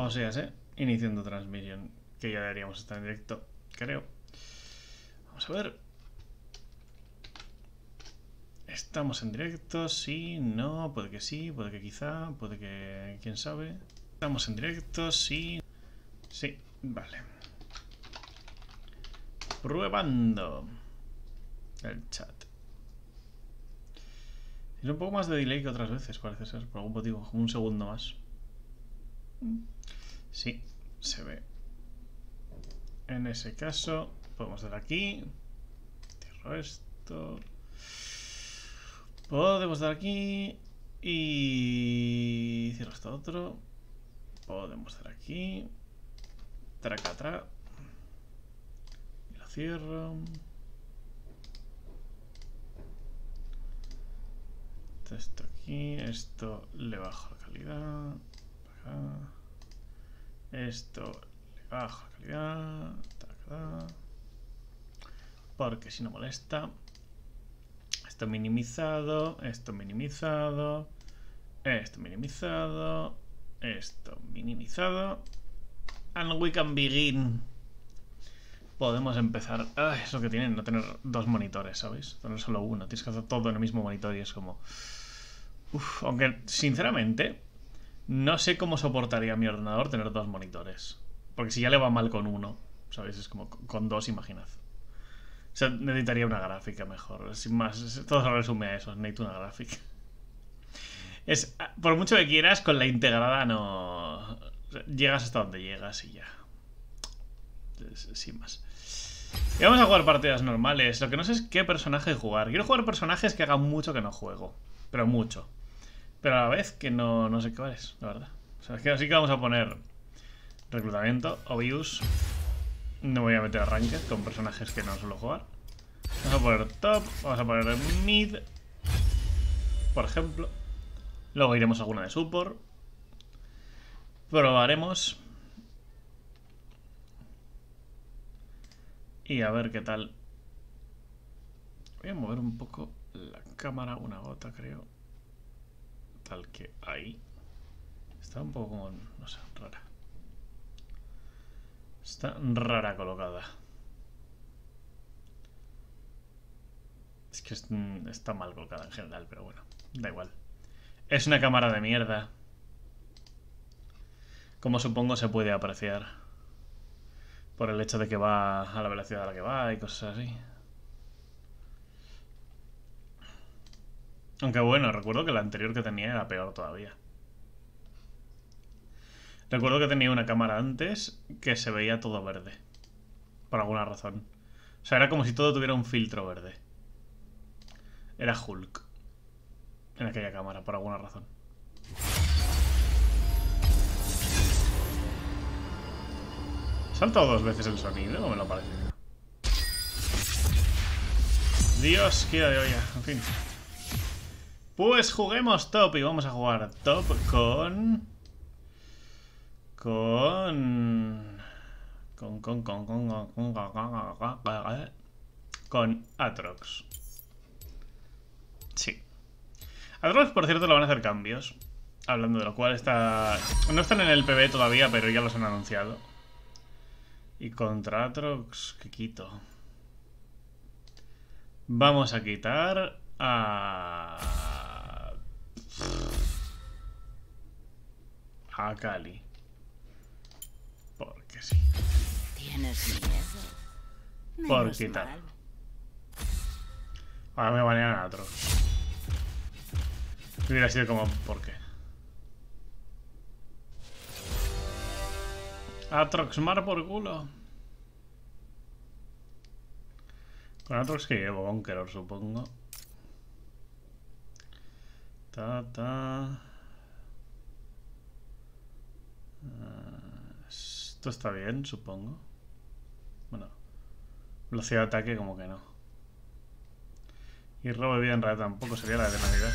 O sea, iniciando transmisión, que ya deberíamos estar en directo, creo. Vamos a ver. ¿Estamos en directo? Sí, no, puede que sí, puede que quizá, puede que... quién sabe. ¿Estamos en directo? Sí. Sí, vale. Probando el chat. Tiene un poco más de delay que otras veces, parece ser, por algún motivo. Un segundo más. Sí, se ve. En ese caso, podemos dar aquí. Cierro esto. Podemos dar aquí. Y cierro esto otro. Podemos dar aquí. Tracatra. Y lo cierro. Esto aquí. Esto le bajo la calidad. Acá. Esto le bajo la calidad. Tracatra. Porque si no molesta. Esto minimizado. Esto minimizado. Esto minimizado. Esto minimizado. And we can begin. Podemos empezar. Es lo que tienen, no tener dos monitores, ¿sabéis? Tener solo uno. Tienes que hacer todo en el mismo monitor y es como... Uf, aunque, sinceramente, no sé cómo soportaría mi ordenador tener dos monitores. Porque si ya le va mal con uno, ¿sabéis? Es como con dos, imaginad. O sea, necesitaría una gráfica mejor. Sin más, todo se resume a eso. Necesito una gráfica. Por mucho que quieras, con la integrada no... Llegas hasta donde llegas y ya. Sin más. Y vamos a jugar partidas normales. Lo que no sé es qué personaje jugar. Quiero jugar personajes que hagan mucho que no juego. Pero mucho. Pero a la vez que no sé qué es, la verdad. O sea, es que así que vamos a poner reclutamiento, obvious. No voy a meter a ranked con personajes que no suelo jugar. Vamos a poner top, vamos a poner mid, por ejemplo. Luego iremos a alguna de support. Probaremos. Y a ver qué tal. Voy a mover un poco la cámara, una gota creo. Tal que ahí. Está un poco como, no sé, rara. Está rara colocada. Es que está mal colocada en general, pero bueno, da igual. Es una cámara de mierda. Como supongo se puede apreciar. Por el hecho de que va a la velocidad a la que va y cosas así. Aunque bueno, recuerdo que la anterior que tenía era peor todavía. Recuerdo que tenía una cámara antes que se veía todo verde. Por alguna razón. O sea, era como si todo tuviera un filtro verde. Era Hulk. En aquella cámara, por alguna razón. ¿Ha saltado dos veces el sonido o me lo parece? Dios, qué de olla. En fin. Pues juguemos top y vamos a jugar top con Atrox. Sí. Atrox, por cierto, lo van a hacer cambios. Hablando de lo cual está... No están en el PB todavía, pero ya los han anunciado. Y contra Atrox, ¿qué quito? Vamos a quitar a Kali. Porque sí. ¿Tienes miedo? Por quitar. Ahora me banean a Atrox. Hubiera sido como, ¿por qué? Atrox mar por culo. Con Atrox que llevo Conqueror, supongo. Esto está bien, supongo. Bueno, velocidad de ataque como que no. Y robo de vida en realidad tampoco sería la de Navidad.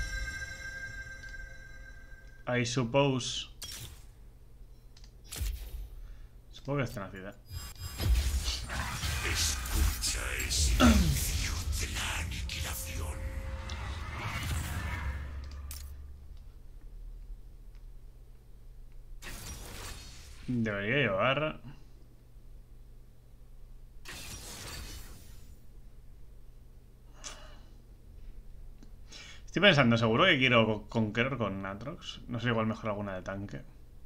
I suppose. Supongo que es tenacidad. Escucha el silencio de la aniquilación. Debería llevar... Estoy pensando, seguro que quiero Conqueror con Aatrox. No sé, igual mejor alguna de tanque.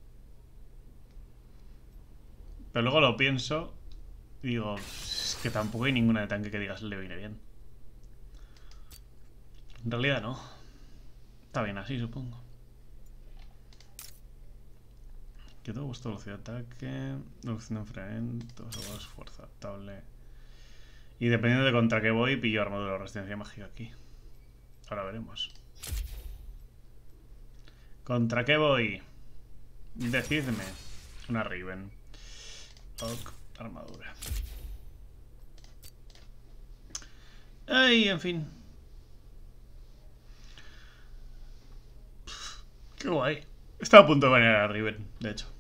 Pero luego lo pienso y digo, es que tampoco hay ninguna de tanque que digas le viene bien. En realidad no. Está bien así, supongo. Yo tengo gusto velocidad de ataque, reducción de enfriamiento, esfuerzo adaptable. Y dependiendo de contra qué voy, pillo armadura o resistencia mágica aquí. Ahora veremos. ¿Contra qué voy? Decidme. Una Riven. Ok, armadura. Ay, en fin. Qué guay. Estaba a punto de banear a Riven, de hecho.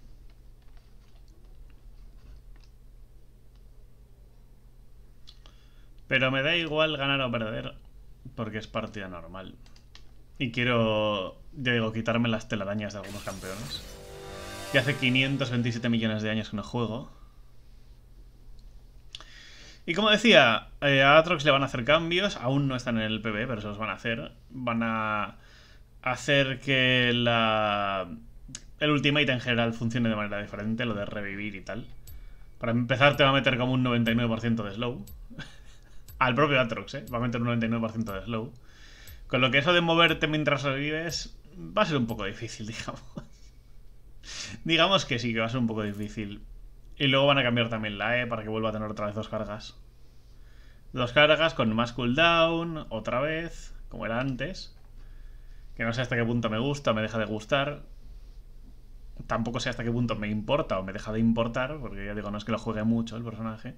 Pero me da igual ganar o perder, porque es partida normal. Y quiero, ya digo, quitarme las telarañas de algunos campeones. Y hace 527 millones de años que no juego. Y como decía, a Aatrox le van a hacer cambios. Aún no están en el PvE, pero se los van a hacer. Van a hacer que el ultimate en general funcione de manera diferente, lo de revivir y tal. Para empezar te va a meter como un 99% de slow. Al propio Aatrox, va a meter un 99% de slow. Con lo que eso de moverte mientras revives va a ser un poco difícil, digamos. Digamos que sí, que va a ser un poco difícil. Y luego van a cambiar también la E para que vuelva a tener otra vez 2 cargas. 2 cargas con más cooldown, otra vez, como era antes. Que no sé hasta qué punto me gusta o me deja de gustar. Tampoco sé hasta qué punto me importa o me deja de importar, porque ya digo, no es que lo juegue mucho el personaje.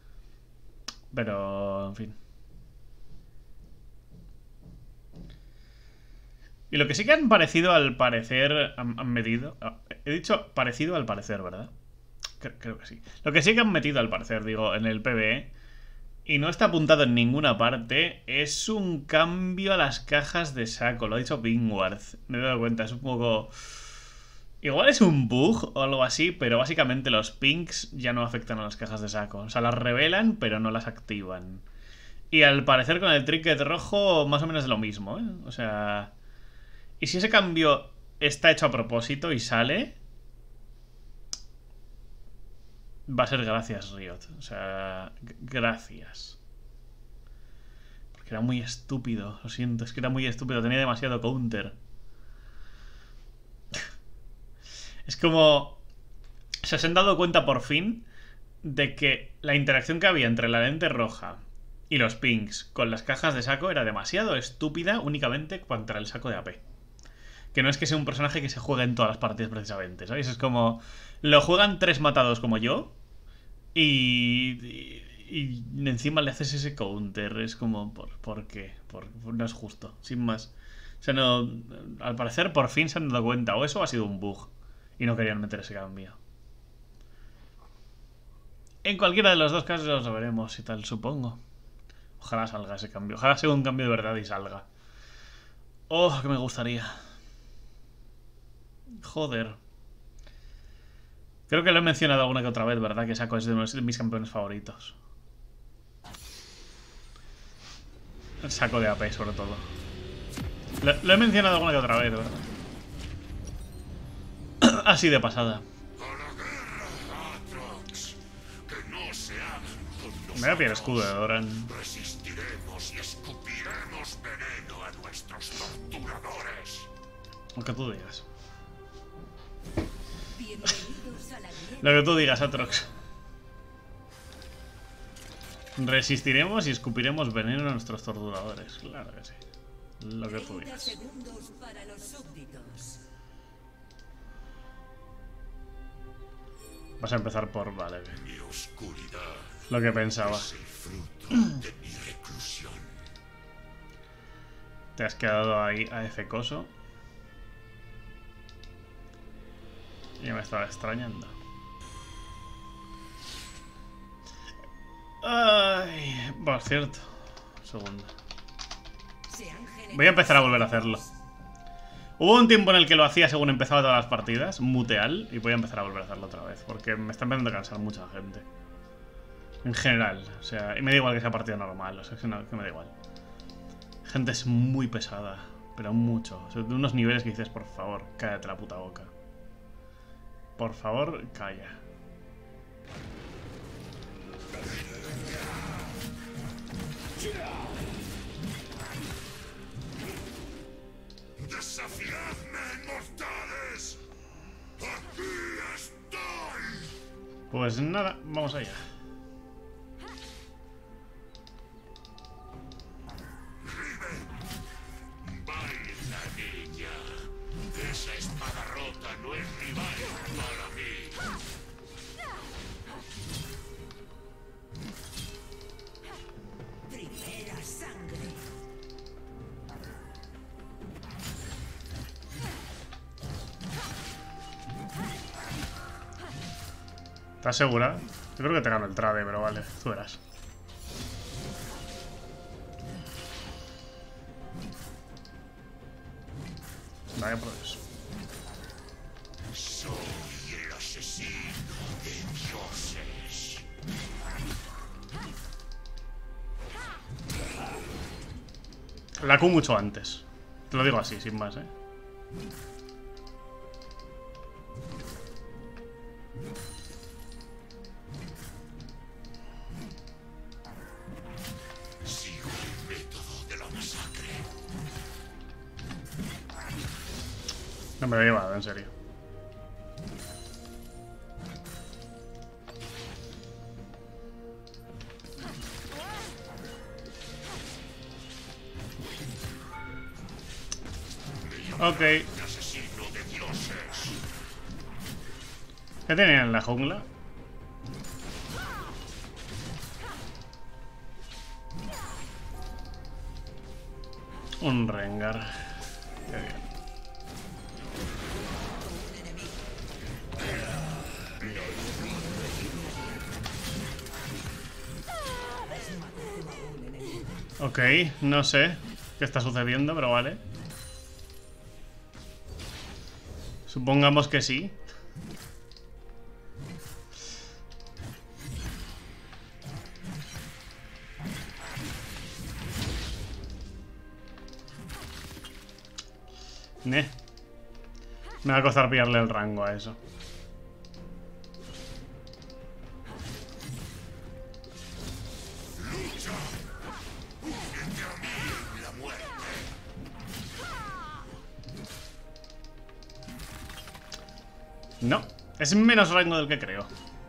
Pero, en fin. Y lo que sí que han parecido al parecer... Han medido... He dicho parecido al parecer, ¿verdad? Creo que sí. Lo que sí que han metido al parecer, digo, en el PvE, y no está apuntado en ninguna parte, es un cambio a las cajas de saco. Lo ha dicho Bingworth. Me he dado cuenta, es un poco... Igual es un bug o algo así, pero básicamente los pinks ya no afectan a las cajas de saco. O sea, las revelan, pero no las activan. Y al parecer con el trinket rojo más o menos es lo mismo, ¿eh? O sea... Y si ese cambio está hecho a propósito y sale... Va a ser gracias, Riot. O sea, gracias. Porque era muy estúpido. Lo siento, es que era muy estúpido. Tenía demasiado counter. Es como... O sea, se han dado cuenta por fin de que la interacción que había entre la lente roja y los pinks con las cajas de saco era demasiado estúpida únicamente contra el saco de AP. Que no es que sea un personaje que se juegue en todas las partidas precisamente, ¿sabéis? Es como... Lo juegan 3 matados como yo y encima le haces ese counter. Es como... ¿Por qué? No es justo, sin más. O sea, no... Al parecer por fin se han dado cuenta. O eso ha sido un bug y no querían meter ese cambio. En cualquiera de los dos casos lo veremos y tal, supongo. Ojalá salga ese cambio. Ojalá sea un cambio de verdad y salga. Oh, que me gustaría. Joder. Creo que lo he mencionado alguna que otra vez, ¿verdad? Que Saco es de uno de mis campeones favoritos. El Saco de AP, sobre todo. Lo he mencionado alguna que otra vez, ¿verdad? Así de pasada. Me voy a pillar escudo de Doran. Resistiremos y escupiremos veneno a nuestros torturadores. Lo que tú digas. Lo que tú digas, Aatrox. Resistiremos y escupiremos veneno a nuestros torturadores. Claro que sí. Lo que tú digas. Vas a empezar por Vale. Mi oscuridad. Lo que pensaba. Es el fruto de mi reclusión. Te has quedado ahí a efecoso. Y me estaba extrañando. Ay, por cierto. Un segundo. Voy a empezar a volver a hacerlo. Hubo un tiempo en el que lo hacía según empezaba todas las partidas, muteal, y voy a empezar a volver a hacerlo otra vez, porque me está empezando a cansar mucha gente. En general, o sea, y me da igual que sea partida normal, o sea, que me da igual. Gente es muy pesada, pero mucho. O sea, de unos niveles que dices, por favor, cállate la puta boca. Por favor, calla. ¡Desafiadme, mortales! ¡Aquí estoy! Pues nada, vamos allá. ¡Baila, niña! Esa espada rota no es rival para mí. Primera sangre. ¿Estás segura? Yo creo que te gano el trade, pero vale, tú verás. Vaya por Dios. Soy el asesino de dioses. La Q mucho antes. Te lo digo así, sin más, ¿eh? Sigo el método de la masacre. No me lo he llevado, en serio. Ok. Asesino de dioses. ¿Qué tenían en la jungla? Un Rengar. Qué bien. Ok, no sé qué está sucediendo, pero vale. Supongamos que sí. Me va a costar pillarle el rango a eso. La muerte. No, es menos rango del que creo.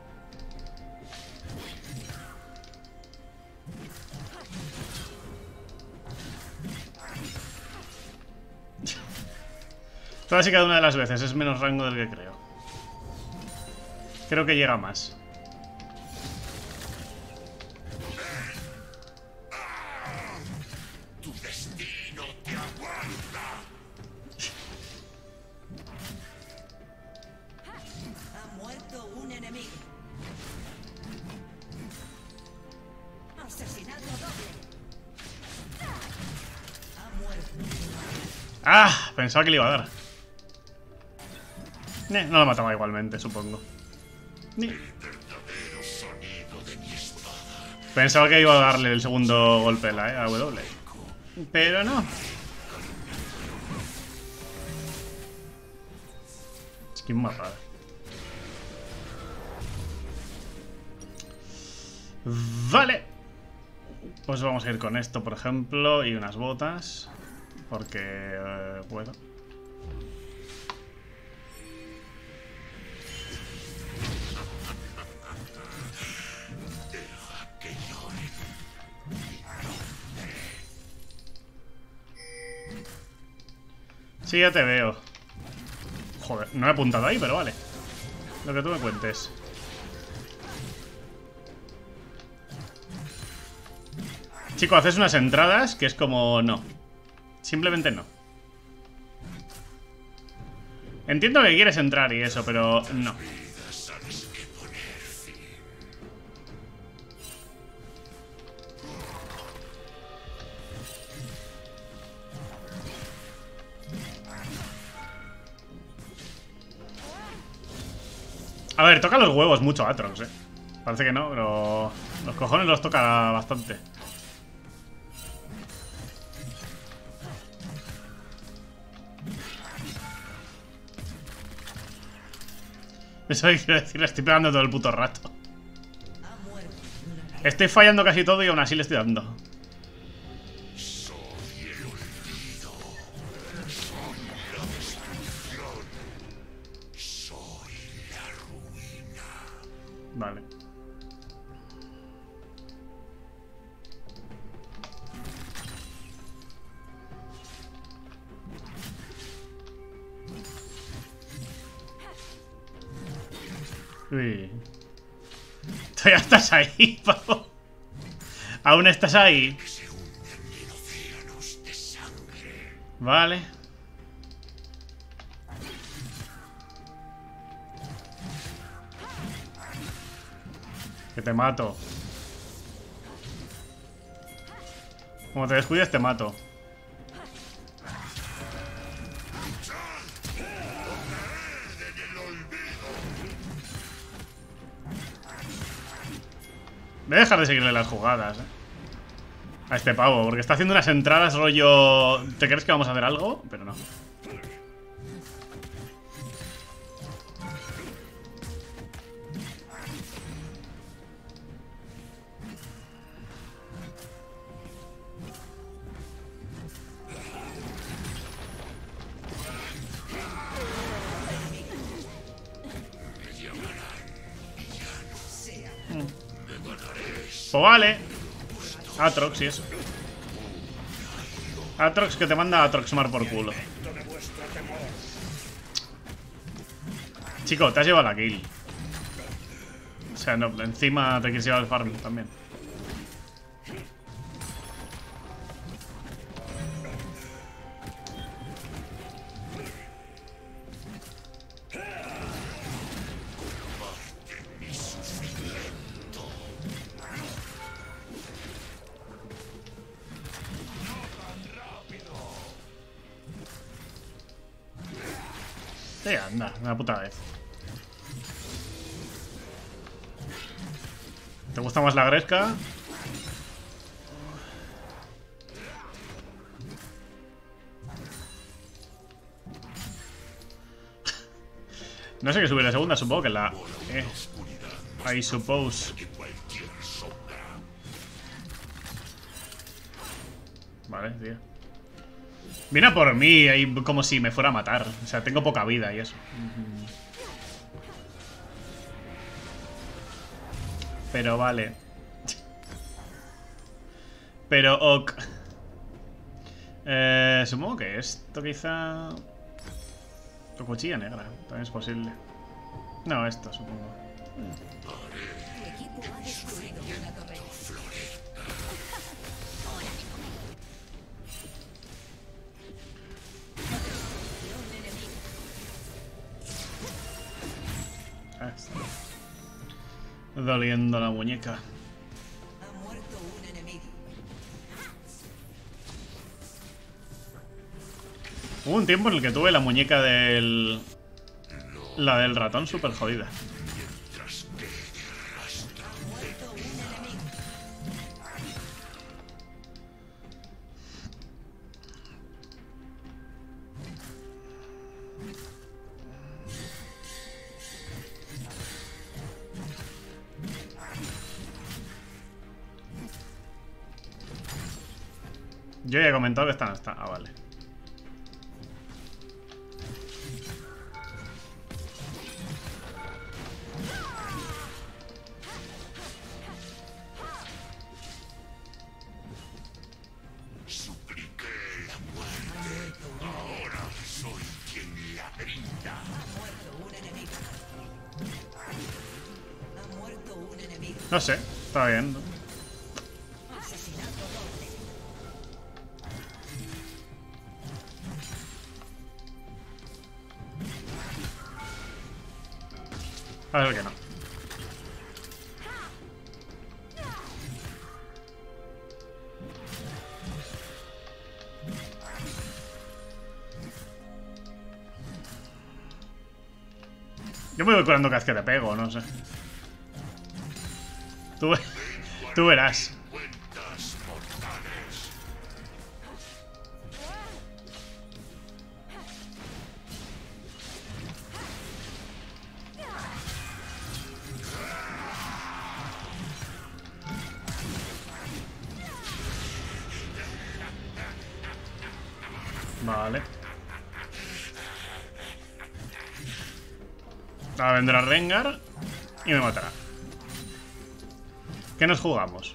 Todas y cada una de las veces es menos rango del que creo. Creo que llega más. Tu destino te aguarda. Ha muerto un enemigo. Asesinato doble. Ha muerto. ¡Ah! Pensaba que le iba a dar. No lo mataba igualmente, supongo. Verdadero sonido de mi espada. Pensaba que iba a darle el segundo golpe a la W. Pero no. Skin más rara. Vale. Pues vamos a ir con esto, por ejemplo, y unas botas. Porque puedo. Que llore. Sí, ya te veo. Joder, no he apuntado ahí, pero vale. Lo que tú me cuentes. Chico, haces unas entradas que es como... no. Simplemente no. Entiendo que quieres entrar y eso, pero no. Sabes qué poner fin. A ver, toca los huevos mucho Aatrox, Parece que no, pero los cojones los toca bastante. Eso quiero decir, le estoy pegando todo el puto rato. Ha muerto un enemigo. Estoy fallando casi todo y aún así le estoy dando. Soy el olvido. Soy la destrucción. Soy la ruina. Vale. Uy. Todavía estás ahí, pavo. Aún estás ahí. Que se hunden en océanos de sangre. Vale. Que te mato. Como te descuides, te mato. Voy a dejar de seguirle las jugadas, a este pavo, porque está haciendo unas entradas rollo... ¿Te crees que vamos a hacer algo? Pero no. Pues vale. Aatrox y eso. Aatrox que te manda a Atroxmar por culo. Chico, te has llevado la kill. O sea, no, encima te quieres llevar el farm también. Anda, una puta vez. ¿Te gusta más la gresca? No sé qué subir la segunda, supongo que la... I suppose. Vale, tío. Viene a por mí ahí como si me fuera a matar. O sea, tengo poca vida y eso. Pero vale. Pero ok. Supongo que esto quizá... Tu cuchilla negra, también es posible. No, esto supongo. Tu equipo ha destruido una torre. Doliendo la muñeca. Ha muerto un enemigo. Hubo un tiempo en el que tuve la muñeca del... La del ratón súper jodida. Ha muerto un enemigo. Yo ya he comentado que esta no está. Ah, vale. Supliqué la muerte. Ahora soy quien la brinda. Ha muerto un enemigo. Ha muerto un enemigo. No sé, está bien, ¿no? Asesinato doble. A ver que no. Yo me voy curando cada vez que te pego, no sé. Tú verás. Cuentas mortales. Vale. Ahora vendrá Rengar y me matará. ¿Qué nos jugamos?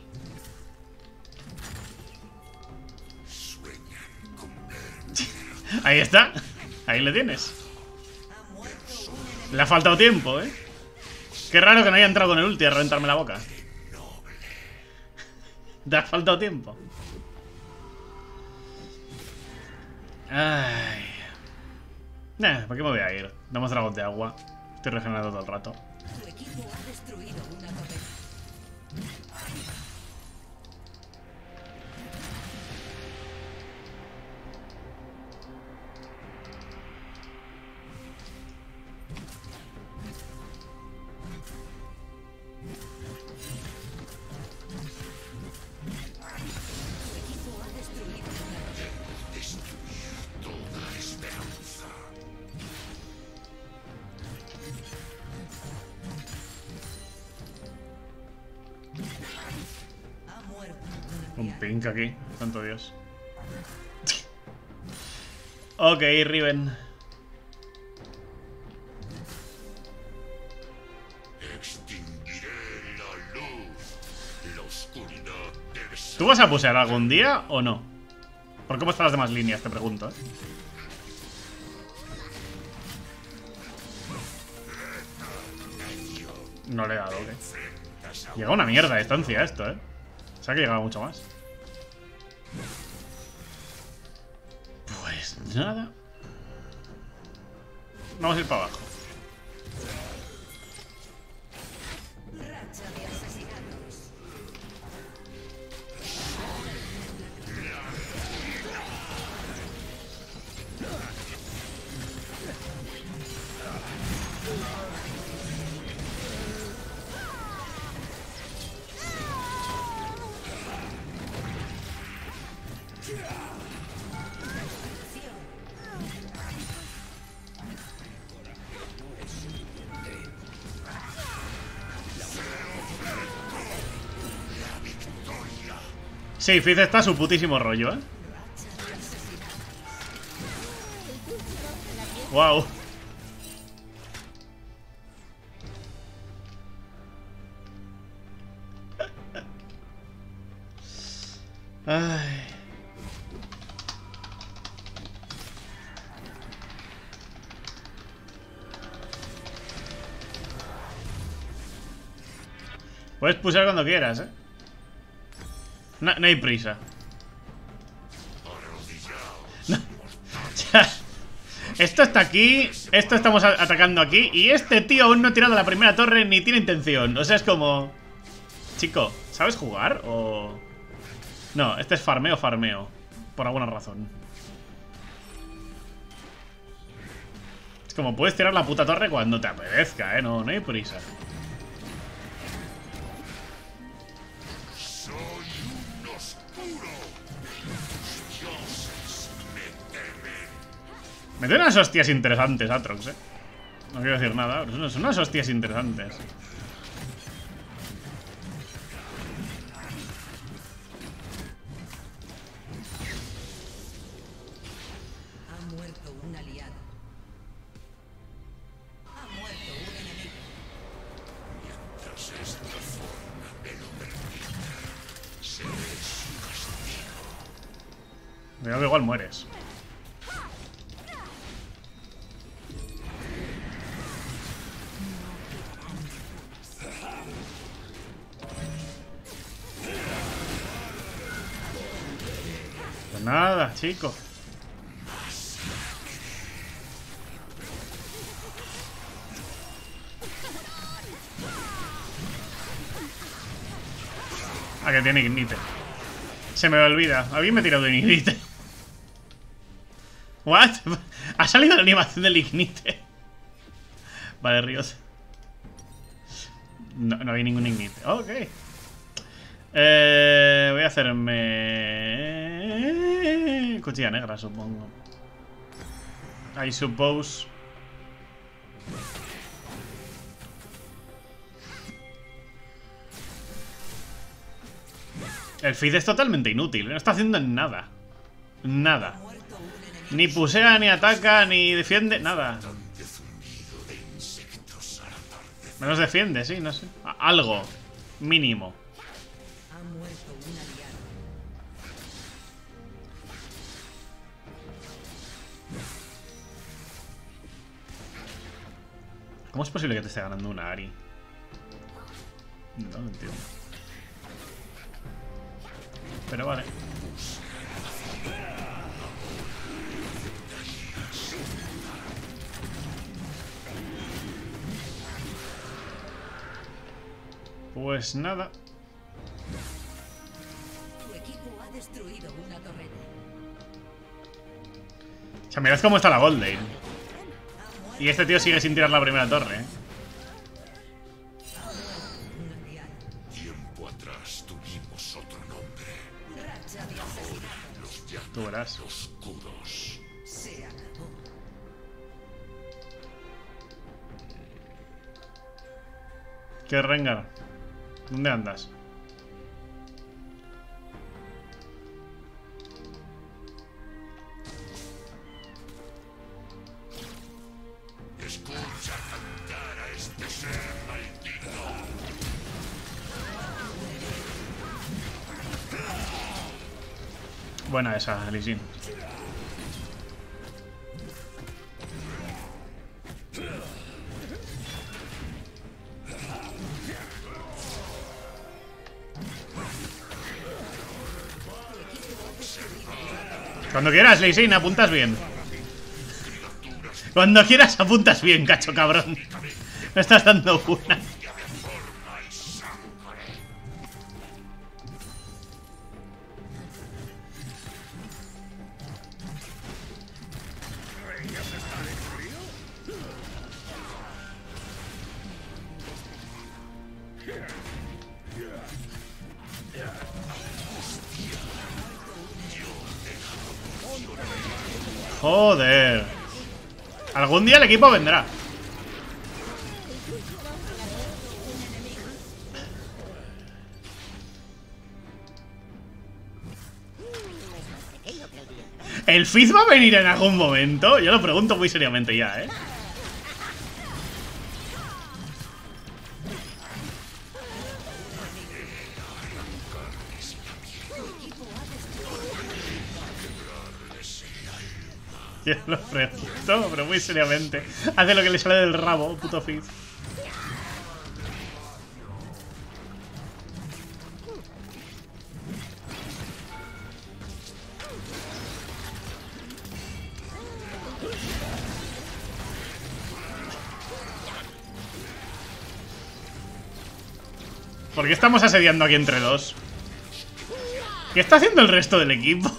Ahí está. Ahí le tienes. Le ha faltado tiempo, ¿eh? Qué raro que no haya entrado con el ulti a reventarme la boca. Te ha faltado tiempo. Ay. ¿Para qué me voy a ir? Damos dragón de agua. Estoy regenerando todo el rato. Tu equipo ha destruido una torre. Tu equipo ha destruido una torre. Destruir toda esperanza. Ha muerto Un pink aquí. Santo Dios. Ok, Riven. Extinguiré la luz. La oscuridad debe ser. ¿Tú vas a pusear algún día o no? ¿Por cómo están las demás líneas? Te pregunto, ¿eh? No le he dado, ¿ok? Llega una mierda de distancia esto, ¿eh? O sea que llegaba mucho más. Pues nada. Vamos a ir para abajo. racha de asesinatos. Sí, Fizz está a su putísimo rollo, ¿eh? Wow. Ay. Puedes pulsar cuando quieras, ¿eh? No hay prisa. No. Esto está aquí, esto estamos atacando aquí y este tío aún no ha tirado la primera torre ni tiene intención. O sea, es como... Chico, ¿sabes jugar? O... No, este es farmeo. Por alguna razón. Es como, puedes tirar la puta torre cuando te apetezca, ¿eh? No hay prisa. Soy un oscuro. Tus dioses me temen. Me dan unas hostias interesantes, Atrox, ¿eh? No quiero decir nada, pero son unas hostias interesantes. Ha muerto un aliado. Ha muerto un enemigo. Mientras esta forma me lo permita, seré su castigo. Cuidado que igual mueres. Pues nada, chico. Ah, que tiene Ignite. Se me olvida. Había me tirado de Ignite. ¿What? Ha salido la animación del Ignite. Vale, Riot. No hay ningún ignite. Ok. Voy a hacerme... cuchilla negra, supongo. I suppose. El Fizz es totalmente inútil. No está haciendo nada. Nada. Ni pusea, ni ataca, ni defiende. Nada. Menos defiende, sí, no sé. Algo. Mínimo. ¿Cómo es posible que te esté ganando una Ahri? No lo entiendo. Pero vale. Pues nada. Tu equipo ha destruido una torreta. O sea, mirad cómo está la bot lane. Y este tío sigue sin tirar la primera torre, ¿eh? Tiempo atrás tuvimos otro nombre. Los llaman Tú verás. oscuros. Se acabó. ¿Qué, Rengar? ¿Dónde andas? Escucha cantar a este ser maldito. Buena esa, Lee Sin. Cuando quieras, Lee Sin, apuntas bien. Cuando quieras, apuntas bien, cacho cabrón. Me estás dando una. Joder. Algún día el equipo vendrá. ¿El Fizz va a venir en algún momento? Yo lo pregunto muy seriamente ya, ¿eh? Yo lo pregunto, pero muy seriamente. Hace lo que le sale del rabo, puto Fizz. ¿Por qué estamos asediando aquí entre dos? ¿Qué está haciendo el resto del equipo?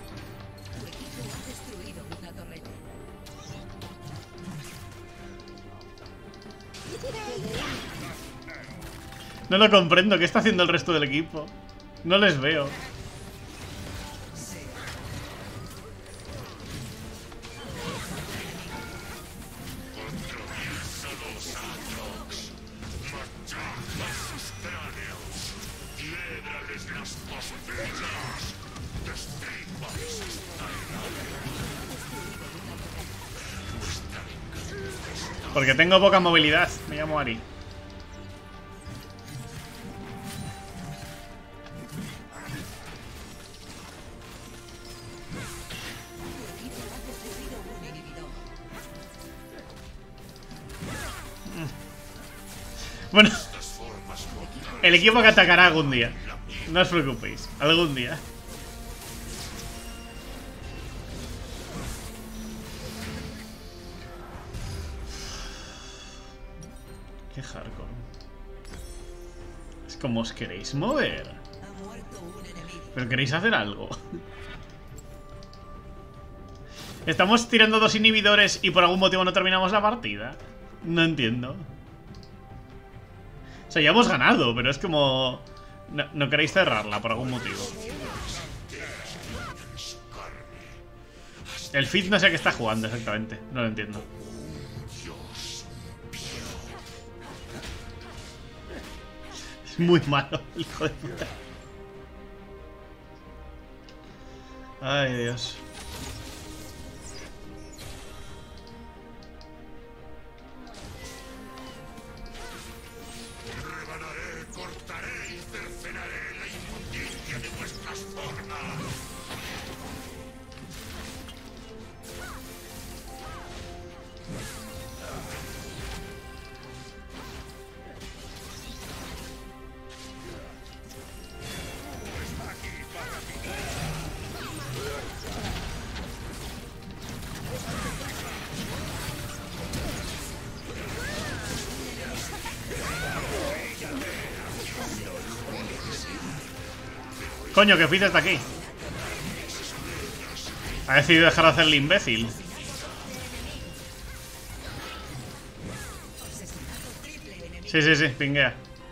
No lo comprendo. ¿Qué está haciendo el resto del equipo? No les veo. Porque tengo poca movilidad. Me llamo Ahri. Bueno, el equipo que atacará algún día. No os preocupéis, algún día. Qué hardcore. Es como os queréis mover. Pero queréis hacer algo. Estamos tirando dos inhibidores y por algún motivo no terminamos la partida. No entiendo. O sea, ya hemos ganado, pero es como... No queréis cerrarla por algún motivo. El Fit no sé a qué está jugando exactamente. No lo entiendo. Es muy malo, hijo de puta. Ay, Dios. Rebanaré, cortaré y cercenaré la inmundicia de vuestras formas. Coño, que Fizz está aquí. Ha decidido dejar de hacerle imbécil. Sí, sí, sí, pinguea.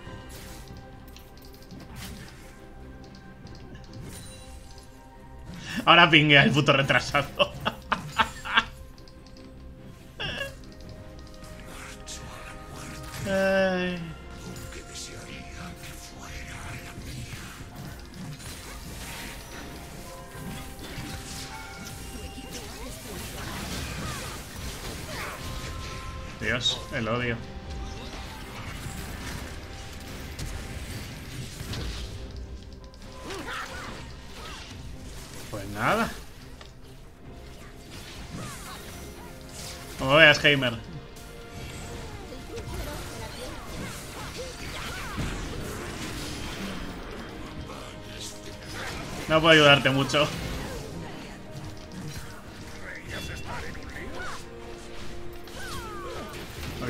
Ahora pinguea el puto retrasado. Ay. Dios, el odio. Pues nada. Como veas, Heimer. No puedo ayudarte mucho. Ok.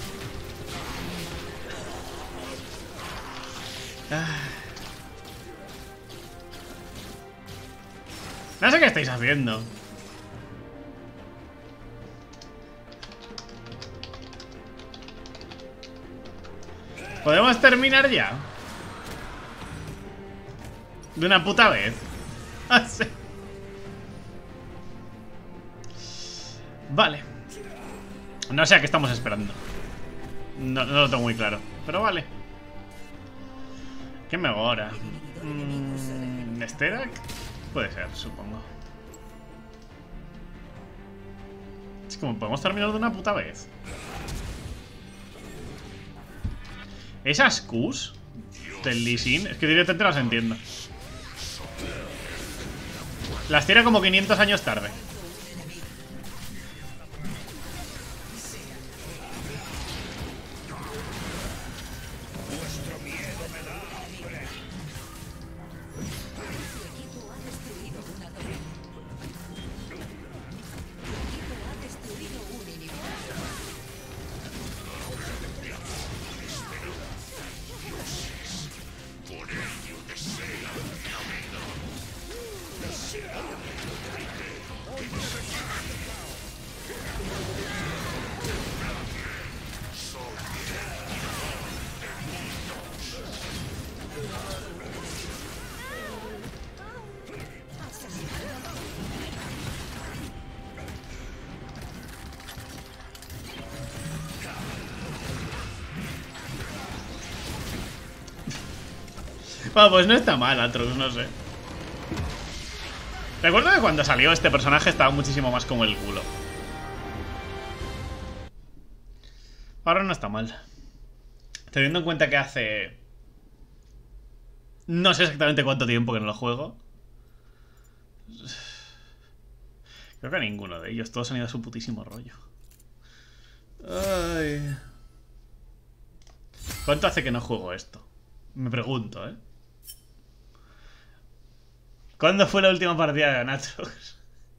No sé qué estáis haciendo. ¿Podemos terminar ya? De una puta vez. Sí. Vale. No sé a qué estamos esperando. No lo tengo muy claro. Pero vale. ¿Qué me ahora? ¿Sterak? Puede ser, supongo. Es como podemos terminar de una puta vez. Esas Qs del Lee Sin, es que directamente las entiendo. Las tira como 500 años tarde. Bueno, pues no está mal, Atrox, no sé. Recuerdo que cuando salió este personaje estaba muchísimo más como el culo. Ahora no está mal. Teniendo en cuenta que hace... No sé exactamente cuánto tiempo que no lo juego. Creo que ninguno de ellos. Todos han ido a su putísimo rollo. Ay. ¿Cuánto hace que no juego esto? Me pregunto, ¿eh? ¿Cuándo fue la última partida de Anatrox?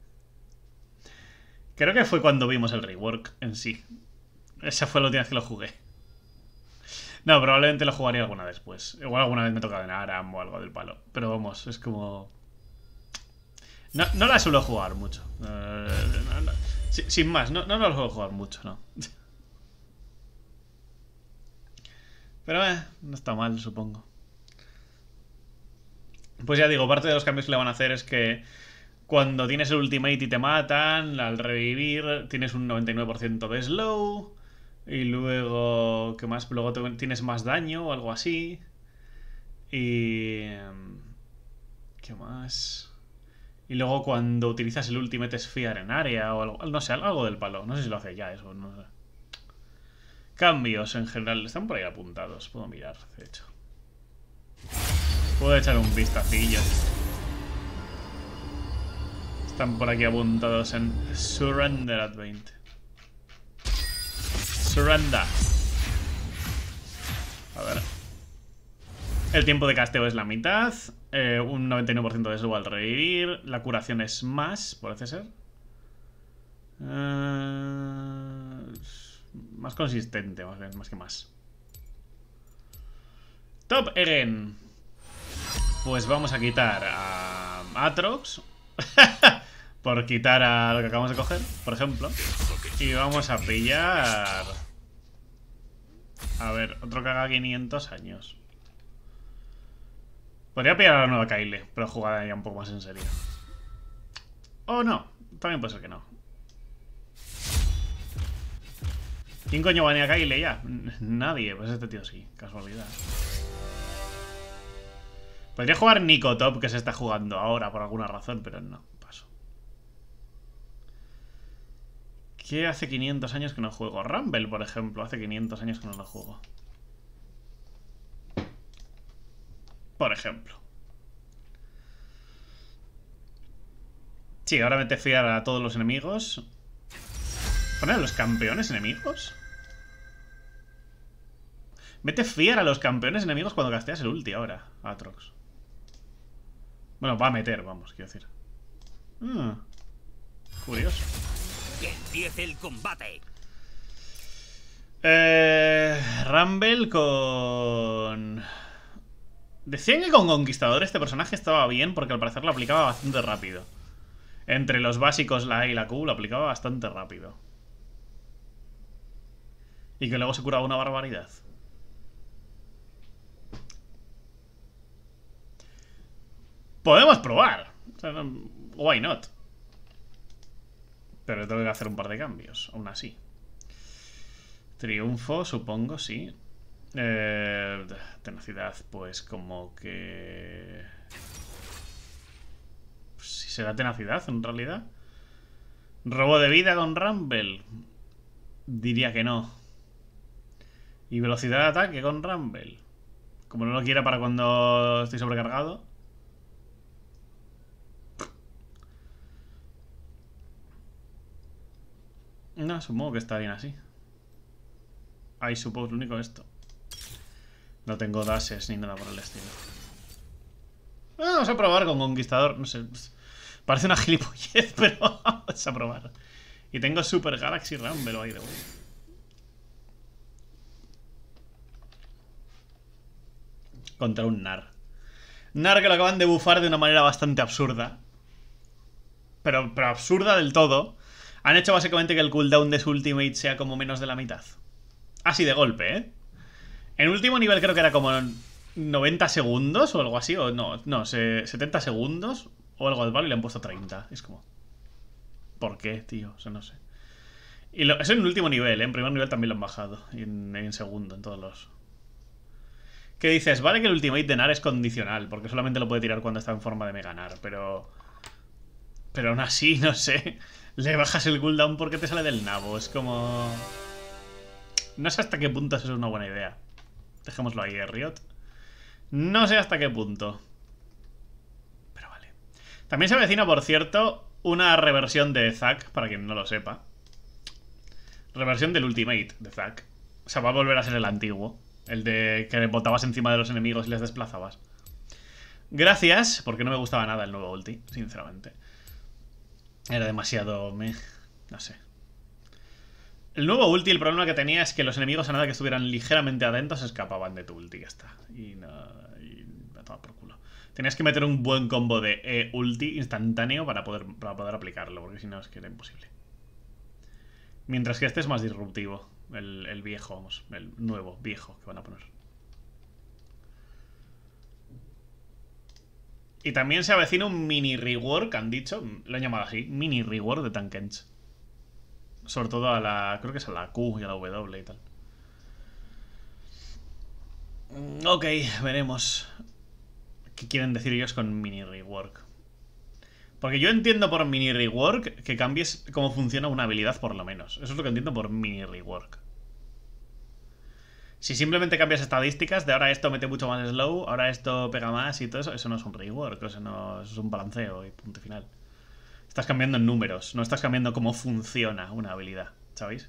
Creo que fue cuando vimos el rework en sí. Esa fue la última vez que lo jugué. No, probablemente lo jugaría alguna después. Igual alguna vez me tocaba en Aram o algo del palo. Pero vamos, es como... No la suelo jugar mucho. Sin más, no la suelo jugar mucho, no. Pero no está mal, supongo. Pues ya digo, parte de los cambios que le van a hacer es que cuando tienes el ultimate y te matan, al revivir tienes un 99% de slow. Y luego, ¿qué más? Luego tienes más daño o algo así. Y... ¿qué más? Y luego cuando utilizas el ultimate es fiar en área o algo, no sé, algo del palo. No sé si lo hace ya eso, no sé. Cambios en general, están por ahí apuntados. Puedo mirar, de hecho. Puedo echar un vistacillo. Están por aquí apuntados en Surrender at 20. Surrender. A ver. El tiempo de casteo es la mitad. Un 99% de slow al revivir. La curación es más, parece ser. Más consistente, más bien, más que más. Top again. Pues vamos a quitar a Atrox. Por quitar a lo que acabamos de coger, por ejemplo. Y vamos a pillar... A ver, otro que haga 500 años. Podría pillar a la nueva Kyle, pero jugada ya un poco más en serio. O no, también puede ser que no. ¿Quién coño banea a Kyle ya? Nadie, pues este tío sí, casualidad. Podría jugar Nico Top, que se está jugando ahora por alguna razón, pero no, paso. ¿Qué hace 500 años que no juego? Rumble, por ejemplo, hace 500 años que no lo juego. Por ejemplo. Sí, ahora mete fiar a todos los enemigos. ¿Poner a los campeones enemigos? Mete fiar a los campeones enemigos cuando casteas el ulti ahora, Atrox. Bueno, va a meter, vamos, quiero decir. Curioso. ¡Que empiece el combate! Rumble con... Decían que con Conquistador este personaje estaba bien porque al parecer lo aplicaba bastante rápido. Entre los básicos, la E y la Q, lo aplicaba bastante rápido. Y que luego se curaba una barbaridad. Podemos probar. O sea, no, why not? Pero tengo que hacer un par de cambios, aún así. Triunfo, supongo, sí. Tenacidad, pues como que... Si será tenacidad, en realidad. Robo de vida con Rumble. Diría que no. Y velocidad de ataque con Rumble. Como no lo quiera para cuando estoy sobrecargado. No, supongo que está bien así. I suppose, lo único esto. No tengo dashes ni nada por el estilo. Vamos a probar con Conquistador. No sé. Parece una gilipollez, pero vamos a probar. Y tengo Super Galaxy Rumble ahí de vuelta. Contra un Nar. Nar que lo acaban de bufar de una manera bastante absurda. Pero absurda del todo. Han hecho básicamente que el cooldown de su ultimate sea como menos de la mitad. Así de golpe, ¿eh? En último nivel creo que era como 90 segundos o algo así. O no, 70 segundos o algo del palo y le han puesto 30. Es como... ¿por qué, tío? O sea, no sé. Y eso en el último nivel, ¿eh? En primer nivel también lo han bajado. Y en segundo, en todos los... ¿Qué dices? Vale que el ultimate de Nar es condicional, porque solamente lo puede tirar cuando está en forma de Mega Nar, pero aún así, no sé. Le bajas el cooldown porque te sale del nabo. Es como... no sé hasta qué punto eso es una buena idea. Dejémoslo ahí, Riot. No sé hasta qué punto. Pero vale. También se avecina, por cierto, una reversión de Zac, para quien no lo sepa. Reversión del ultimate de Zac. O sea, va a volver a ser el antiguo. El de que botabas encima de los enemigos y les desplazabas. Gracias, porque no me gustaba nada el nuevo ulti, sinceramente. Era demasiado... no sé. El nuevo ulti, el problema que tenía es que los enemigos a nada que estuvieran ligeramente atentos se escapaban de tu ulti, ya está. Y a tomar por culo. Tenías que meter un buen combo de ulti instantáneo para poder aplicarlo, porque si no es que era imposible. Mientras que este es más disruptivo. El viejo, vamos, el nuevo, viejo que van a poner. Y también se avecina un mini rework, han dicho, lo han llamado así, mini rework de Tankens. Sobre todo a la, creo que es a la Q y a la W y tal. Ok, veremos qué quieren decir ellos con mini rework. Porque yo entiendo por mini rework que cambies cómo funciona una habilidad por lo menos. Eso es lo que entiendo por mini rework. Si simplemente cambias estadísticas de ahora esto mete mucho más slow, ahora esto pega más y todo eso, eso no es un rework, eso es un balanceo y punto final. Estás cambiando en números, no estás cambiando cómo funciona una habilidad, ¿sabéis?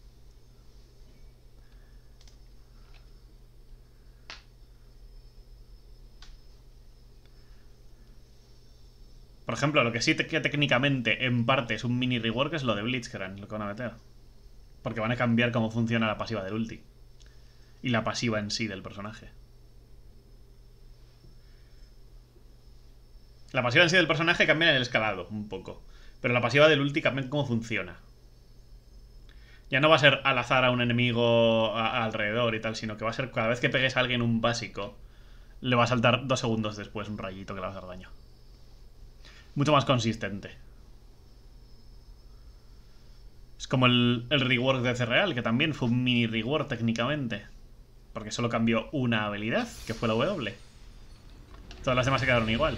Por ejemplo, lo que sí que técnicamente en parte es un mini rework es lo de Blitzcrank, lo que van a meter. Porque van a cambiar cómo funciona la pasiva del ulti. Y la pasiva en sí del personaje. La pasiva en sí del personaje cambia en el escalado un poco. Pero la pasiva del ulti cambia en cómo funciona. Ya no va a ser al azar a un enemigo alrededor y tal, sino que va a ser cada vez que pegues a alguien un básico, le va a saltar 2 segundos después un rayito que le va a hacer daño. Mucho más consistente. Es como el rework de C-Real, que también fue un mini rework técnicamente. Porque solo cambió una habilidad, que fue la W. Todas las demás se quedaron igual.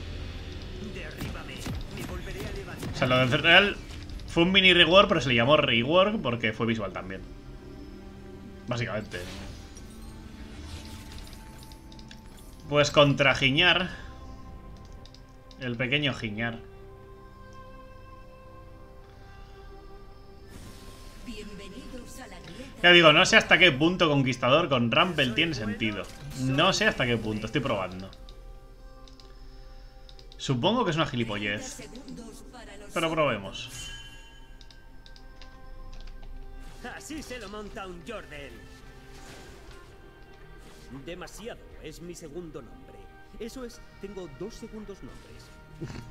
O sea, lo de C-Real fue un mini rework, pero se le llamó rework porque fue visual también. Básicamente. Pues contra Giñar. El pequeño Giñar. Ya digo, no sé hasta qué punto Conquistador con Rumble tiene sentido. No sé hasta qué punto, estoy probando. Supongo que es una gilipollez. Pero probemos. Así se lo monta un Jordel. Demasiado, es mi segundo nombre. Eso es, tengo 2 segundos nombres.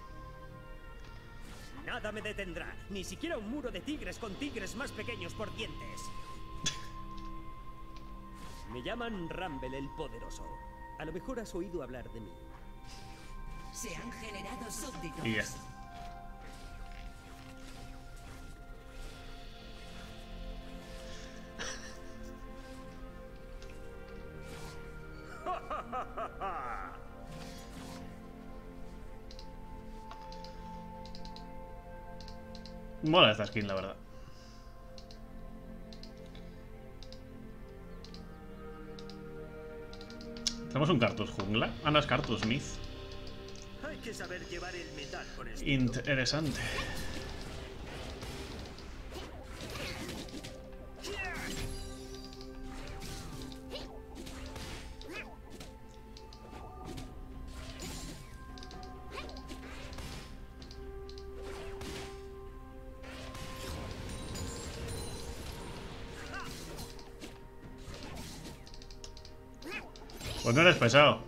Nada me detendrá, ni siquiera un muro de tigres con tigres más pequeños por dientes. Me llaman Rumble el Poderoso. A lo mejor has oído hablar de mí. Se han generado súbditos. Y ya. Mola esta skin, la verdad. ¿Tenemos un Cartus Jungla? Ah, no, es Cartus Myth. Hay que saber llevar el metal con estilo. Interesante. Pues no eres pesado.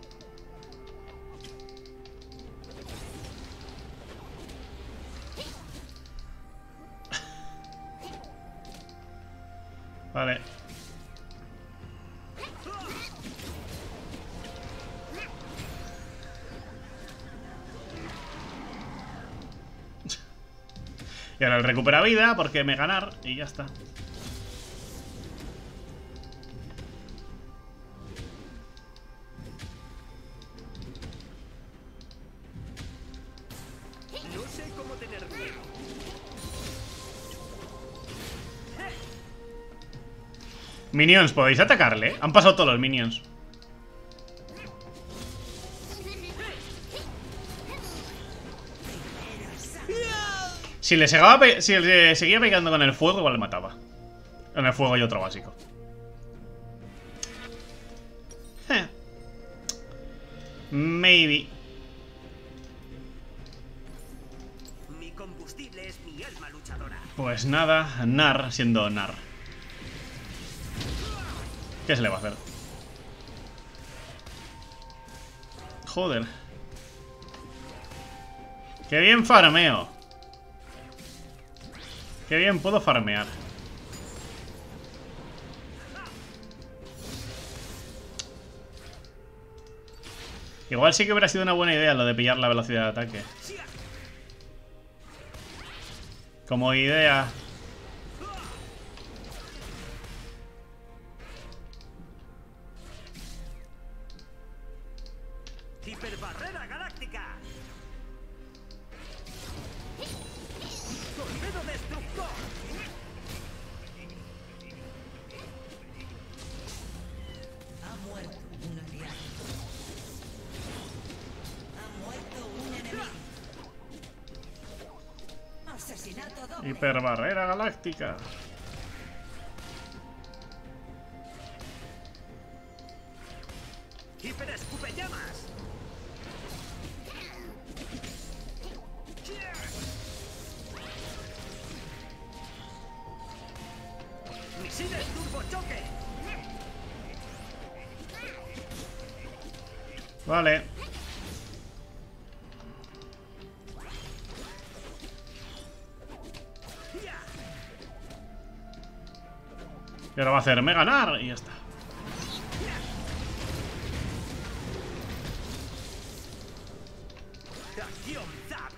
Vale. Y ahora el recupera vida porque me ganar y ya está. No sé cómo tener miedo. Minions, ¿podéis atacarle? Han pasado todos los minions. Si le seguía pegando con el fuego, igual le mataba. Con el fuego y otro básico. Maybe. Mi combustible es mi alma luchadora. Pues nada, Nar siendo Nar. ¿Qué se le va a hacer? Joder. ¡Qué bien farmeo! ¡Qué bien puedo farmear! Igual sí que hubiera sido una buena idea lo de pillar la velocidad de ataque. Como idea. ¡Hiperbarrera galáctica! ¡Torpedo destructor! Ha muerto un aliado. Ha muerto un enemigo. Asesinato doble. Hiperbarrera galáctica. ¡Hiper escupellamas! ¡Misiles turbochoque! Vale. Y ahora va a hacerme ganar y ya está. ¡Acción Zap!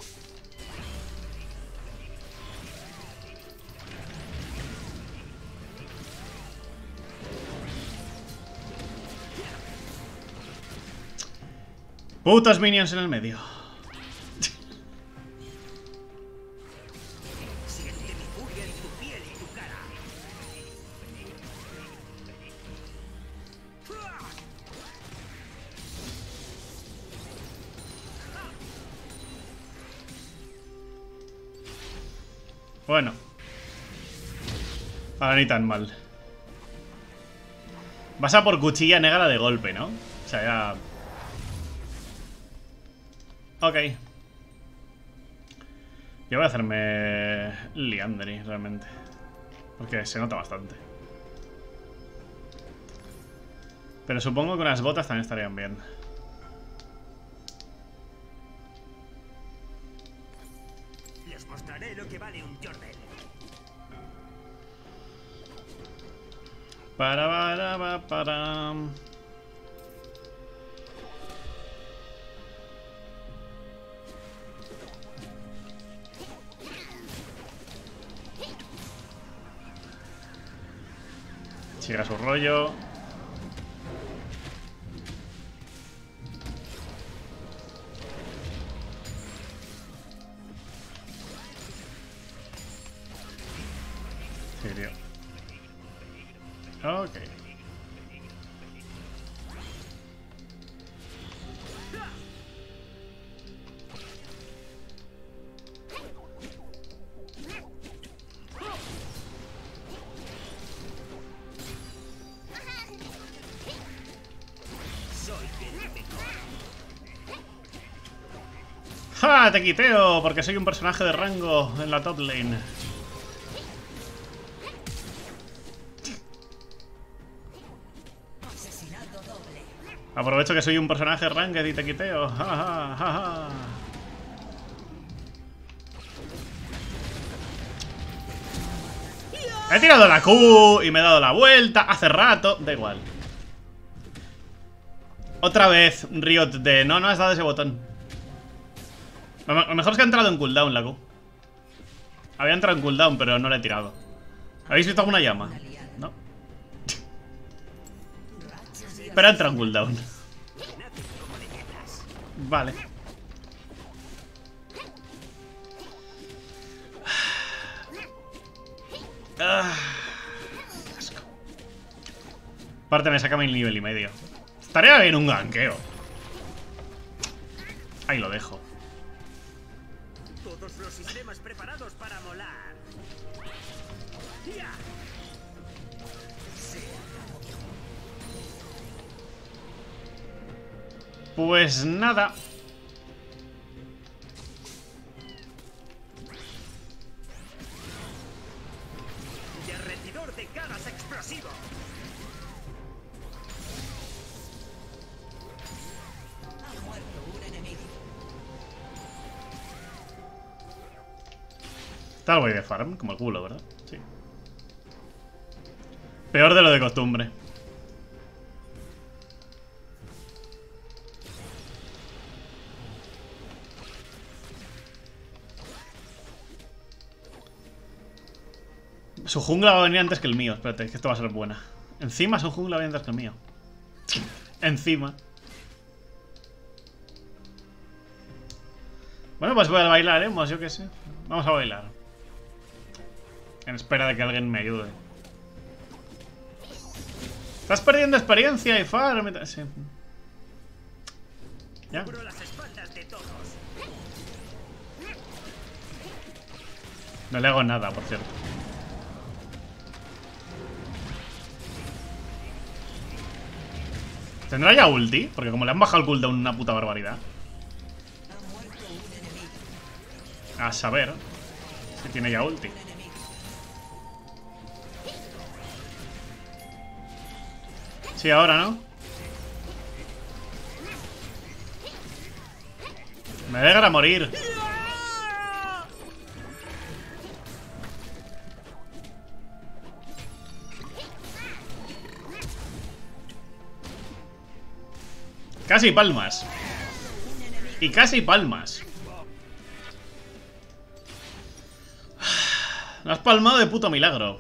Putos minions en el medio. Siente mi furia en tu piel y tu cara. Bueno. Ahora ni tan mal. Vas a por cuchilla negra de golpe, ¿no? O sea, ya... Ok. Yo voy a hacerme Liandry, realmente. Porque se nota bastante. Pero supongo que unas botas también estarían bien. Les mostraré lo que vale un Jordan. Para. Siga su rollo. Serio. Ok. Soy el mejor. ¡Ja! Te quiteo porque soy un personaje de rango en la top lane. Asesinato doble. Aprovecho que soy un personaje ranked y te quiteo. ¡Ja, ja, ja, ja! He tirado la Q y me he dado la vuelta hace rato. Da igual. Otra vez, Riot de... No, no has dado ese botón. Lo mejor es que ha entrado en cooldown la Q. Había entrado en cooldown, pero no la he tirado. ¿Habéis visto alguna llama? No. Pero ha entrado en cooldown. Vale. Asco. Aparte me saca 1000 nivel y medio. Estaría bien un ganqueo. Ahí lo dejo. Todos los sistemas preparados para molar. ¡Ya! Pues nada. Derretidor de caras explosivo. Ha muerto un enemigo. Está el güey de farm, como el culo, ¿verdad? Sí. Peor de lo de costumbre. Su jungla va a venir antes que el mío. Espérate, que esto va a ser buena. Encima su jungla va a venir antes que el mío. Encima. Bueno, pues bailaremos, yo qué sé. Vamos a bailar. En espera de que alguien me ayude. Estás perdiendo experiencia y farm. Sí. ¿Ya? Cubro las espaldas de todos. No le hago nada, por cierto. ¿Tendrá ya ulti? Porque como le han bajado el cooldown una puta barbaridad. A saber si tiene ya ulti. Sí, ahora, ¿no? Me alegra morir. Casi palmas. Y casi palmas. Lo has palmado de puto milagro.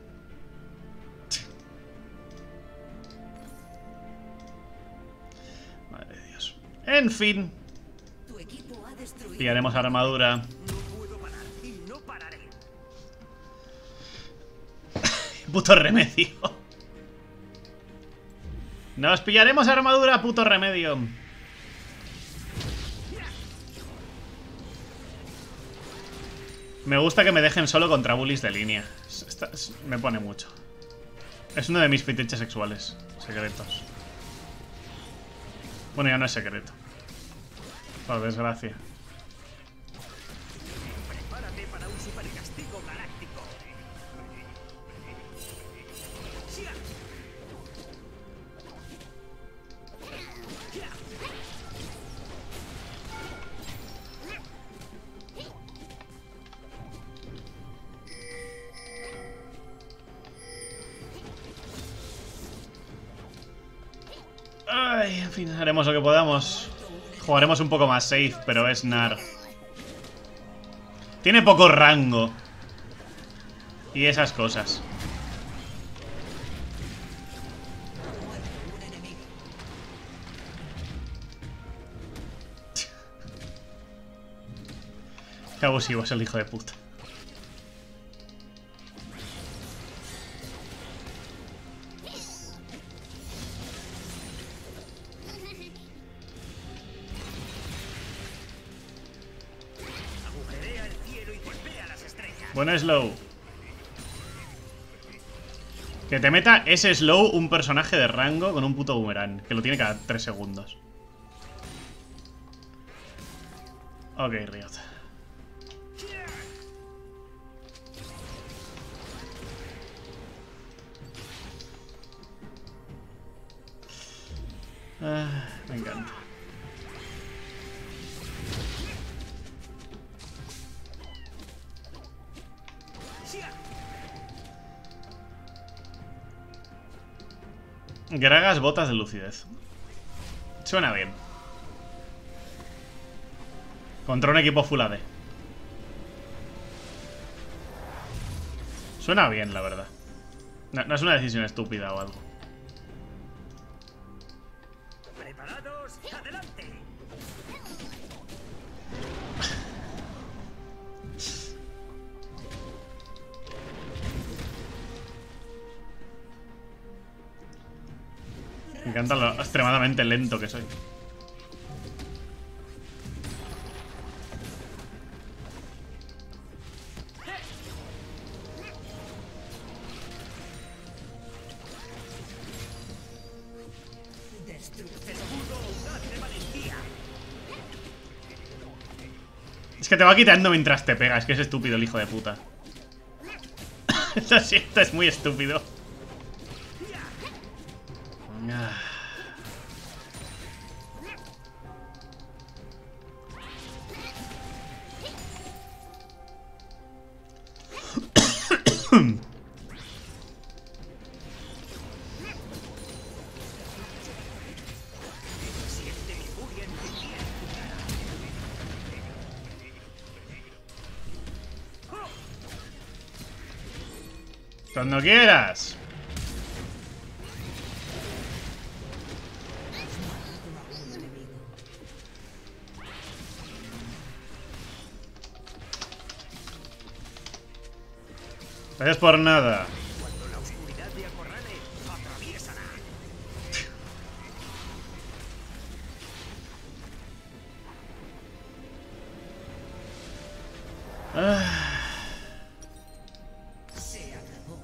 Madre de Dios. En fin. Tu equipo ha destruido. Pillaremos armadura. No puedo parar y no pararé. Puto remedio. Nos pillaremos armadura, puto remedio. Me gusta que me dejen solo contra bullies de línea. Me pone mucho. Es uno de mis fetiches sexuales secretos. Bueno, ya no es secreto. Por desgracia. Prepárate para un super castigo galáctico. Ay, en fin, haremos lo que podamos. Jugaremos un poco más safe, pero es Gnar. Tiene poco rango. Y esas cosas. Qué abusivo es el hijo de puta. Agujerea el cielo y golpea las estrellas. Bueno, slow. Que te meta ese slow un personaje de rango con un puto boomerang. Que lo tiene cada 3 segundos. Ok, Riot. Me encanta. Gragas botas de lucidez. Suena bien. Contra un equipo full AD. Suena bien, la verdad. No es una decisión estúpida o algo. ¿Preparados? ¡Adelante! Me encanta lo extremadamente lento que soy. Escudo audaz de valentía. Es que te va quitando mientras te pegas, que es estúpido el hijo de puta. Lo siento, es muy estúpido. Ah. Siente mi furia en tu piel. Cuando quieras. Gracias por nada. Cuando la oscuridad te acorrale, atraviésala. Se acabó.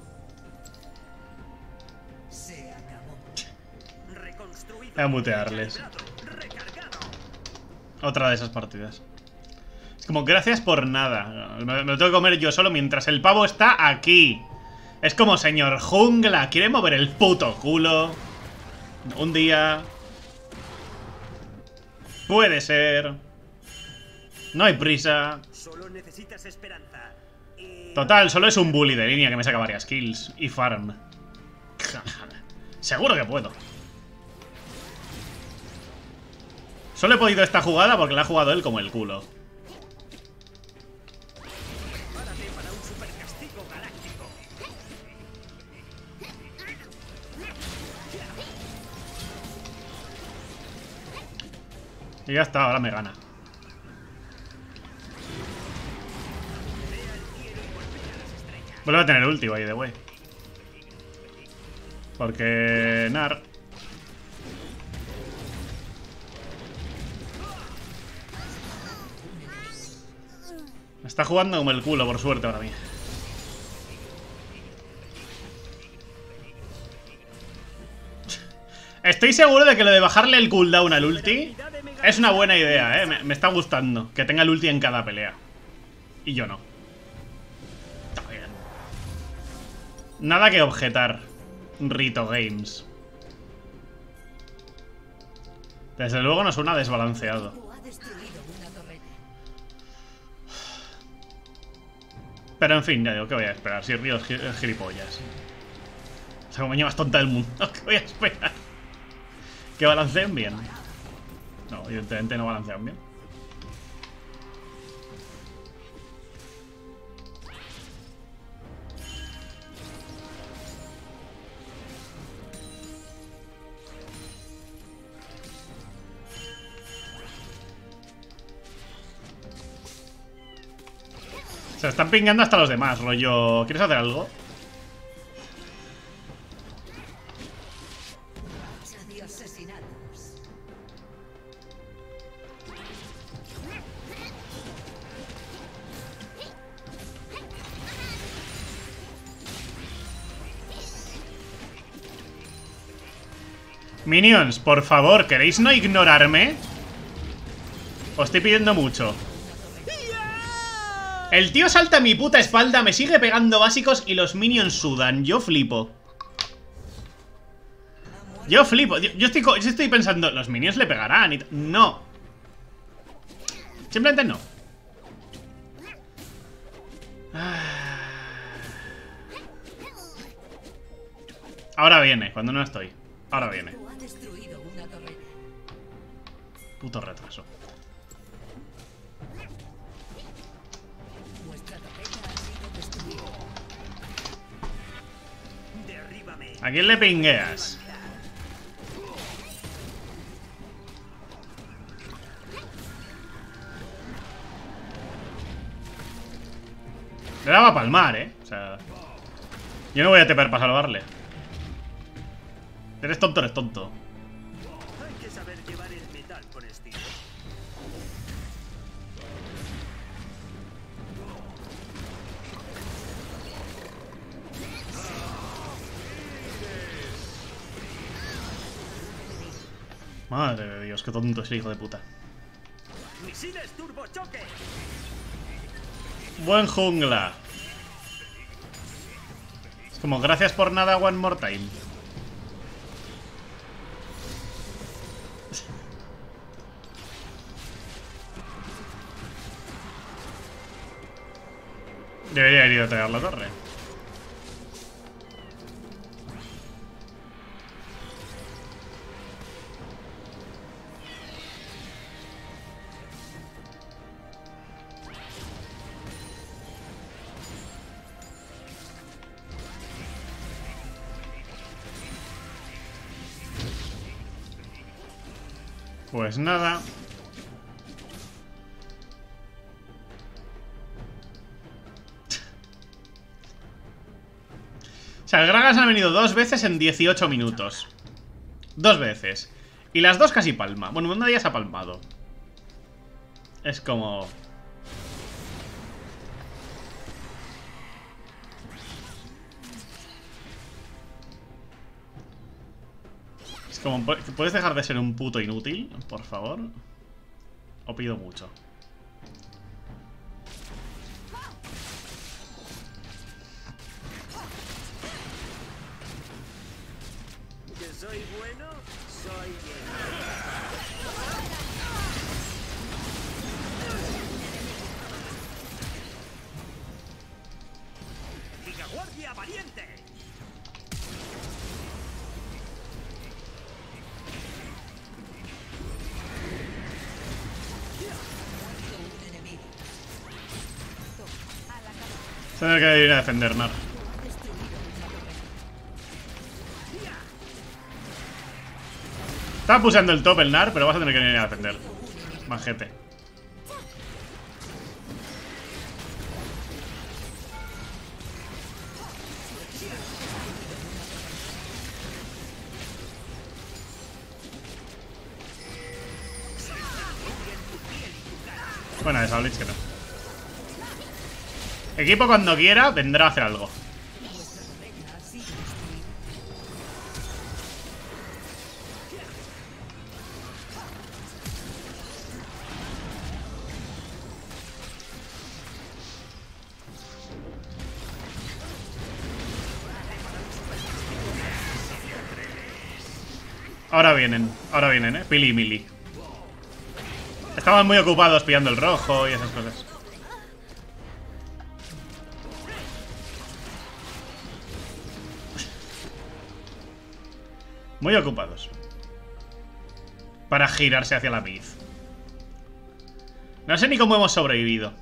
Se acabó. Reconstruido. Voy a mutearles. Recargado. Otra de esas partidas. Es como, gracias por nada. Me lo tengo que comer yo solo mientras el pavo está aquí. Es como, señor jungla, ¿quiere mover el puto culo? Un día. Puede ser. No hay prisa. Solo necesitas esperanza. Total, solo es un bully de línea que me saca varias kills. Y farm. Seguro que puedo. Solo he podido esta jugada porque la ha jugado él como el culo. Prepárate para un supercastigo galáctico. Y ya está, ahora me gana. Vuelve a tener ulti, by the way. Porque... Nar... Me está jugando como el culo, por suerte, ahora mismo. Estoy seguro de que lo de bajarle el cooldown al ulti es una buena idea, me está gustando. Que tenga el ulti en cada pelea. Y yo no. Está bien. Nada que objetar. Rito Games. Desde luego no suena desbalanceado. Ha destruido una torreta. Pero en fin, ya digo, ¿qué voy a esperar? Si Río es gilipollas. O sea, compañía más tonta del mundo. ¿Qué voy a esperar? Que balanceen bien. No, evidentemente no balancean bien. Se están pingando hasta los demás, rollo. ¿Quieres hacer algo? De asesinatos. Minions, por favor, ¿queréis no ignorarme? Os estoy pidiendo mucho. El tío salta a mi puta espalda, me sigue pegando básicos y los minions sudan. Yo flipo. Yo flipo. Yo estoy pensando, los minions le pegarán y no. Simplemente no. Ahora viene, cuando no estoy. Ahora viene. Ha destruido una torreta. Puto retraso. Vuestra torreta ha sido destruida. Derríbame. ¿A quién le pingueas? Le daba a palmar, O sea... Yo no voy a teper para salvarle. Eres tonto, eres tonto. Hay que saber llevar el metal con estilo. Madre de Dios, qué tonto es el hijo de puta. Misiles turbochoque. Buen jungla. Es como, gracias por nada, one more time. Debería haber ido a traer la torre. Pues nada. O sea, el Gragas han venido 2 veces en 18 minutos. 2 veces. Y las 2 casi palma. Bueno, una de ellas ha palmado. Es como... Es como... ¿Puedes dejar de ser un puto inútil, por favor? O pido mucho. ¿Que soy bueno? Soy bueno. ¡Gigaguardia valiente! Tener que ir a defender, Nar. Estaba puseando el top el Nar, pero vas a tener que ir a defender. Majete. Bueno, esa Blitz que no. Equipo cuando quiera vendrá a hacer algo. Ahora vienen, Pili y Mili. Estaban muy ocupados pillando el rojo y esas cosas. Muy ocupados. Para girarse hacia la mid. No sé ni cómo hemos sobrevivido.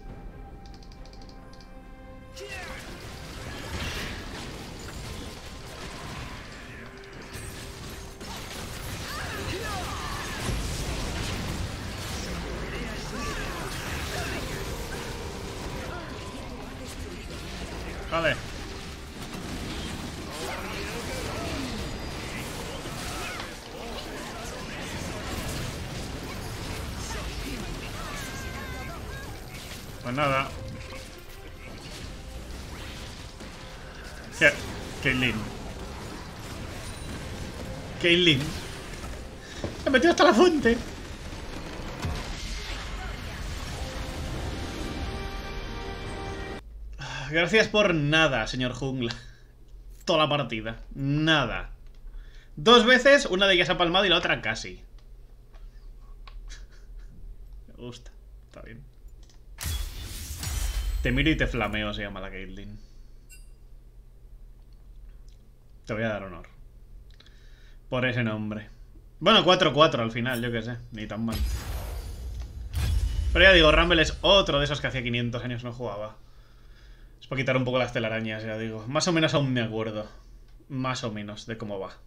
Vale. Pues nada. Caitlyn. Caitlyn. Me metió hasta la fuente. Gracias por nada, señor jungla. Toda la partida. Nada. 2 veces, una de ellas ha palmado y la otra casi. Me gusta. Está bien. Te miro y te flameo, se llama la Caitlyn. Te voy a dar honor. Por ese nombre. Bueno, 4-4 al final, yo qué sé. Ni tan mal. Pero ya digo, Rumble es otro de esos que hacía 500 años no jugaba. Es para quitar un poco las telarañas, ya digo. Más o menos aún me acuerdo. Más o menos de cómo va.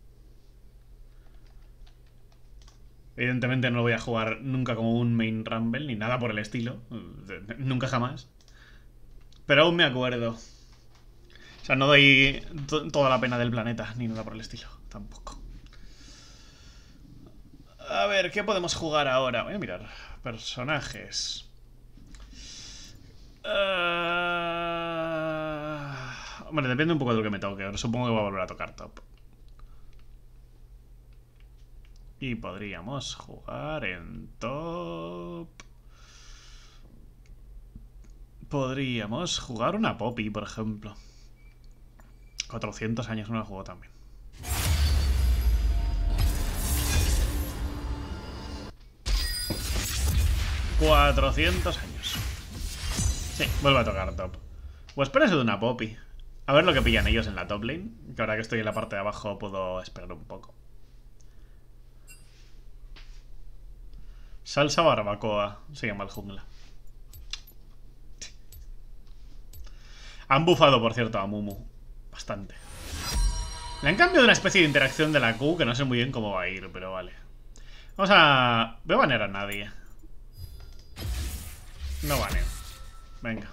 Evidentemente no lo voy a jugar nunca como un main Rumble, ni nada por el estilo. Nunca jamás. Pero aún me acuerdo. O sea, no doy toda la pena del planeta, ni nada por el estilo. Tampoco. A ver, ¿qué podemos jugar ahora? Voy a mirar. Personajes. Hombre, depende un poco de lo que me toque. Ahora supongo que voy a volver a tocar top. Y podríamos jugar en top. Podríamos jugar una Poppy, por ejemplo. 400 años no la juego también. $400 años. Sí, vuelvo a tocar top. Pues espero eso de una Poppy. A ver lo que pillan ellos en la top lane. Que ahora que estoy en la parte de abajo puedo esperar un poco. Salsa barbacoa se llama el jungla. Han bufado, por cierto, a Mumu. Bastante. Le han cambiado una especie de interacción de la Q que no sé muy bien cómo va a ir, pero vale. Vamos a... Voy a banear a nadie. No baneo. Venga.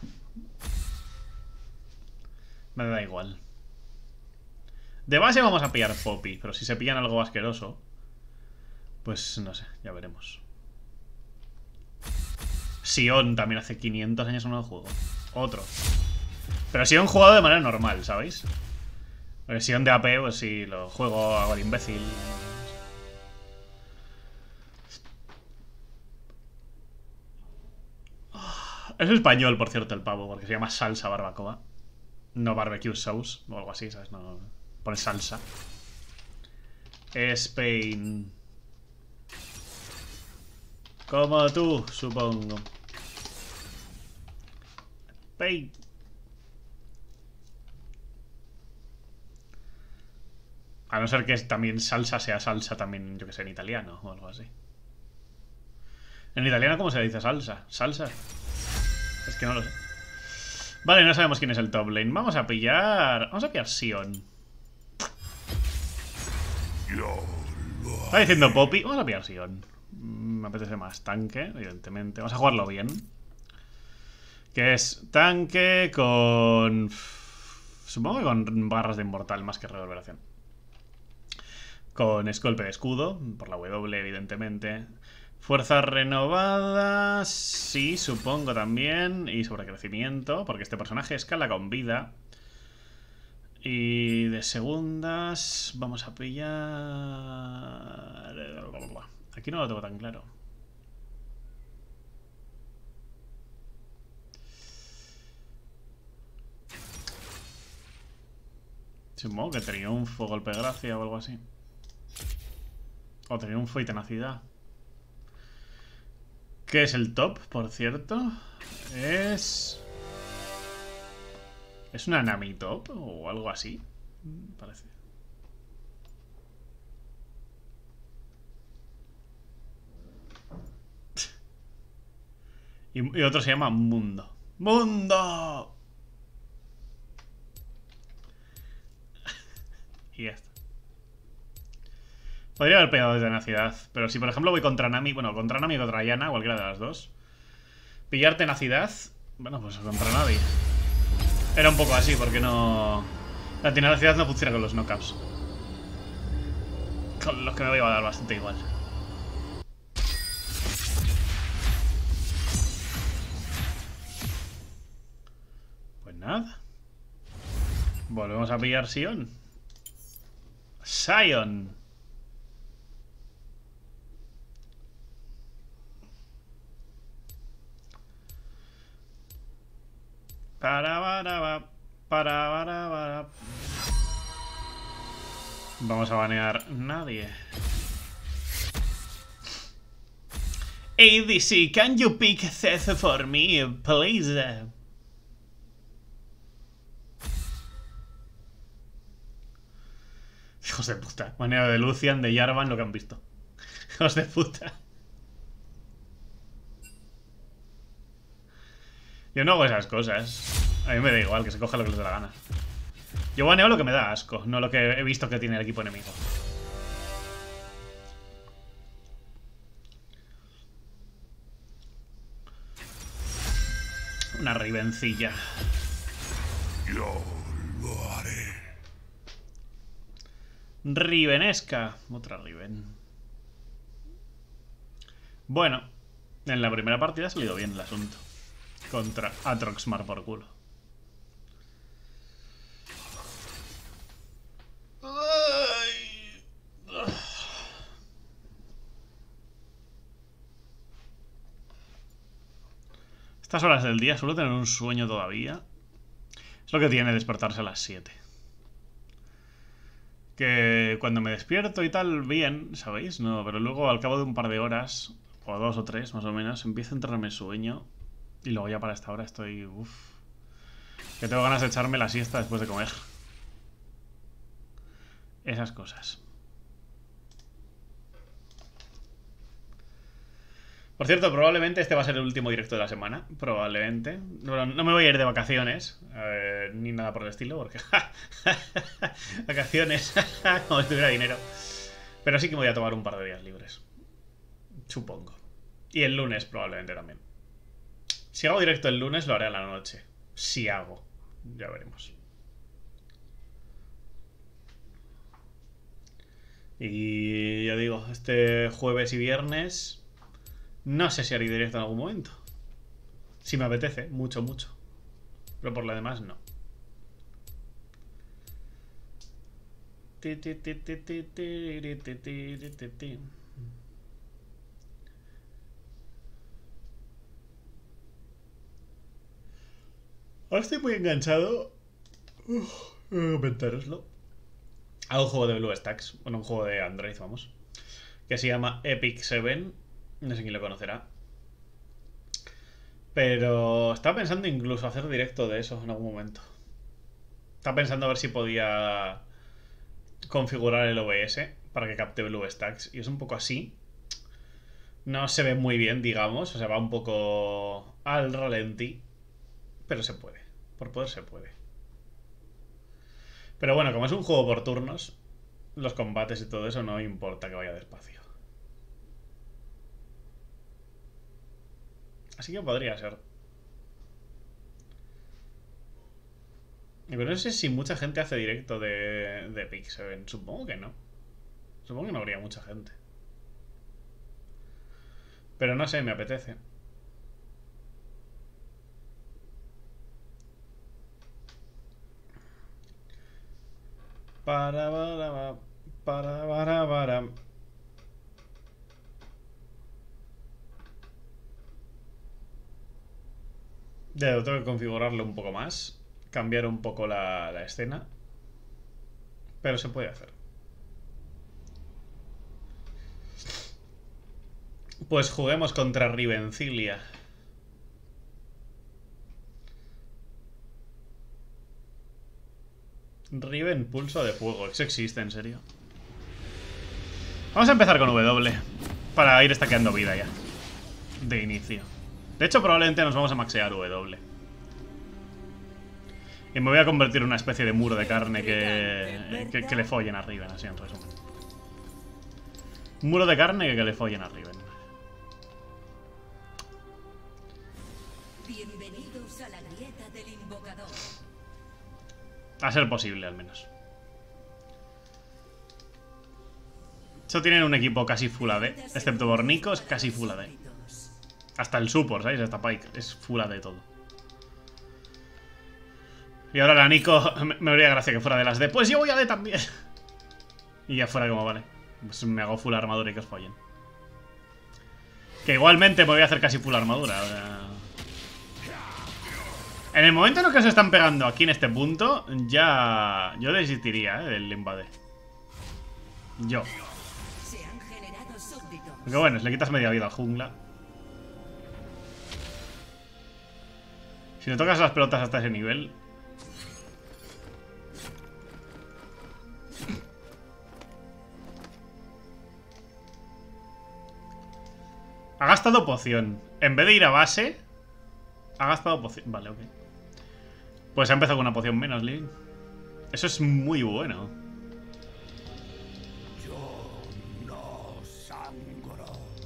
Me da igual. De base vamos a pillar Poppy, pero si se pillan algo asqueroso, pues no sé, ya veremos. Sion también hace 500 años no lo juego. Otro. Pero Sion jugado de manera normal, ¿sabéis? Sion de AP, pues sí, lo juego, hago el imbécil. Es español, por cierto, el pavo, porque se llama salsa barbacoa. No barbecue sauce o algo así, ¿sabes? No, pone salsa. Spain. Como tú, supongo. Spain. A no ser que también salsa sea salsa también, yo que sé, en italiano o algo así. ¿En italiano cómo se dice salsa? ¿Salsa? Es que no lo sé. Vale, no sabemos quién es el top lane. Vamos a pillar Sion. Está diciendo Poppy. Vamos a pillar Sion. Me apetece más tanque, evidentemente. Vamos a jugarlo bien. Que es tanque con... Supongo que con barras de inmortal más que reverberación. Con golpe de escudo, por la W, evidentemente. Fuerza renovada, sí, supongo también. Y sobrecrecimiento, porque este personaje escala con vida. Y de segundas vamos a pillar... Aquí no lo tengo tan claro. Supongo que triunfo, golpe de gracia o algo así. O triunfo y tenacidad. ¿Qué es el top, por cierto? Es una Nami top o algo así, parece. Y otro se llama Mundo. ¡Mundo! Y ya está. Podría haber pegado de tenacidad. Pero si por ejemplo voy contra Nami, bueno, contra Nami o contra Yana, cualquiera de las dos, pillar tenacidad, bueno, pues contra nadie. Era un poco así, porque no... La tenacidad no funciona con los knockouts. Con los que me voy a dar bastante igual. Pues nada. Volvemos a pillar Sion. Sion. Vamos a banear nadie. ADC, can you pick Seth for me, please? Hijos de puta. Manera de Lucian, de Jarvan, lo que han visto. Hijos de puta. Yo no hago esas cosas. A mí me da igual, que se coja lo que les dé la gana. Yo baneo lo que me da asco, no lo que he visto que tiene el equipo enemigo. Una rivencilla. Yo lo haré. Rivenesca. Otra Riven. Bueno, en la primera partida ha salido bien el asunto. Contra Atroxmar por culo. Estas horas del día suelo tener un sueño todavía. Es lo que tiene despertarse a las 7. Que cuando me despierto y tal, bien, ¿sabéis? No, pero luego al cabo de un par de horas, o 2 o 3 más o menos, empieza a entrarme el sueño. Y luego ya para esta hora estoy... Uff. Que tengo ganas de echarme la siesta después de comer. Esas cosas. Por cierto, probablemente este va a ser el último directo de la semana. Probablemente. No me voy a ir de vacaciones. Ni nada por el estilo, porque... vacaciones. Como si tuviera dinero. Pero sí que me voy a tomar un par de días libres. Supongo. Y el lunes probablemente también. Si hago directo el lunes, lo haré a la noche. Si hago. Ya veremos. Y ya digo, este jueves y viernes no sé si haré directo en algún momento. Si me apetece, mucho, mucho. Pero por lo demás, no. Ahora estoy muy enganchado. Voy a comentároslo. A un juego de BlueStacks. Bueno, un juego de Android, vamos. Que se llama Epic 7. No sé quién lo conocerá. Pero estaba pensando incluso hacer directo de eso en algún momento. Estaba pensando a ver si podía configurar el OBS para que capte BlueStacks. Y es un poco así. No se ve muy bien, digamos. O sea, va un poco al ralentí. Pero se puede. Por poder se puede. Pero bueno, como es un juego por turnos, los combates y todo eso no importa que vaya despacio. Así que podría ser. Pero no sé si mucha gente hace directo de Epic 7. Supongo que no. Supongo que no habría mucha gente. Pero no sé, me apetece. Para. Ya, tengo que configurarlo un poco más. Cambiar un poco la escena. Pero se puede hacer. Pues juguemos contra Rivencilia. Riven pulso de fuego. Eso existe, en serio. Vamos a empezar con W. Para ir stackeando vida ya. De inicio. De hecho, probablemente nos vamos a maxear W. Y me voy a convertir en una especie de muro de carne que le follen a Riven, así en resumen. Muro de carne que le follen a Riven. Bienvenidos a la grieta del invocador. A ser posible, al menos. Eso tienen un equipo casi full AD. Excepto por Nico, es casi full AD. Hasta el support, ¿sabéis? Hasta Pike es full AD todo. Y ahora la Nico me habría gracia que fuera de las D. Pues yo voy a D también. Y ya fuera como vale. Pues me hago full armadura y que os follen. Que igualmente me voy a hacer casi full armadura. O sea... En el momento en el que se están pegando aquí en este punto, ya... Yo desistiría, del invade. Yo. Se han generado súbditos. Porque bueno, le quitas media vida al jungla. Si le tocas las pelotas hasta ese nivel... Ha gastado poción. En vez de ir a base, ha gastado poción. Vale, ok. Pues ha empezado con una poción menos, Living. Eso es muy bueno. Yo no sangro.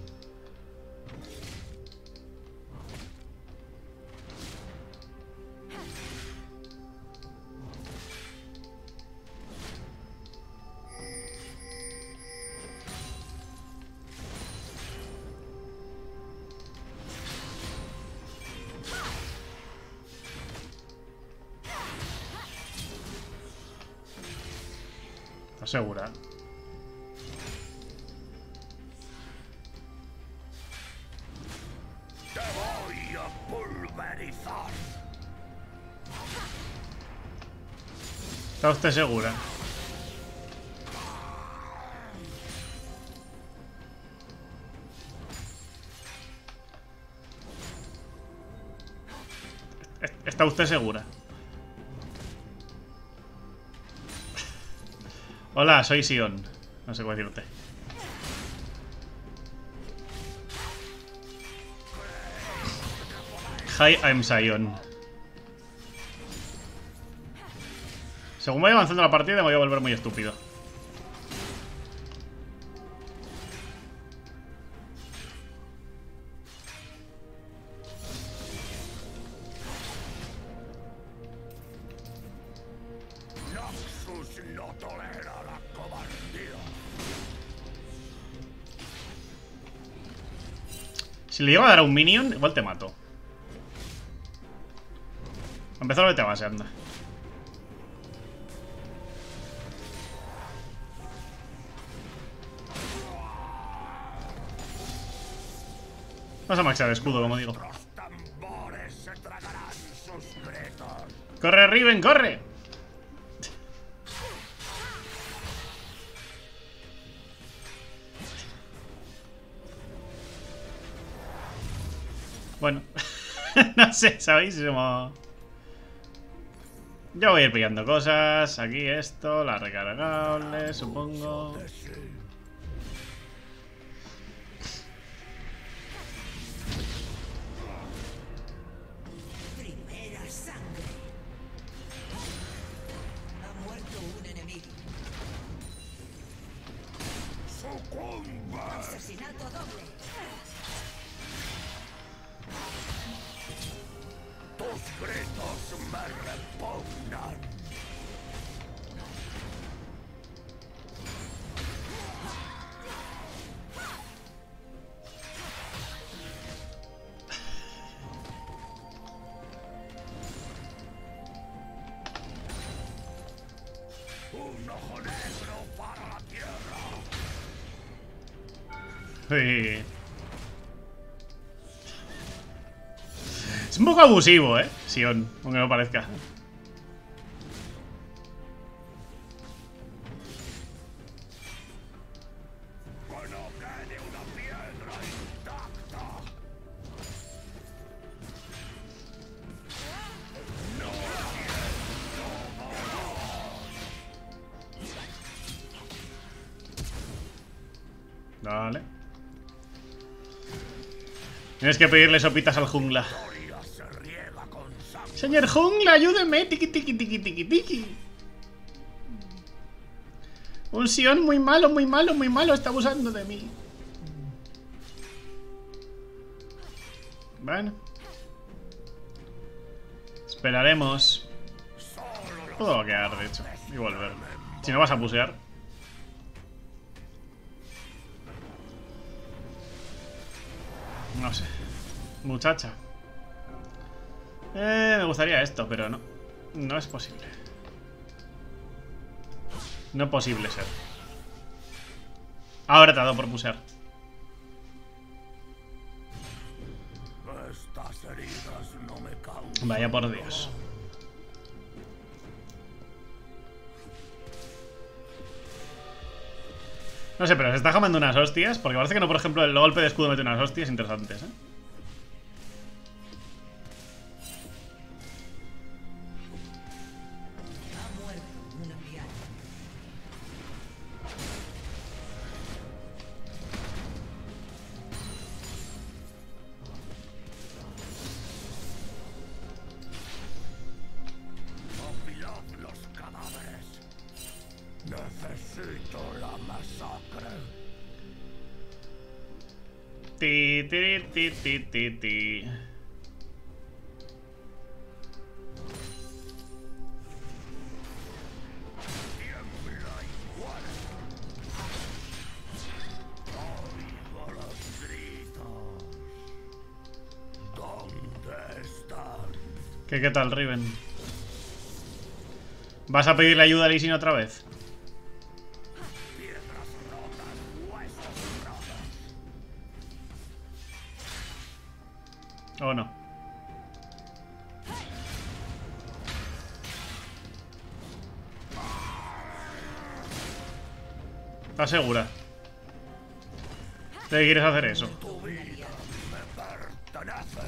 ¿Estás segura? Te voy a pulverizar. ¿Está usted segura? ¿Está usted segura? Hola, soy Sion. No sé cómo decirte. Hi, I'm Sion. Según vaya avanzando la partida me voy a volver muy estúpido. Si le llego a dar a un minion, igual te mato. A empezar, vete a base, anda. Vamos a maxear escudo, como digo. Los tambores se tragarán sus gritos. ¡Corre, Riven, corre! Bueno, no sé, ¿sabéis? Como... Yo voy a ir pillando cosas. Aquí esto, la recargable, supongo. Primera sangre. Ha muerto un enemigo. Sucumba. Asesinato doble. Tus gritos me repugnan. Un ojo negro para la tierra. Sí. Es un poco abusivo, Sion, aunque no parezca. Que no quede una piedra intacta. Vale. Tienes que pedirle sopitas al jungla. Gloria se riega con sangre. Señor jungla, ayúdeme. Tiki, tiki, tiki, tiki, tiki. Un Sion muy malo, muy malo, muy malo está abusando de mí. Bueno. Esperaremos. Puedo vaquear, de hecho. Y volver. Si no vas a pusear. No sé. Muchacha. Me gustaría esto, pero no. No es posible. No posible ser. Ahora te ha dado por pusear. Estas heridas no me causan. Vaya por Dios. No sé, pero se está jamando unas hostias. Porque parece que no, por ejemplo, el golpe de escudo mete unas hostias interesantes, Ha muerto un enviado. Apilad los cadáveres. Necesito la masacre. Ti, ti, ti, ti, ti, ti. Tiembla igual. Oigo los gritos. ¿Dónde están? ¿Qué tal, Riven? ¿Vas a pedirle ayuda a Lee Sin otra vez? Piedras rotas, huesos rotos. ¿O no? ¿Estás segura de que quieres hacer eso? Tu vida me pertenece.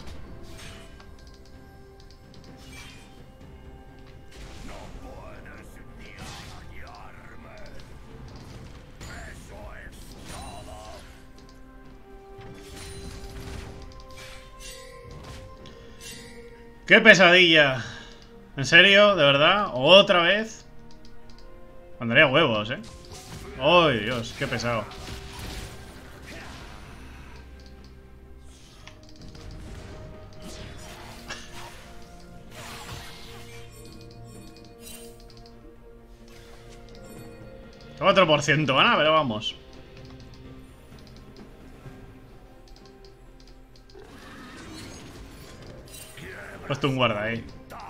No puedes ni arañarme. Eso es todo. ¡Qué pesadilla! ¿En serio? ¿De verdad? ¿Otra vez? Mandaría huevos, ¡Ay, Dios! ¡Qué pesado! $4%, van a ver, vamos. Puesto un guarda ahí.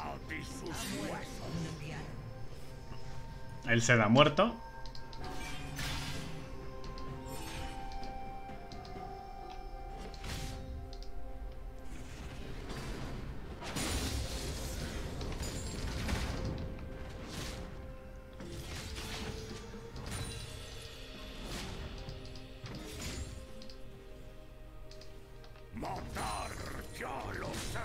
El Zed ha muerto. Matar, ya lo sé.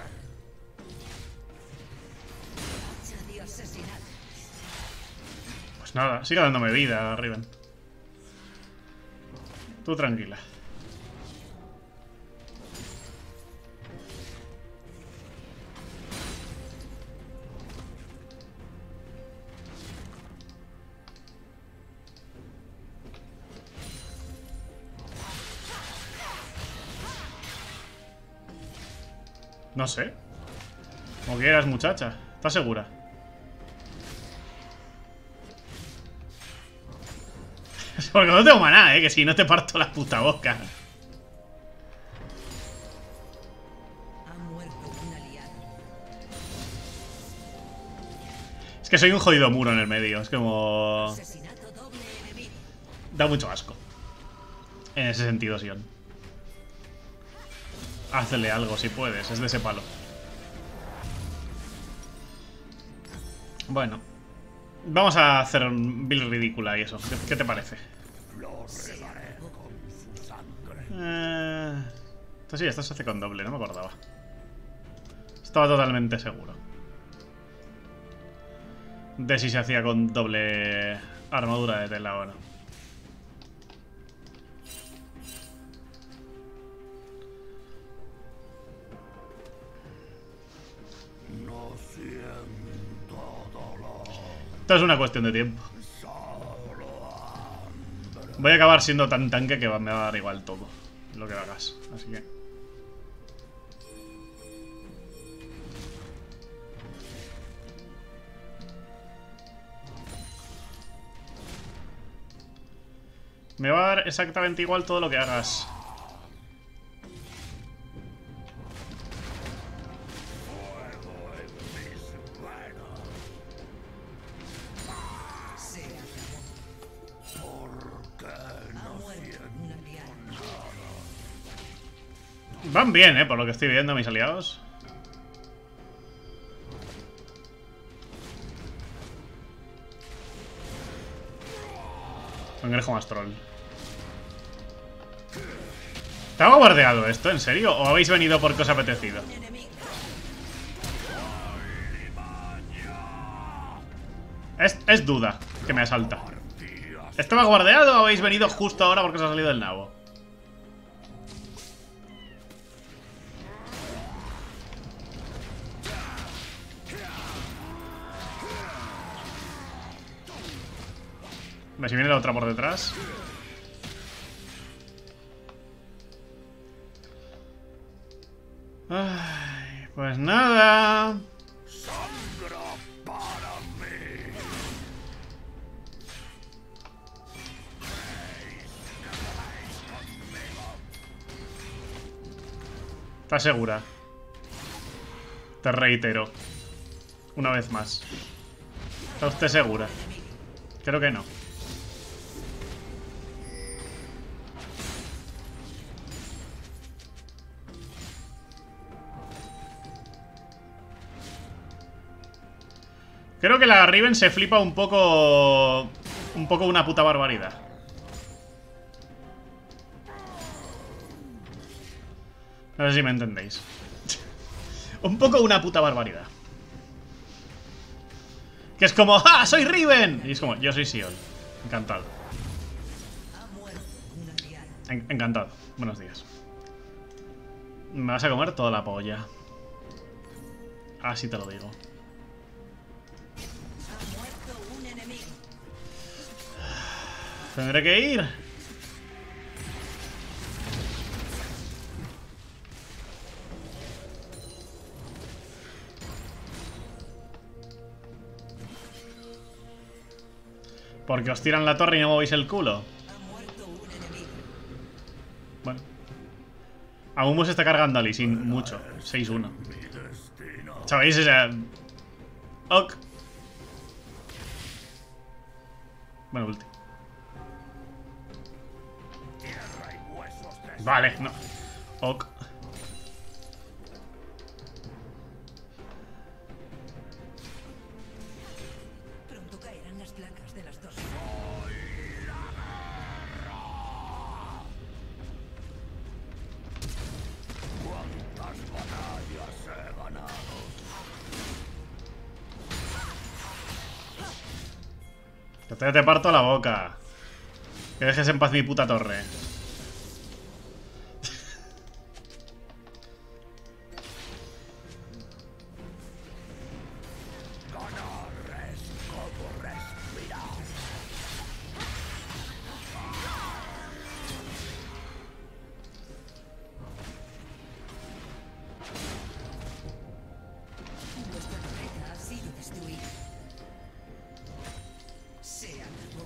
Pues nada, sigue dándome vida, Riven. Tú tranquila. No sé. Como quieras, muchacha. ¿Estás segura? Porque no tengo maná, que si no te parto la puta boca. Ha muerto un aliado. Es que soy un jodido muro en el medio. Es como... Asesinato doble enemigo. Da mucho asco. En ese sentido, Sion. Hazle algo si puedes, es de ese palo. Bueno. Vamos a hacer un build ridícula y eso. ¿Qué te parece? Lo regaré con su sangre. Esto sí, esto se hace con doble, no me acordaba. Estaba totalmente seguro de si se hacía con doble armadura de tela o no. No siento dolor. Esto es una cuestión de tiempo. Voy a acabar siendo tan tanque que me va a dar igual todo lo que hagas, así que... Me va a dar exactamente igual todo lo que hagas. Se acabó. Ha muerto un aliado. Van bien, por lo que estoy viendo, mis aliados. Cangrejo más troll. ¿Estaba guardeado esto? ¿En serio? ¿O habéis venido porque os ha apetecido? Enemigo. Es duda que me asalta. ¿Estaba guardeado o habéis venido justo ahora porque os ha salido el nabo? Si viene la otra por detrás. Ay, pues nada. Sangra para mí. ¿Estás segura? Te reitero. Una vez más. ¿Está usted segura? Creo que no. Creo que la Riven se flipa un poco una puta barbaridad. No sé si me entendéis. Un poco una puta barbaridad. Que es como, ¡ah, soy Riven! Y es como, yo soy Sion. Encantado. Ha muerto un aliado. Encantado. Buenos días. Me vas a comer toda la polla. Así te lo digo. Ha muerto un enemigo. Tendré que ir. Porque os tiran la torre y no movéis el culo. Ha muerto un enemigo. Bueno. Amumu se está cargando a Lee Sin mucho. 6-1. Mi destino. ¿Sabéis? O sea... Ok. Bueno, ulti. Vale, no. Ok. Pronto caerán las placas de las dos. Que te parto la boca. Que dejes en paz mi puta torre. Vuestra torreta ha sido destruida. Se acabó.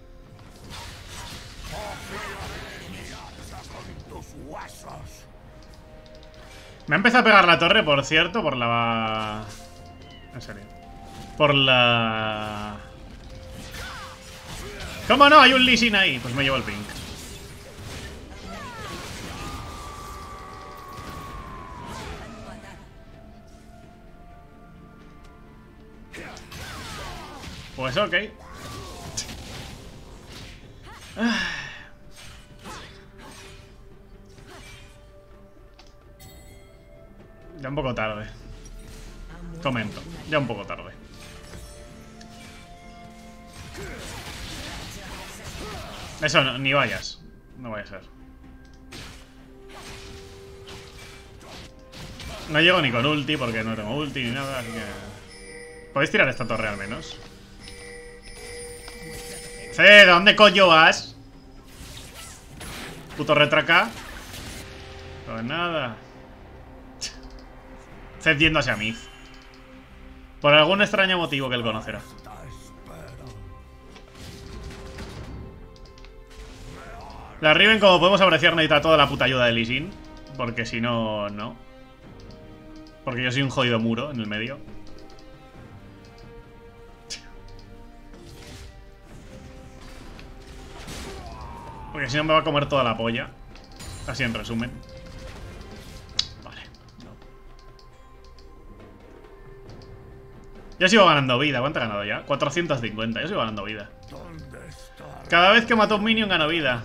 Me ha empezado a pegar la torre, por cierto, por la... En serio. Por la... ¿Cómo no? Hay un Lee Sin ahí. Pues me llevo el pink. Pues ok. Ya un poco tarde. Comento. Ya un poco tarde. Eso no, ni vayas. No vaya a ser. No llego ni con ulti porque no tengo ulti ni nada, así que... ¿Podéis tirar esta torre al menos? ¿De dónde coño vas? Puto retraca. Pues nada. Zed yéndose a Myth. Por algún extraño motivo que él conocerá. La Riven, como podemos apreciar, necesita toda la puta ayuda de Lee Sin. Porque si no, no. Porque yo soy un jodido muro en el medio. Porque si no me va a comer toda la polla. Así en resumen. Vale. No. Yo sigo ganando vida. ¿Cuánto he ganado ya? 450. Yo sigo ganando vida. Cada vez que mato un minion gano vida.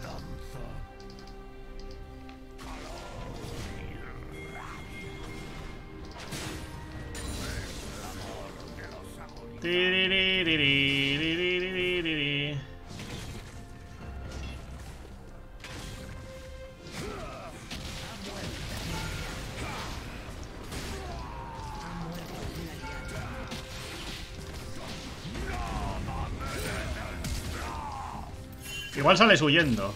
Igual sales huyendo.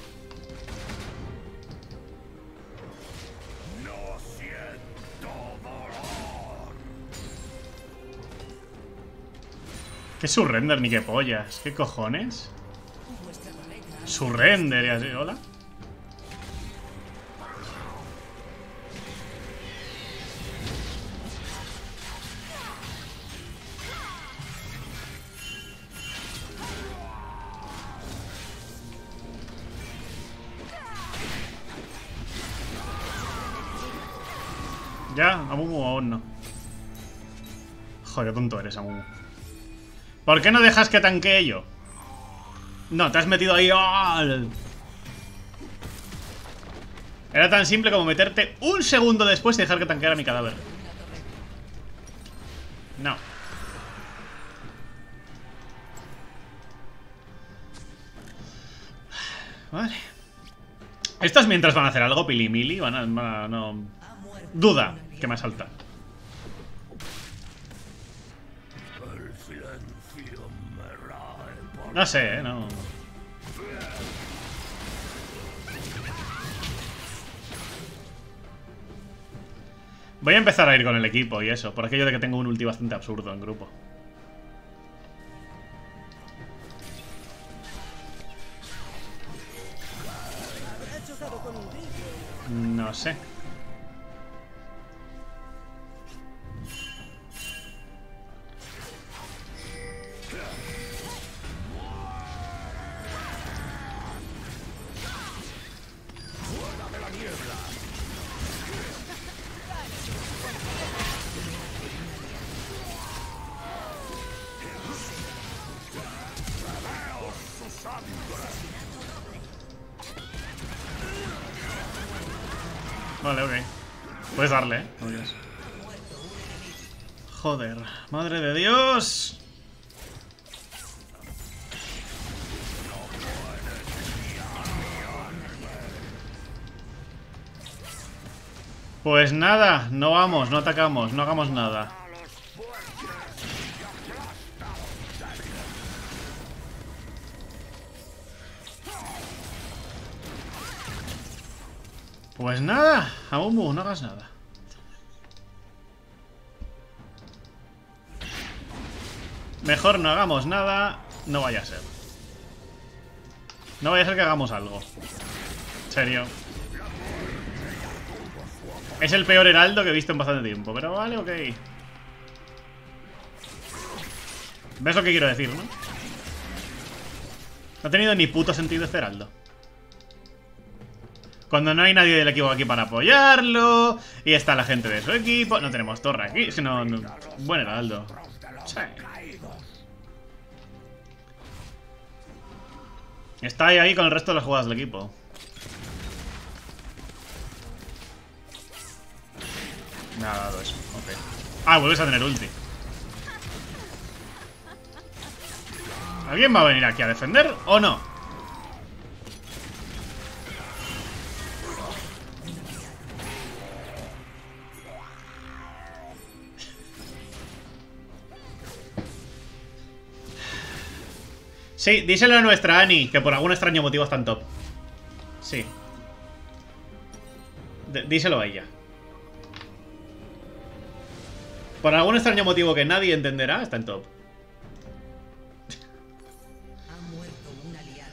¿Qué surrender ni qué pollas? ¿Qué cojones? Surrender y así, hola. ¿Ya? ¿Amumu aún no? Joder, qué tonto eres, Amumu. ¿Por qué no dejas que tanquee yo? No, te has metido ahí. ¡Oh! Era tan simple como meterte un segundo después y dejar que tanqueara mi cadáver. No. Vale. Estos mientras van a hacer algo, pilimili, van a no... Duda que me asalta. No sé, no. Voy a empezar a ir con el equipo y eso, por aquello de que tengo un ulti bastante absurdo en grupo. No sé. Vale, ok. Puedes darle, ¿eh? No digas. Joder, madre de Dios. Pues nada, no vamos, no atacamos, no hagamos nada. Pues nada, Amumu, no hagas nada. Mejor no hagamos nada, no vaya a ser. No vaya a ser que hagamos algo. En serio. Es el peor heraldo que he visto en bastante tiempo, pero vale, ok. ¿Ves lo que quiero decir, no? No ha tenido ni puto sentido este heraldo. Cuando no hay nadie del equipo aquí para apoyarlo, y está la gente de su equipo. No tenemos torre aquí, sino... Buen heraldo. Sí. Está ahí con el resto de las jugadas del equipo. Me ha dado eso, ok. Ah, vuelves a tener ulti. ¿Alguien va a venir aquí a defender o no? Sí, díselo a nuestra Annie, que por algún extraño motivo está en top. Sí. Díselo a ella. Por algún extraño motivo que nadie entenderá, está en top. Ha muerto un aliado.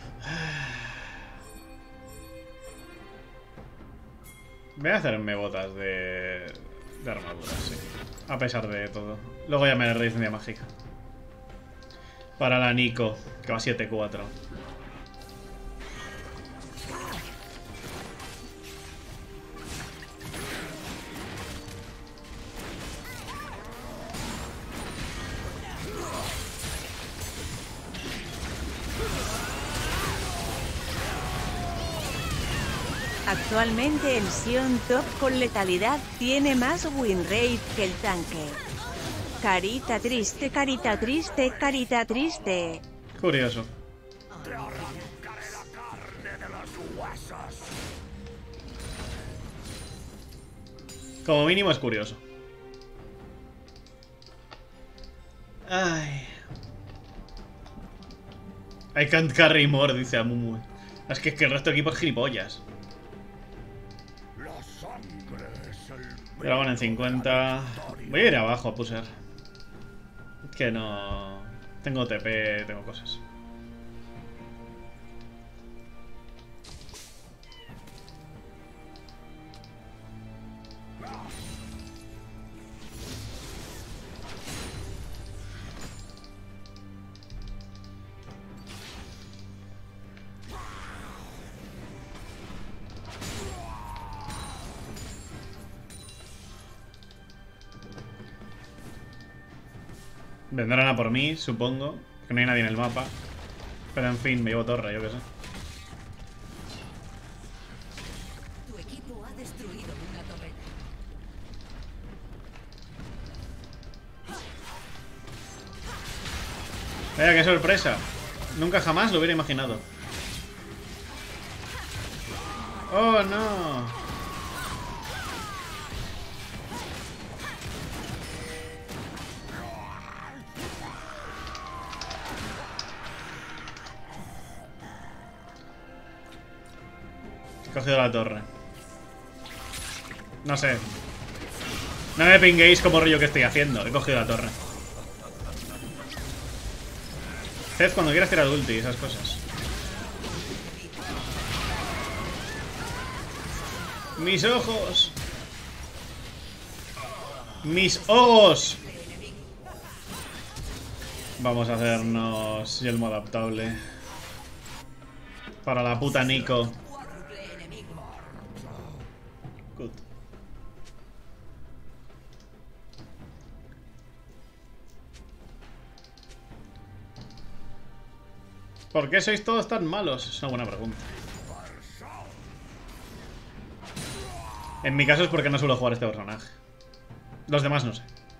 Voy a hacerme botas de armadura, sí. A pesar de todo. Luego ya me haré resistencia mágica. Para la Nico, que va 7-4. Actualmente el Sion Top con letalidad tiene más win rate que el tanque. Carita triste, carita triste, carita triste. Curioso. Como mínimo es curioso. Ay. I can't carry more, dice Amumu. Es que el resto del equipo es gilipollas. Dragón en 50. Voy a ir abajo a pusher. Que no... Tengo TP, tengo cosas. Vendrán a por mí, supongo. Que no hay nadie en el mapa. Pero en fin, me llevo torre, yo qué sé. Tu equipo ha destruido una torreta. Vaya, qué sorpresa. Nunca jamás lo hubiera imaginado. ¡Oh, no! He cogido la torre. No sé. No me pinguéis como rollo que estoy haciendo. He cogido la torre. Zed, cuando quieras tirar ulti, esas cosas. ¡Mis ojos! ¡Mis ojos! Vamos a hacernos yelmo adaptable. Para la puta Nico. Good. ¿Por qué sois todos tan malos? Es una buena pregunta. En mi caso es porque no suelo jugar este personaje. Los demás no sé.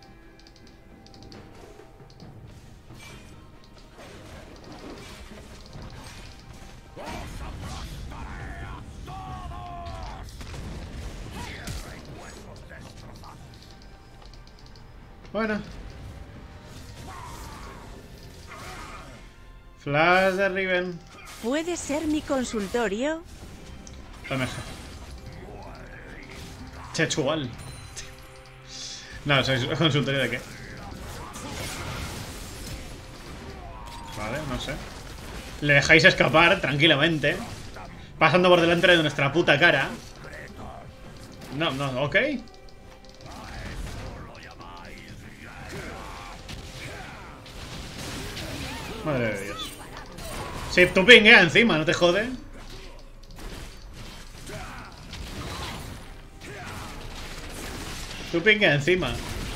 Bueno. Flash de Riven. ¿Puede ser mi consultorio? MG. Chechual. No, ¿sois consultorio de qué? Vale, no sé. Le dejáis escapar tranquilamente, pasando por delante de nuestra puta cara. No, no, ok. Madre de Dios. Si tú pinguea encima, no te jode. Tú pinguea encima.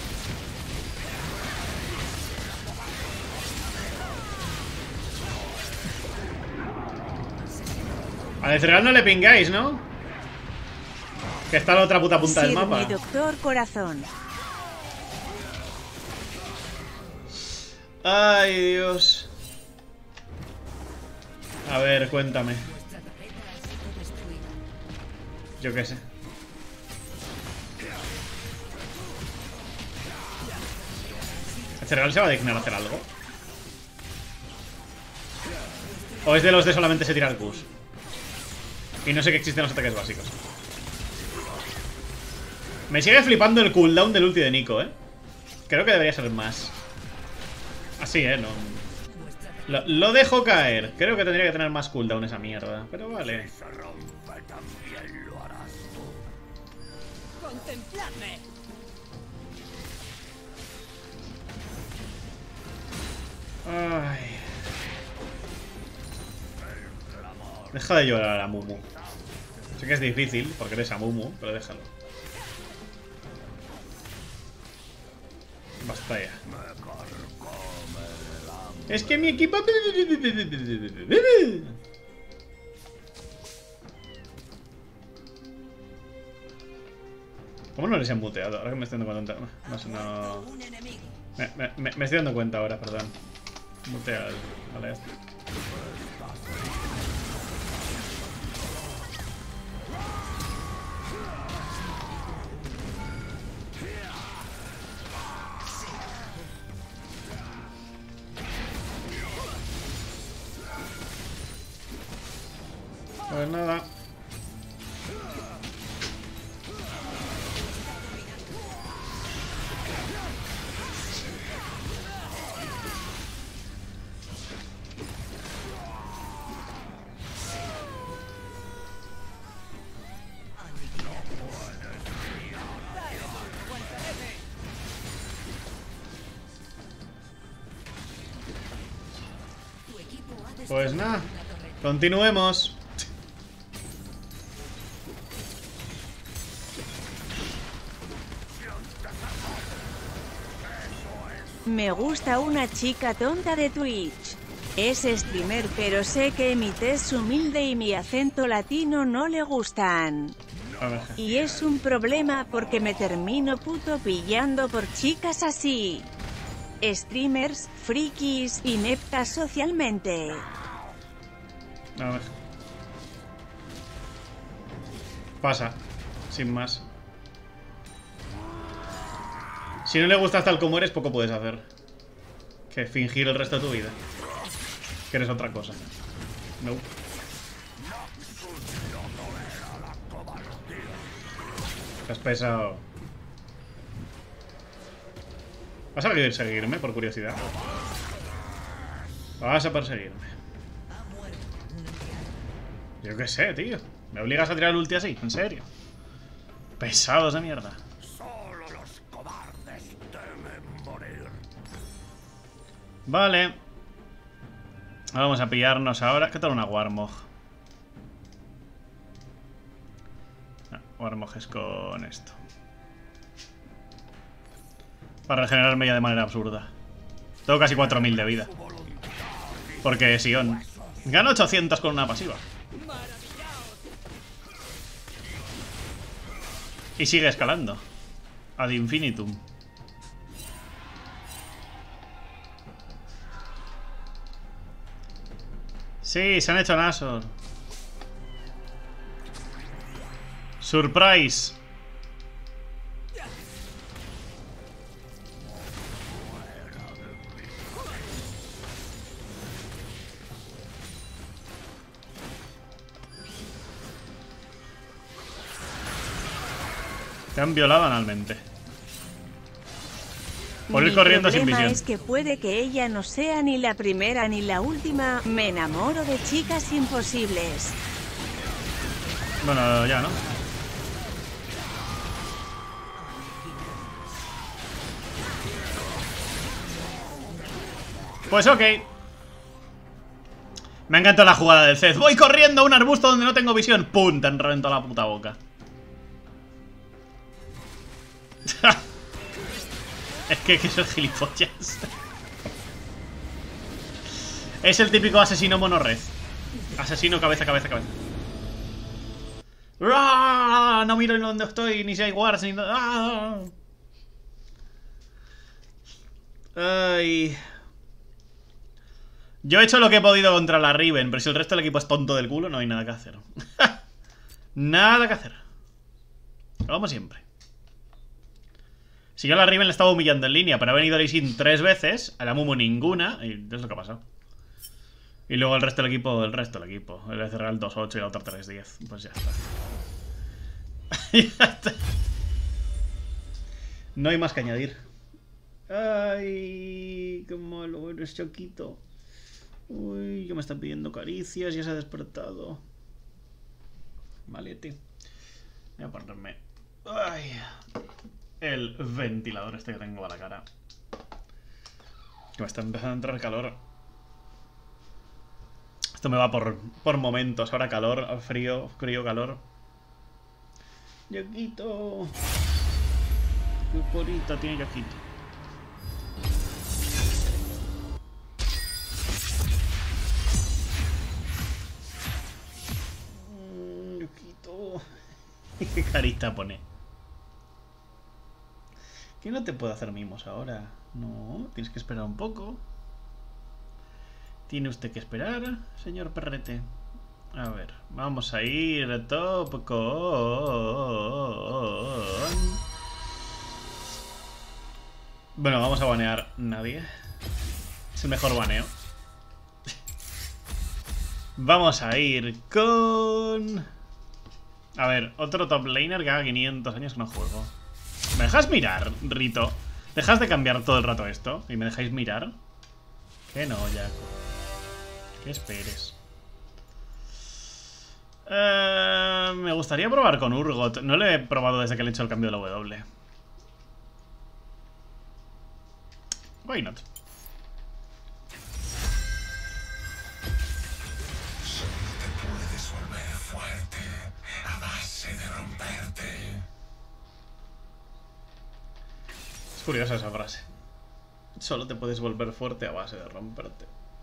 Al Ezreal no le pingáis, ¿no? Que está a la otra puta punta del Sir, mapa. mi doctor corazón. Ay, Dios. A ver, cuéntame. Yo qué sé. ¿El Ezreal se va a dignar a hacer algo? ¿O es de los de solamente se tira el Qs? Y no sé que existen los ataques básicos. Me sigue flipando el cooldown del ulti de Nico, ¿eh? Creo que debería ser más. Así, ¿eh? No... Lo dejo caer. Creo que tendría que tener más cooldown esa mierda. Pero vale. ¡Contempladme! Ay. Deja de llorar a Mumu. Sé que es difícil porque eres a Mumu, pero déjalo. Basta ya. Es que mi equipo... ¿Cómo no les he muteado? Ahora que me estoy dando cuenta. No sé, no... Me estoy dando cuenta ahora, perdón. Mutea al... Vale, este. Pues nada. Pues nada. Continuemos. Me gusta una chica tonta de Twitch. Es streamer, pero sé que mi tez humilde y mi acento latino no le gustan. A ver. Y es un problema porque me termino puto pillando por chicas así. Streamers, frikis, ineptas socialmente. A ver. Pasa. Sin más. Si no le gustas tal como eres, poco puedes hacer. Que fingir el resto de tu vida. Que eres otra cosa. No. Te has pesado. ¿Vas a querer seguirme, por curiosidad? Vas a perseguirme. Yo qué sé, tío. ¿Me obligas a tirar el ulti así? ¿En serio? Pesados de mierda. Vale. Vamos a pillarnos ahora. ¿Qué tal una Warmog? No, Warmog es con esto. Para regenerarme ya de manera absurda. Tengo casi 4000 de vida. Porque Sion gano 800 con una pasiva. Y sigue escalando. Ad infinitum. Sí, se han hecho nasos. Surprise. Te han violado analmente. Por ir corriendo sin visión. Mi problema es que puede que ella no sea ni la primera ni la última. Me enamoro de chicas imposibles. Bueno, ya, ¿no? Pues ok. Me ha encantado la jugada del Zed. Voy corriendo a un arbusto donde no tengo visión. ¡Pum! Te han reventado la puta boca. Es que soy gilipollas. Es el típico asesino monorred. Asesino cabeza, cabeza, cabeza. ¡Ah! No miro en dónde estoy, ni si hay guards, ni nada. ¡Ah! Ay. Yo he hecho lo que he podido contra la Riven, pero si el resto del equipo es tonto del culo, no hay nada que hacer. Nada que hacer. Como siempre. Si yo a la Riven le estaba humillando en línea, pero ha venido Lee Sin 3 veces, a la Mumu ninguna, y es lo que ha pasado. Y luego el resto del equipo, el Ezreal 2-8 y la otra 3-10. Pues ya está. Ya está. No hay más que añadir. Ay, qué malo eres, Choquito. Uy, que me está pidiendo caricias, ya se ha despertado. Malete. Voy a ponerme... Ay... el ventilador este que tengo a la cara. Que me está empezando a entrar calor. Esto me va por momentos. Ahora calor, frío, frío, calor. Yoquito. Qué porita tiene Yoquito. Yoquito. Qué carita pone. Que no te puedo hacer mimos ahora. No, tienes que esperar un poco. Tiene usted que esperar, señor perrete. A ver, vamos a ir top con... Bueno, vamos a banear nadie. Es el mejor baneo. Vamos a ir con... A ver, otro top laner que haga 500 años que no juego. ¿Me dejas mirar, Rito? ¿Dejas de cambiar todo el rato esto? ¿Y me dejáis mirar? Que no, ya. Que esperes. Me gustaría probar con Urgot. No lo he probado desde que le he hecho el cambio de la W. Why not? Puedes volver fuerte a base de romperte. Es curiosa esa frase. Solo te puedes volver fuerte a base de romperte.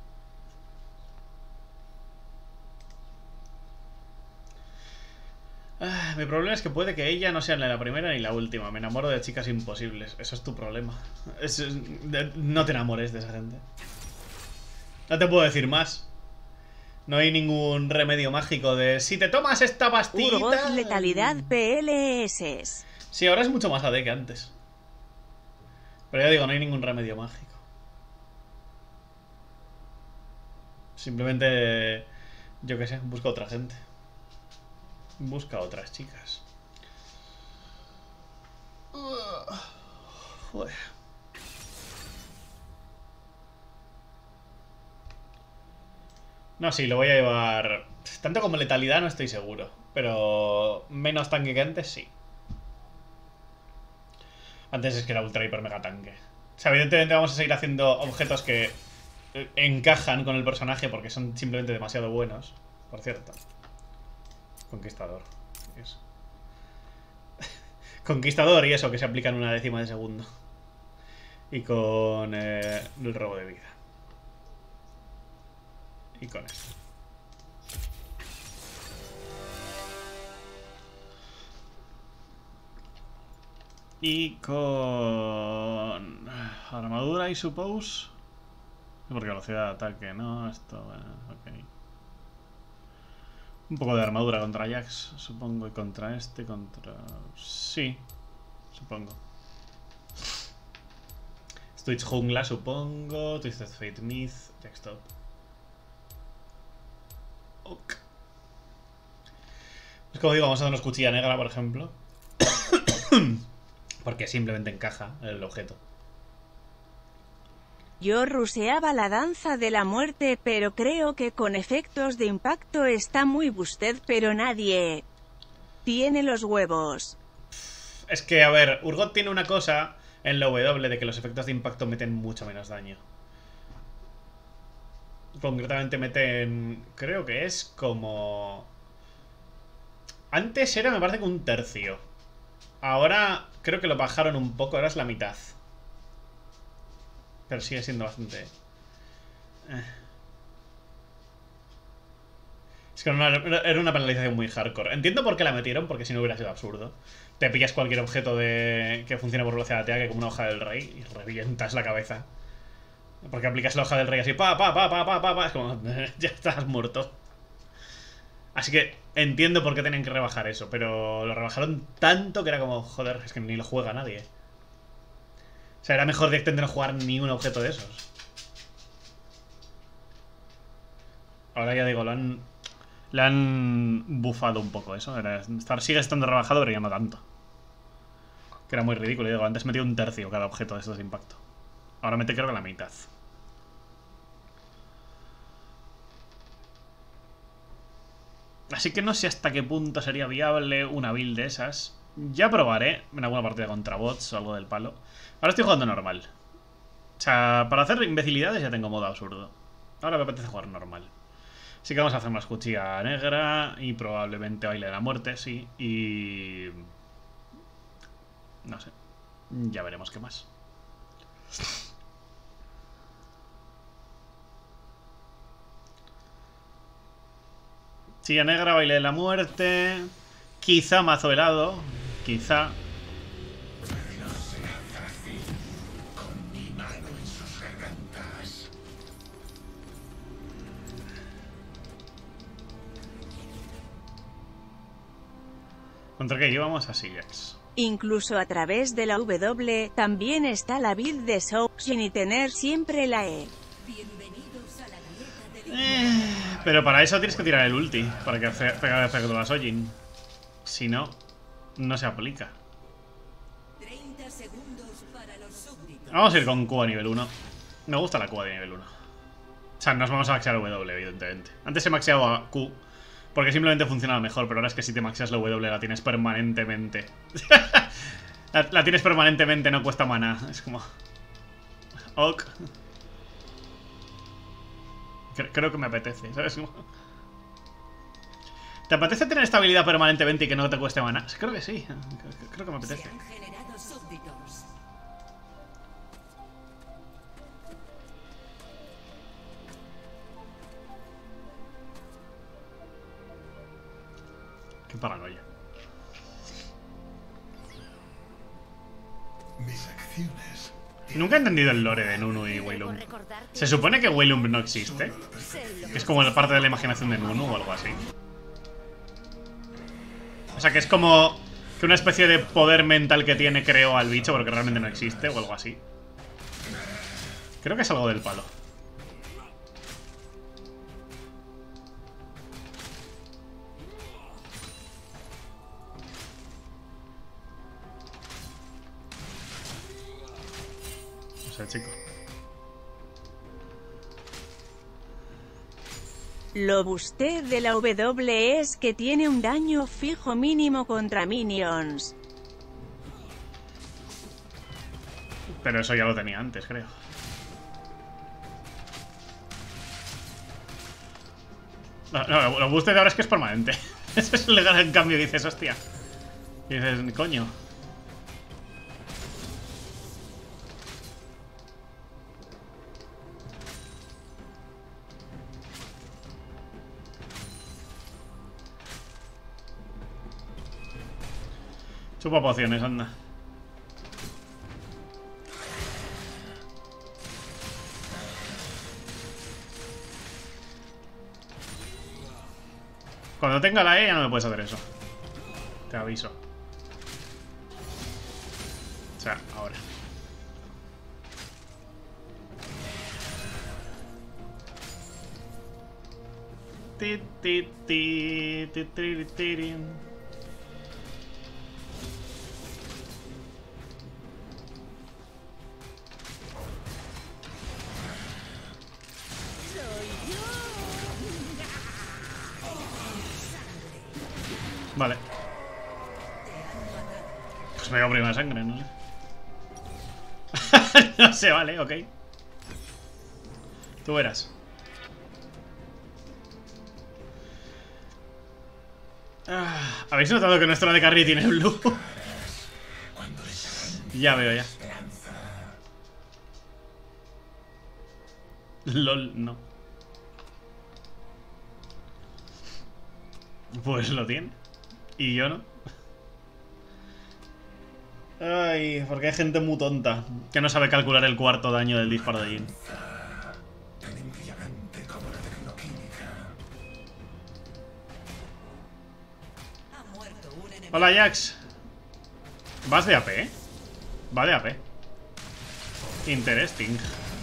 Mi problema es que puede que ella no sea ni la primera ni la última. Me enamoro de chicas imposibles. Eso es tu problema. No te enamores de esa gente. No te puedo decir más. No hay ningún remedio mágico de... Si te tomas esta pastillita... Urgot letalidad PLS. Sí, ahora es mucho más AD que antes. Pero ya digo, no hay ningún remedio mágico. Simplemente... Yo qué sé, busca otra gente. Busca otras chicas. Joder. No, sí, lo voy a llevar... Tanto como letalidad no estoy seguro. Pero menos tanque que antes, sí. Antes es que era ultra hiper mega tanque. O sea, evidentemente vamos a seguir haciendo objetos que encajan con el personaje porque son simplemente demasiado buenos. Por cierto. Conquistador. Eso. Conquistador y eso, que se aplica en una décima de segundo. Y con el robo de vida. Y con esto. Y con armadura, I suppose. Porque velocidad de ataque, ¿no? Esto, bueno, ok. Un poco de armadura contra Jax, supongo. Y contra este, contra... Sí, supongo. Twitch Jungla, supongo. Twisted Fate Myth. Jax Top. Ok. Es como digo, vamos a darnos cuchilla negra, por ejemplo. Porque simplemente encaja el objeto. Yo ruseaba la danza de la muerte, pero creo que con efectos de impacto está muy busted, pero nadie tiene los huevos. Es que, a ver, Urgot tiene una cosa en la W de que los efectos de impacto meten mucho menos daño. Concretamente meten... creo que es como... Antes era, me parece que un tercio. Ahora creo que lo bajaron un poco, ahora es la mitad. Pero sigue siendo bastante... Es que era una penalización muy hardcore. Entiendo por qué la metieron, porque si no hubiera sido absurdo. Te pillas cualquier objeto que funcione por velocidad de ataque como una hoja del rey y revientas la cabeza. Porque aplicas la hoja del rey así, es como, ya estás muerto. Así que entiendo por qué tenían que rebajar eso, pero lo rebajaron tanto que era como, joder, es que ni lo juega nadie. O sea, era mejor directamente no jugar ni un objeto de esos. Ahora ya digo, le han bufado un poco eso. Sigue estando rebajado, pero ya no tanto. Que era muy ridículo. Digo, antes metía un tercio cada objeto de estos de impacto. Ahora mete creo que la mitad. Así que no sé hasta qué punto sería viable una build de esas. Ya probaré en alguna partida contra bots o algo del palo. Ahora estoy jugando normal. O sea, para hacer imbecilidades ya tengo modo absurdo. Ahora me apetece jugar normal. Así que vamos a hacer más cuchilla negra y probablemente baile de la muerte, sí. Y... no sé. Ya veremos qué más. Cuchilla negra, baile de la muerte. Quizá mazo helado. Quizá. ¿Contra qué llevamos a Silex? Incluso a través de la W, también está la build de Soujin y tener siempre la E. Bienvenidos a la grieta del Pero para eso tienes que tirar el ulti, para que pegue efecto a Soujin. Si no, no se aplica. 30 segundos para los súbditos. Vamos a ir con Q a nivel 1. Me gusta la Q de nivel 1. O sea, nos vamos a maxear W, evidentemente. Antes he maxeado a Q porque simplemente funcionaba mejor, pero ahora es que si te maxeas la W la tienes permanentemente. la tienes permanentemente, no cuesta maná. Es como... ok. Creo que me apetece, ¿sabes? ¿Te apetece tener esta habilidad permanentemente y que no te cueste maná? Creo que sí. Creo que me apetece. Se han generado súbditos. Qué paranoia. Mis acciones. Nunca he entendido el lore de Nunu y Waylumb. Se supone que Waylumb no existe. Que es como parte de la imaginación de Nunu o algo así. O sea, que es como que una especie de poder mental que tiene creó al bicho, pero que realmente no existe o algo así. Creo que es algo del palo. No sé, chico. Lo busted de la W es que tiene un daño fijo mínimo contra minions. Pero eso ya lo tenía antes, creo. No, lo busted de ahora es que es permanente. Ese es el gran cambio, dices, hostia. Y dices, coño. Chupa pociones, anda. Cuando tenga la E ya no me puedes hacer eso. Te aviso. O sea, ahora. Ti, ti, ti, ti, ti, ti, ti. Vale. Pues me hago primera sangre, no sé. No sé, vale, ok. Tú verás. ¿Habéis notado que nuestro de carry tiene blue? Ya veo, ya. LOL, no. Pues lo tiene. Y yo no. Ay, porque hay gente muy tonta que no sabe calcular el cuarto daño del disparo de Jhin. Hola, Jax. ¿Vas de AP? Va de AP. Interesting.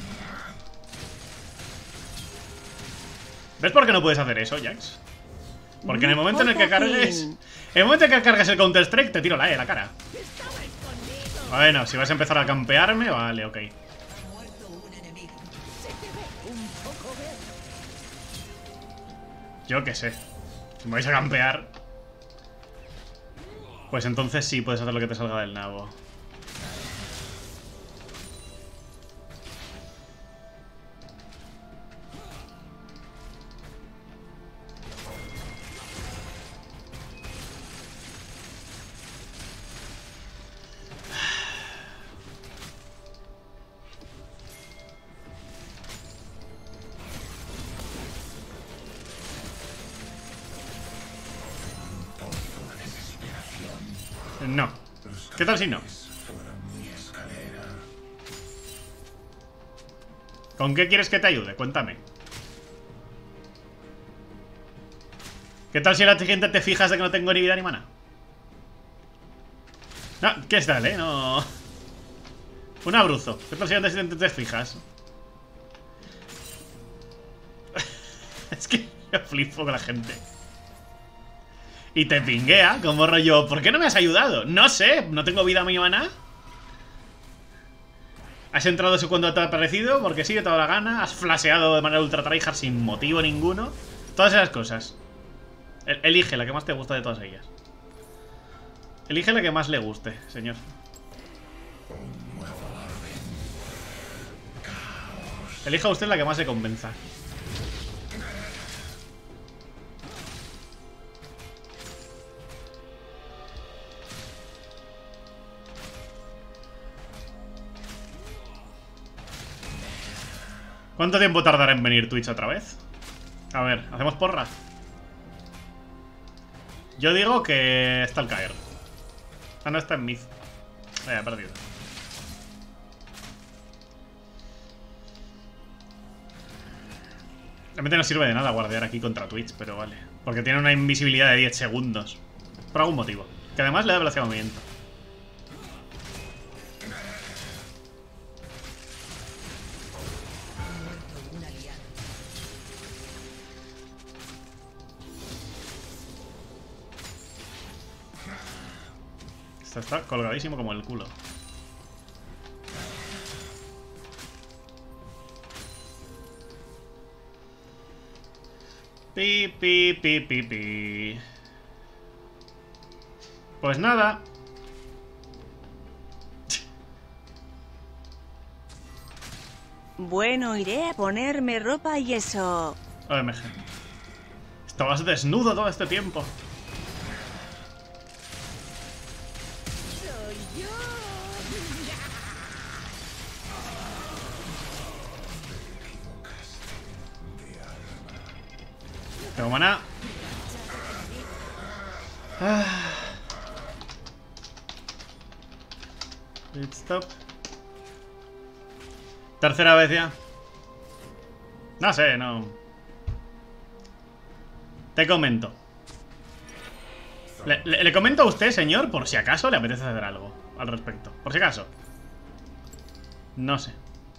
¿Ves por qué no puedes hacer eso, Jax? Porque en el momento en el que cargues... En el momento en que cargues el Counter-Strike te tiro la E, la cara. Bueno, si vas a empezar a campearme, vale, ok. Yo qué sé. Si me vais a campear... Pues entonces sí puedes hacer lo que te salga del nabo. No. ¿Qué tal si no? ¿Con qué quieres que te ayude? Cuéntame. ¿Qué tal si a la siguiente te fijas de que no tengo ni vida ni mana? No, ¿qué es tal, No... Un abruzo. ¿Qué tal si a la siguiente te fijas? Es que yo flipo con la gente. Y te pinguea, como rollo, ¿por qué no me has ayudado? No sé, no tengo vida ni mana. Has entrado cuando te ha parecido, porque sí, de toda la gana. Has flasheado de manera ultra tryhard sin motivo ninguno. Todas esas cosas. Elige la que más te gusta de todas ellas. Elige la que más le guste, señor. Elija usted la que más le convenza. ¿Cuánto tiempo tardará en venir Twitch otra vez? A ver, ¿hacemos porra? Yo digo que está al caer. Ah, no, está en mid. He perdido. Realmente no sirve de nada guardear aquí contra Twitch, pero vale. Porque tiene una invisibilidad de 10 segundos. Por algún motivo. Que además le da velocidad de movimiento. Está colgadísimo como el culo. Pi, pi, pi, pi, pi. Pues nada. Bueno, iré a ponerme ropa y eso. OMG. Estabas desnudo todo este tiempo. Tengo maná. Pit stop. Tercera vez ya. No sé, no. Te comento. Le comento a usted, señor, por si acaso le apetece hacer algo al respecto. Por si acaso. No sé.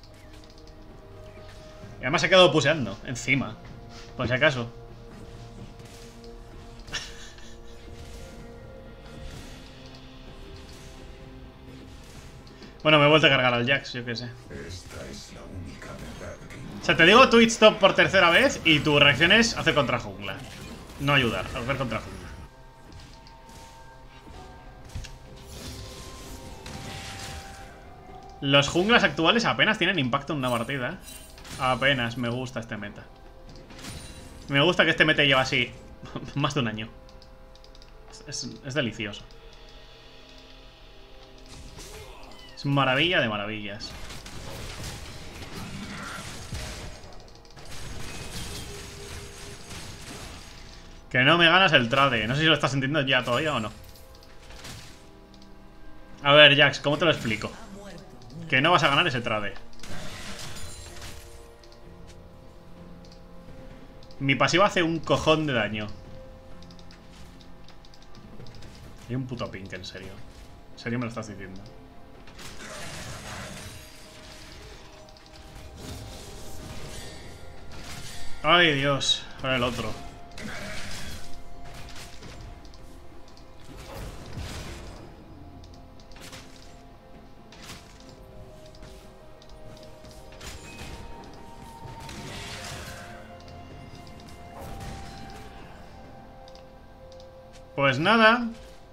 Y además se ha quedado puseando encima. Por si acaso. Bueno, me he vuelto a cargar al Jax, yo qué sé. O sea, te digo Twitch stop por tercera vez y tu reacción es hacer contra jungla. No ayudar, hacer contra jungla. Los junglas actuales apenas tienen impacto en una partida. Apenas, me gusta este meta. Me gusta que este meta lleva así más de un año. Es delicioso. Es maravilla de maravillas. Que no me ganas el trade. No sé si lo estás sintiendo ya todavía o no. A ver, Jax, ¿cómo te lo explico? Que no vas a ganar ese trade. Mi pasiva hace un cojón de daño. Hay un puto pink, en serio. En serio me lo estás diciendo. Ay, Dios. Ahora el otro. Pues nada.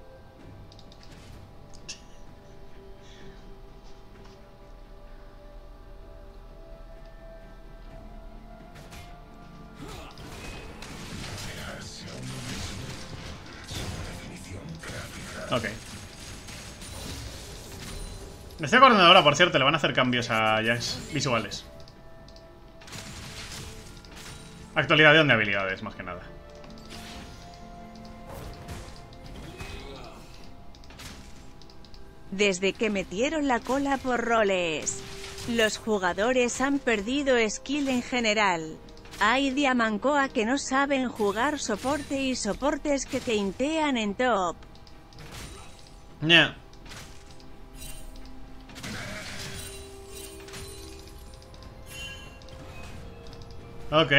Ok. Me estoy acordando ahora, por cierto, le van a hacer cambios a Jax visuales. Actualización de habilidades, más que nada. Desde que metieron la cola por roles, los jugadores han perdido skill en general. Hay diamancoa que no saben jugar soporte y soportes que te intean en top. Yeah. Ok.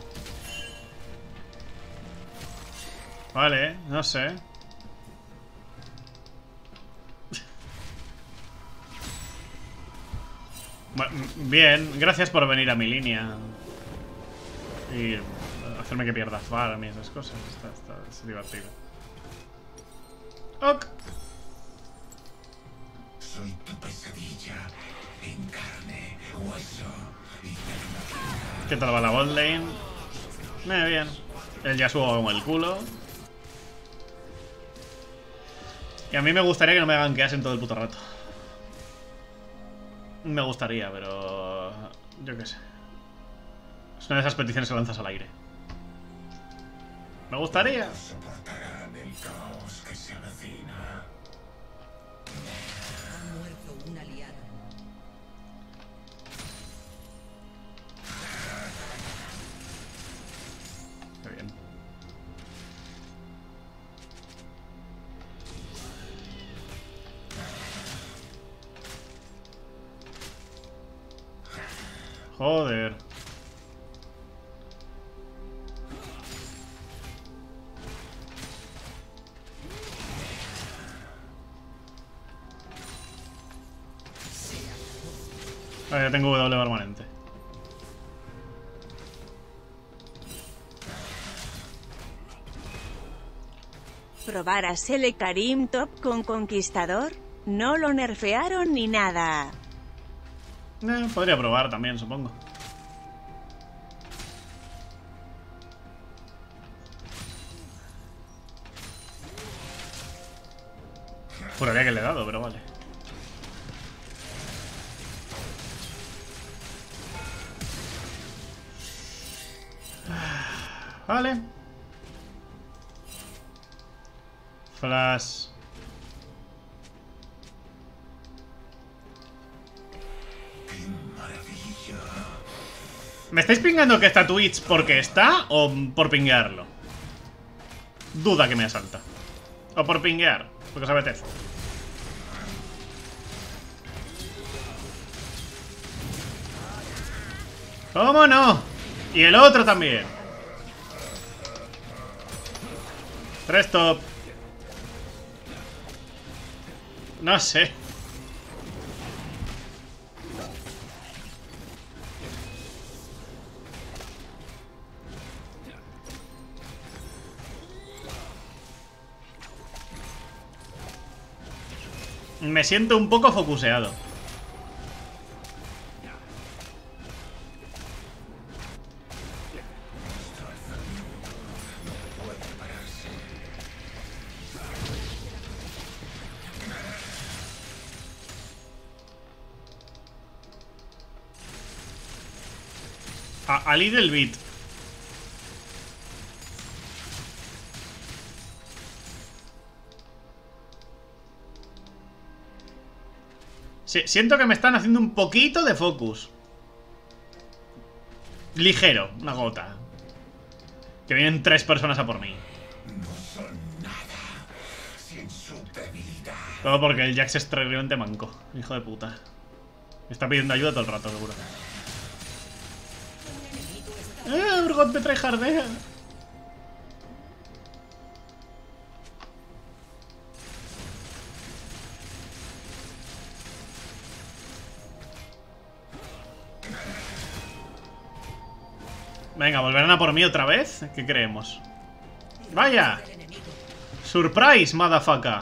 Vale, no sé. Bien, gracias por venir a mi línea y hacerme que pierda farm y esas cosas. Es divertido. Ok. Soy tu pesadilla en carne, hueso y ¿Qué tal va la bot lane? Bien. El Yasuo como el culo. Y a mí me gustaría que no me hagan gankeasen todo el puto rato. Me gustaría, pero... yo qué sé. Es una de esas peticiones que lanzas al aire. Me gustaría. soportarán el caos que se avecina. Ha muerto un aliado. Qué bien. Joder. Vale, ya tengo W permanente. Probar a Sele Karim top con Conquistador, no lo nerfearon ni nada. Podría probar también, supongo. Juraría que le he dado, pero vale. Vale. Flash. ¿Me estáis pingando que está Twitch porque está o por pinguearlo? Duda que me asalta. O por pinguear, porque os apetece. ¿Cómo no? Y el otro también. 3 top. No sé. Me siento un poco focuseado. A Little Bit. Sí, siento que me están haciendo un poquito de focus. Ligero, una gota. Que vienen 3 personas a por mí. No son nada sin su debilidad. Todo porque el Jax es terriblemente manco. Hijo de puta. Está pidiendo ayuda todo el rato, seguro. Urgot me trae jardea. Venga, ¿volverán a por mí otra vez? ¿Qué creemos? ¡Vaya! ¡Surprise, motherfucker!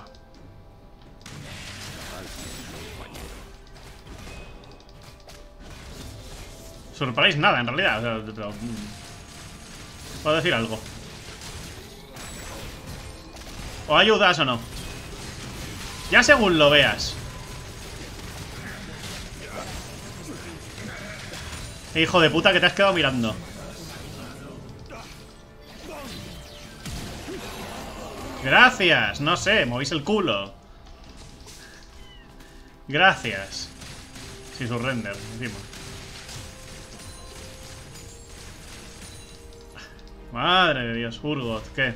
Surprise nada, en realidad. O sea, pero, ¿puedo decir algo? ¿O ayudas o no? Ya según lo veas. Hijo de puta, que te has quedado mirando. Gracias, no sé, movéis el culo. Gracias. Sí, su render, encima. Madre de Dios, Urgot, ¿qué?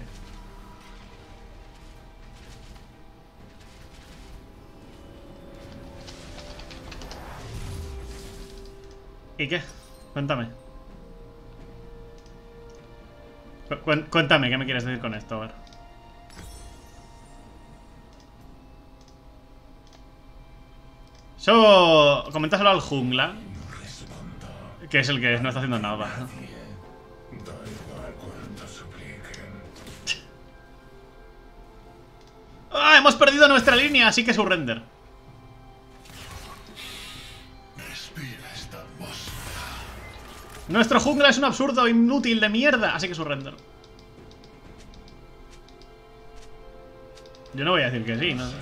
¿Y qué? Cuéntame. Cuéntame, ¿qué me quieres decir con esto? A ver. Eso... Coméntaselo al jungla, que es el que no está haciendo nada. ¡Ah! Hemos perdido nuestra línea, así que surrender. Nuestro jungla es un absurdo inútil de mierda, así que surrender. Yo no voy a decir que sí, ¿no?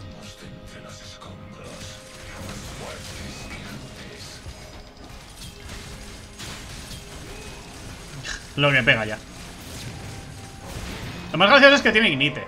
Lo que pega ya. Lo más gracioso es que tiene Ignite.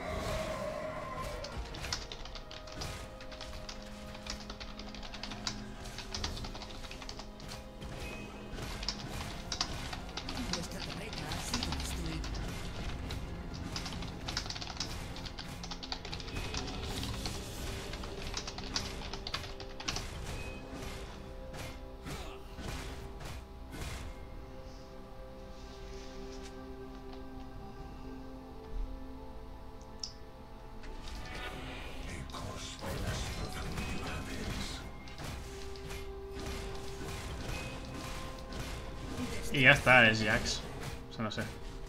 Y ya está, es Jax. O sea, no sé.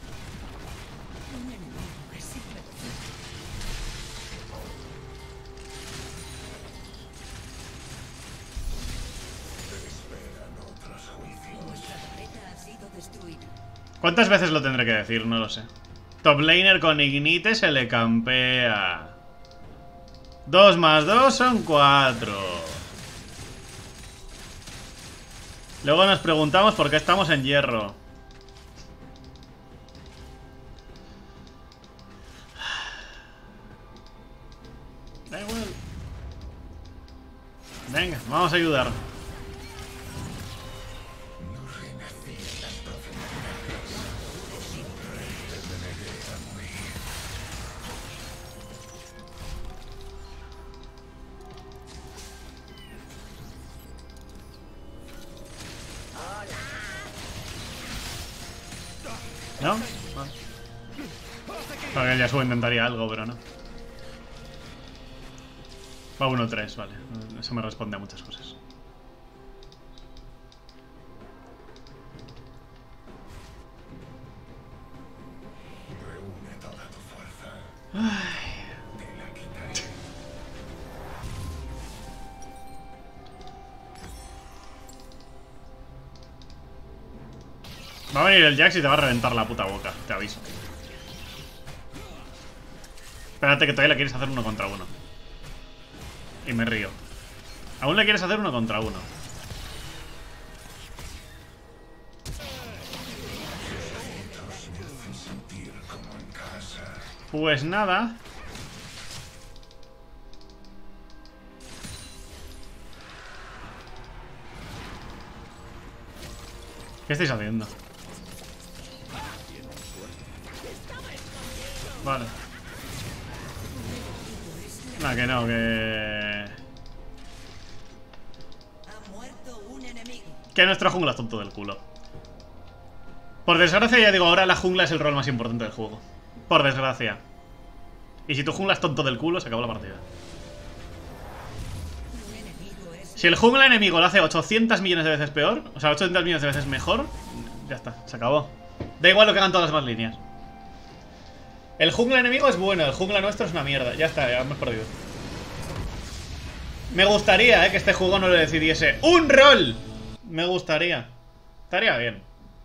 ¿Cuántas veces lo tendré que decir? No lo sé. Top laner con Ignite se le campea. 2 más 2 son 4. Luego nos preguntamos por qué estamos en hierro. Da igual. Venga, vamos a ayudar. ¿No? Vale. Para que Yasuo intentaría algo, pero no. Va 1-3, vale. Eso me responde a muchas cosas. Reúne toda tu fuerza. Te la quitaré. Va a venir el Jax y te va a reventar la puta boca, te aviso. Espérate que todavía le quieres hacer 1 contra 1. Y me río. Aún le quieres hacer 1 contra 1. Pues nada. ¿Qué estáis haciendo? Vale. No, que no, que... Ha muerto un enemigo. Que nuestra jungla es tonto del culo. Por desgracia, ya digo, ahora la jungla es el rol más importante del juego. Por desgracia. Y si tu jungla es tonto del culo, se acabó la partida. Un enemigo es Si el jungla enemigo lo hace 800 millones de veces peor, o sea, 800 millones de veces mejor, ya está, se acabó. Da igual lo que hagan todas las demás líneas. El jungla enemigo es bueno, el jungla nuestro es una mierda. Ya está, ya hemos perdido. Me gustaría, que este juego no le decidiese ¡un rol! Me gustaría. Estaría bien.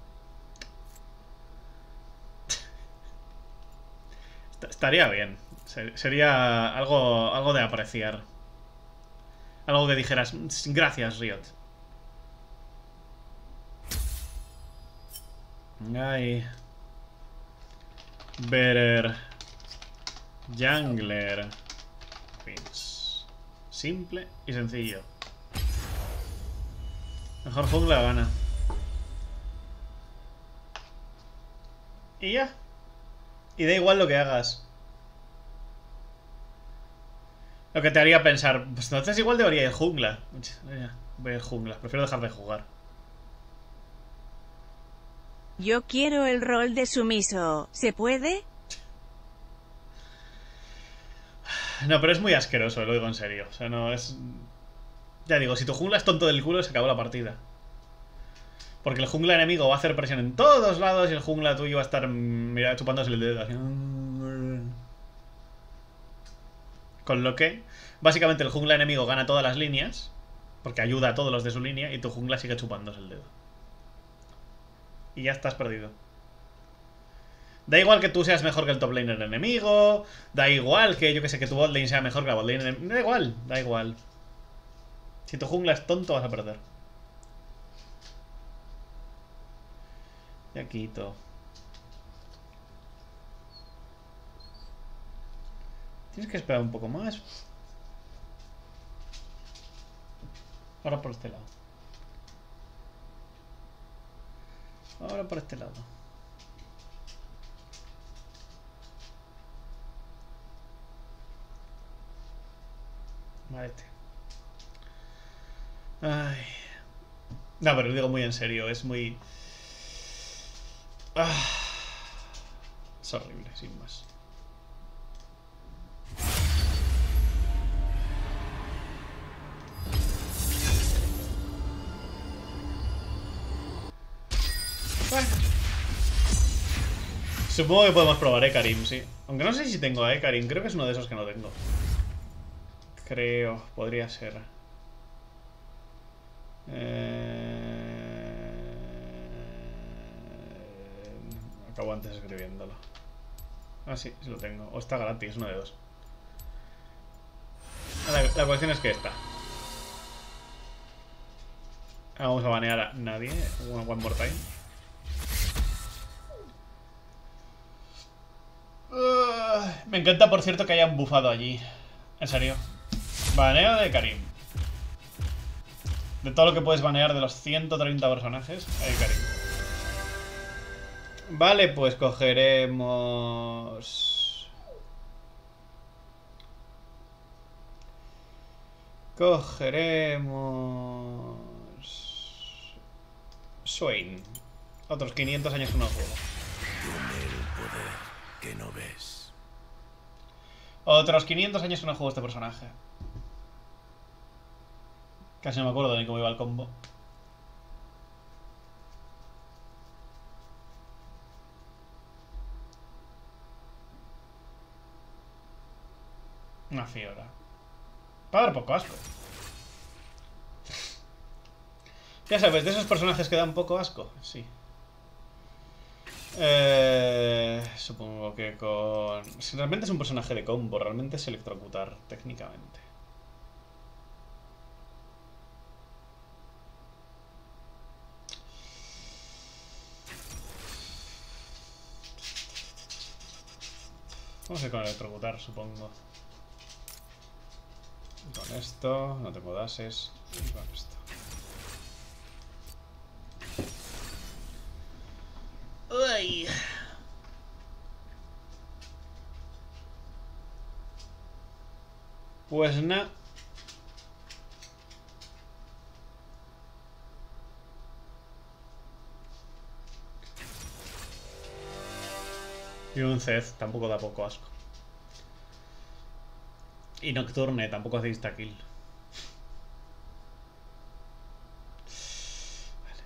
Estaría bien. Sería algo de apreciar. Algo que dijeras, gracias, Riot. Ay. Better Jungler Pins. Simple y sencillo. Mejor jungla gana. Y ya. Y da igual lo que hagas. Lo que te haría pensar, pues entonces igual debería ir jungla. Voy a ir jungla, prefiero dejar de jugar. Yo quiero el rol de sumiso. ¿Se puede? No, pero es muy asqueroso, lo digo en serio. O sea, no es... Ya digo, si tu jungla es tonto del culo, se acabó la partida. Porque el jungla enemigo va a hacer presión en todos lados y el jungla tuyo va a estar, mira, chupándose el dedo. Así. Con lo que, básicamente, el jungla enemigo gana todas las líneas, porque ayuda a todos los de su línea, y tu jungla sigue chupándose el dedo. Y ya estás perdido. Da igual que tú seas mejor que el top laner enemigo, da igual que, yo que sé, que tu bot lane sea mejor que la bot lane enemigo. Da igual, da igual. Si tu jungla es tonto, vas a perder. Ya quito. Tienes que esperar un poco más. Ahora por este lado. Ahora por este lado. Vale. Ay. No, pero lo digo muy en serio. Es muy... Es horrible, sin más. Bueno. Supongo que podemos probar Ekarim, sí. Aunque no sé si tengo a Ekarim. Creo que es uno de esos que no tengo. Creo, podría ser. Acabo antes escribiéndolo. Ah, sí, sí lo tengo. O está gratis, uno de dos. La cuestión es que está. Vamos a banear a nadie. One more time. Me encanta, por cierto, que hayan bufado allí. En serio. Baneo de Karim. De todo lo que puedes banear de los 130 personajes, hay Karim. Vale, pues cogeremos... Swain. Otros 500 años que no juego. Asume el poder que no ves. Otros 500 años que no juego este personaje. Casi no me acuerdo ni cómo iba el combo. Una Fiora. Va a dar poco asco. Ya sabes, de esos personajes que dan poco asco. Sí. Supongo que con... Si realmente es un personaje de combo, realmente es electrocutar, técnicamente. Vamos a ir con electrocutar, supongo. Con esto, no tengo dases. Y con esto. Uy. Pues nada. Y un Zed tampoco da poco asco. Y Nocturne tampoco hace insta-kill. Vale.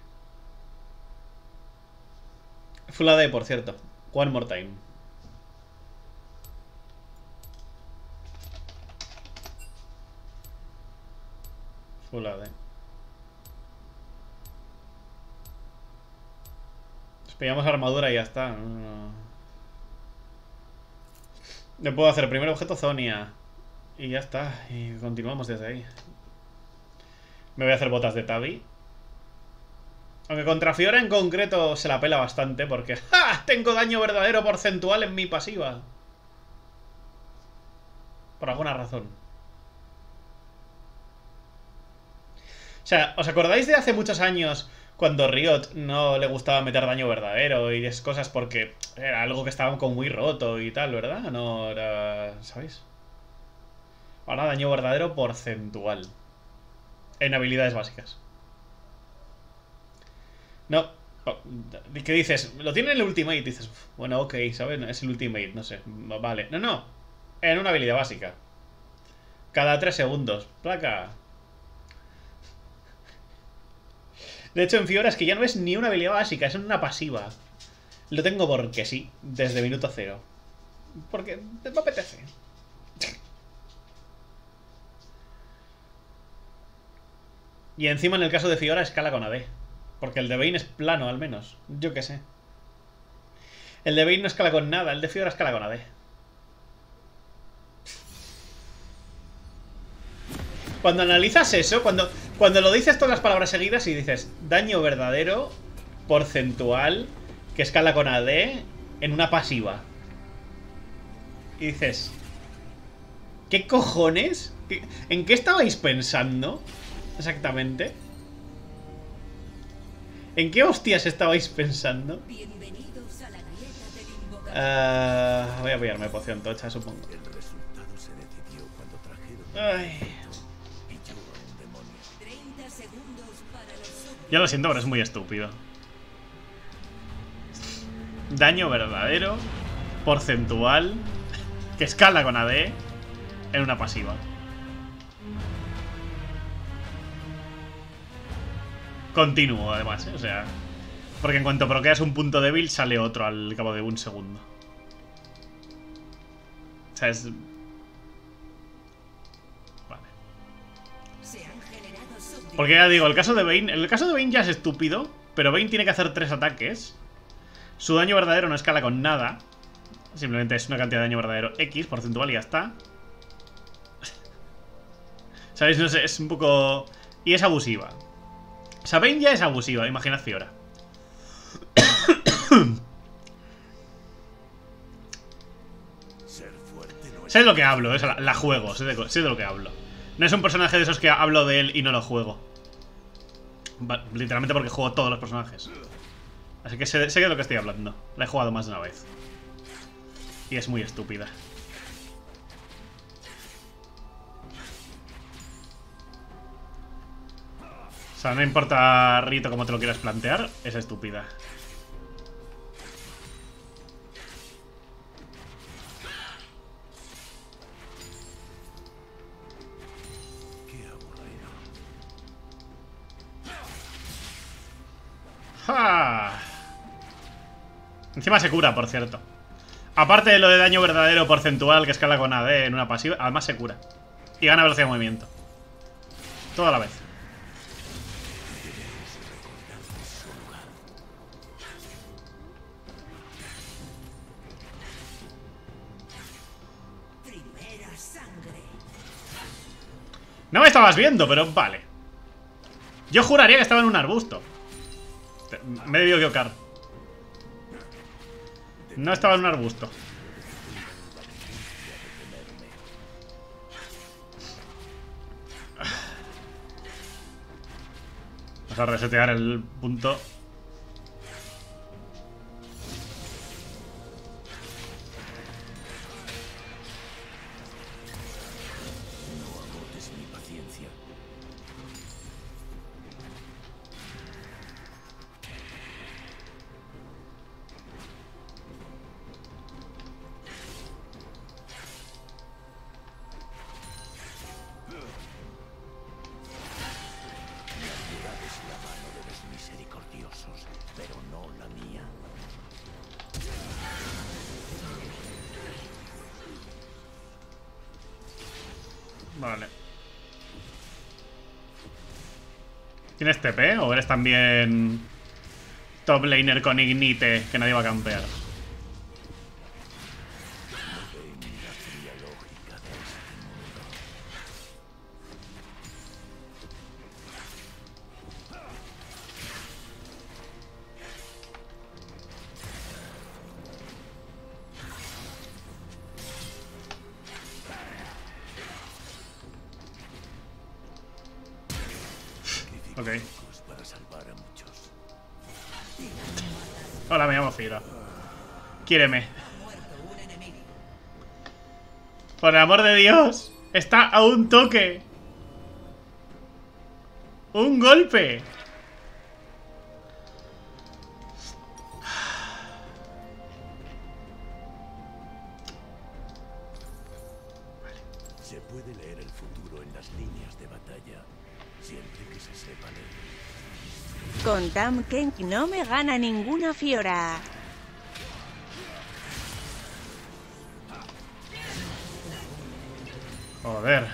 Full AD, por cierto. One more time. Full AD. Nos pillamos armadura y ya está. No. Le puedo hacer primer objeto Zonia. Y ya está. Y continuamos desde ahí. Me voy a hacer botas de Tabi. Aunque contra Fiora en concreto se la pela bastante porque ¡ja! Tengo daño verdadero porcentual en mi pasiva. Por alguna razón. O sea, ¿os acordáis de hace muchos años cuando Riot no le gustaba meter daño verdadero y esas cosas porque era algo que estaba como muy roto y tal, ¿verdad? No era... ¿sabéis? Ahora daño verdadero porcentual. En habilidades básicas. No. ¿Qué dices? Lo tiene en el ultimate. Dices, bueno, ok, ¿sabes? Es el ultimate, no sé. Vale. No, no. En una habilidad básica. Cada 3 segundos. Placa. De hecho, en Fiora es que ya no es ni una habilidad básica, es una pasiva. Lo tengo porque sí, desde minuto 0. Porque me apetece. Y encima en el caso de Fiora escala con AD. Porque el de Vayne es plano al menos. Yo qué sé. El de Vayne no escala con nada, el de Fiora escala con AD. Cuando analizas eso, cuando lo dices todas las palabras seguidas y dices daño verdadero, porcentual, que escala con AD en una pasiva. Y dices, ¿qué cojones? ¿En qué estabais pensando? Exactamente. ¿En qué hostias estabais pensando? Bienvenidos a la grieta del invocador. Voy a pillarme poción tocha, supongo. El resultado se decidió cuando trajeron Ay. y yo a un demonio. 30 segundos para los súbditos. Ya lo siento, pero es muy estúpido. Daño verdadero, porcentual, que escala con AD en una pasiva. Continuo, además, ¿eh? O sea... Porque en cuanto proqueas un punto débil, sale otro al cabo de un segundo. O sea, es... Vale. Se han generado súbditos. Porque ya digo, el caso de Vayne ya es estúpido, pero Vayne tiene que hacer 3 ataques. Su daño verdadero no escala con nada. Simplemente es una cantidad de daño verdadero X, porcentual, y ya está. ¿Sabéis? No sé, es un poco... Y es abusiva. O sea, Vayne ya es abusiva, imaginad Fiora. Ser fuerte no es Sé de lo que hablo, la juego, sé de lo que hablo. No es un personaje de esos que hablo de él y no lo juego. Literalmente porque juego todos los personajes. Así que sé de lo que estoy hablando. La he jugado más de una vez. Y es muy estúpida. O sea, no importa, Rito, cómo te lo quieras plantear, es estúpida. Encima se cura, por cierto. Aparte de lo de daño verdadero porcentual que escala con AD en una pasiva, además se cura. Y gana velocidad de movimiento. Toda la vez. Primera sangre. No me estabas viendo, pero vale. Yo juraría que estaba en un arbusto. Me he debido equivocar. No estaba en un arbusto. Vamos a resetear el punto. No agotes mi paciencia. Es la mano de los misericordiosos, pero no la mía. Vale. ¿Tienes TP o eres también top laner con Ignite que nadie va a campear? Ven la fría lógica de este mundo. Ok. Pocos para salvar a muchos. Hola, me llamo Fira. Quiéreme. Por el amor de Dios. Está a un toque. Un golpe. Se puede leer el futuro en las líneas de batalla, siempre que se sepa leer. Con Tam Kenk no me gana ninguna Fiora. Joder.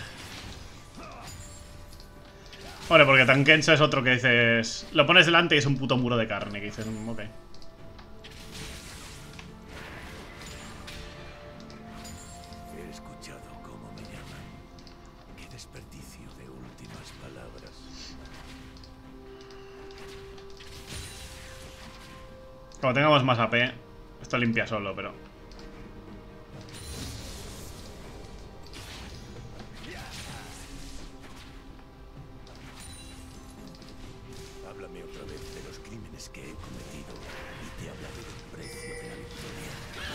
Vale, porque Tankenso es otro que dices... Lo pones delante y es un puto muro de carne. Que dices, ok. He escuchado cómo me llaman. Qué desperdicio de últimas palabras. Como tengamos más AP, esto limpia solo, pero... Háblame otra vez de los crímenes que he cometido y te hablaré del precio de la victoria.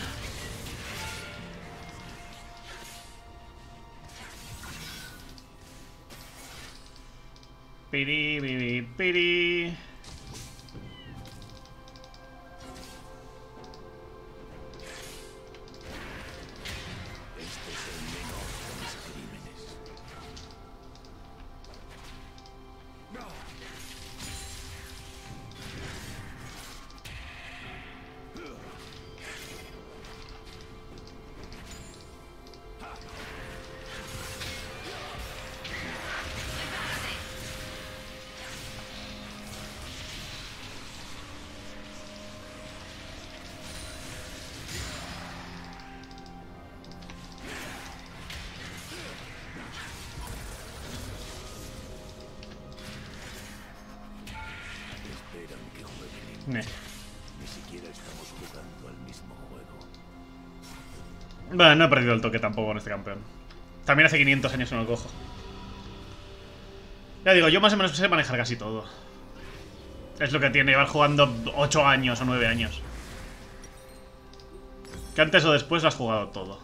Piri, piri, piri. Este es el menor de mis crímenes. Esperan que juegue limpio. Ne. Ni siquiera estamos jugando al mismo juego. Bueno, no he perdido el toque tampoco con este campeón. También hace 500 años que no lo cojo. Ya digo, yo más o menos sé manejar casi todo. Es lo que tiene llevar jugando 8 años o 9 años. Que antes o después lo has jugado todo.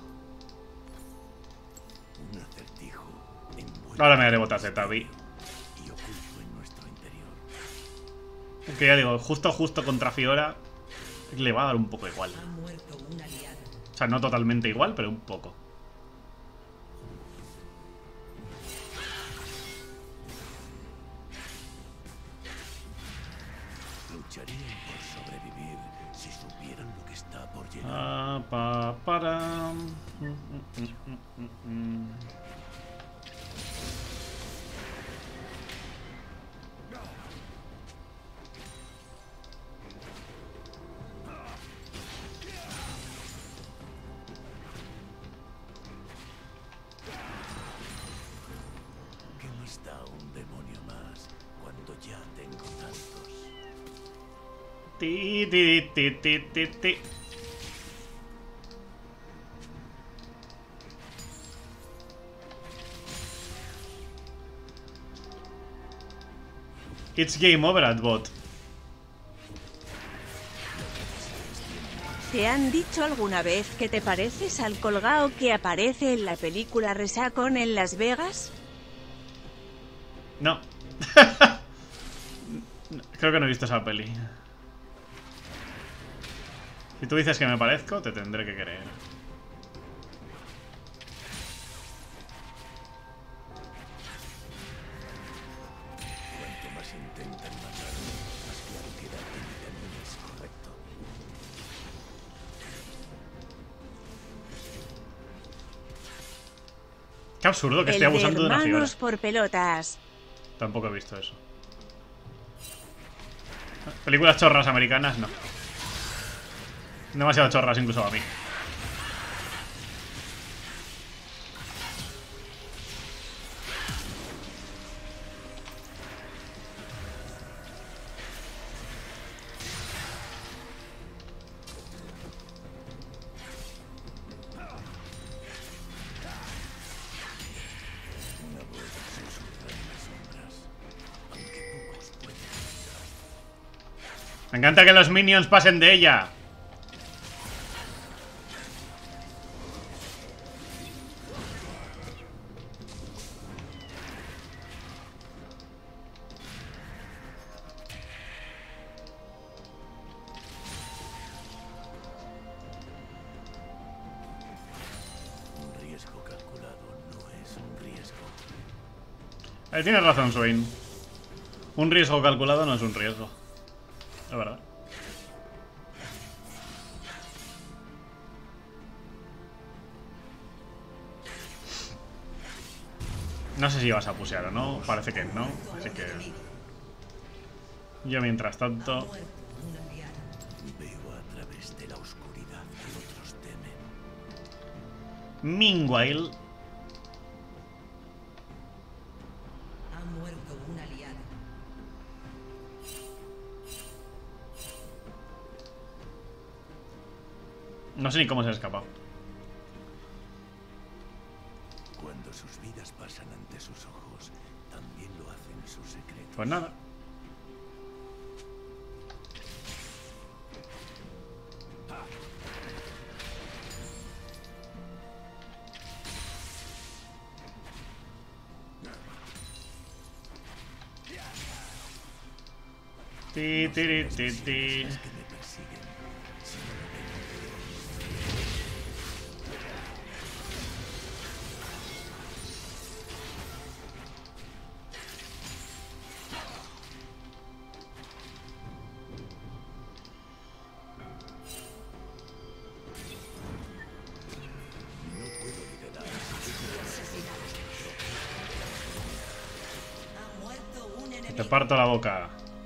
Un acertijo envuelto Ahora me daré botas de Tabi. y oculto en nuestro interior. Que ya digo, justo contra Fiora le va a dar un poco igual. Ha muerto un aliado. O sea, no totalmente igual, pero un poco. Lucharían por sobrevivir si supieran lo que Para. ¿Qué más da un demonio más cuando ya tengo tantos? Ti, ti, ti, ti, ti, ti. It's game over at bot. ¿Te han dicho alguna vez que te pareces al colgao que aparece en la película Resacon en Las Vegas? No. Creo que no he visto esa peli. Si tú dices que me parezco, te tendré que creer. Cuanto más intentan matarme, más claro queda que mi camino es correcto. Qué absurdo que El esté de abusando de una figura. hermanos por pelotas. Tampoco he visto eso. Películas chorras americanas, no. Demasiado chorras incluso a mí. Una voz susurra en las sombras, aunque pocos pueden escuchar. Me encanta que los minions pasen de ella. Un riesgo calculado no es un riesgo. Ahí tienes razón, Swain. Un riesgo calculado no es un riesgo. Es verdad. No sé si vas a pusear o no. Parece que no. Así que... yo mientras tanto... Veo a través de la oscuridad que otros temen. Meanwhile... Ha muerto un aliado. no sé ni cómo se ha escapado. Cuando sus vidas pasan ante sus ojos, también lo hacen sus secretos. Pues nada. Ti, tiri, ti, ti. Que me persiguen, sino lo ven. No puedo liderar. Ha muerto un Te enemigo. parto la boca.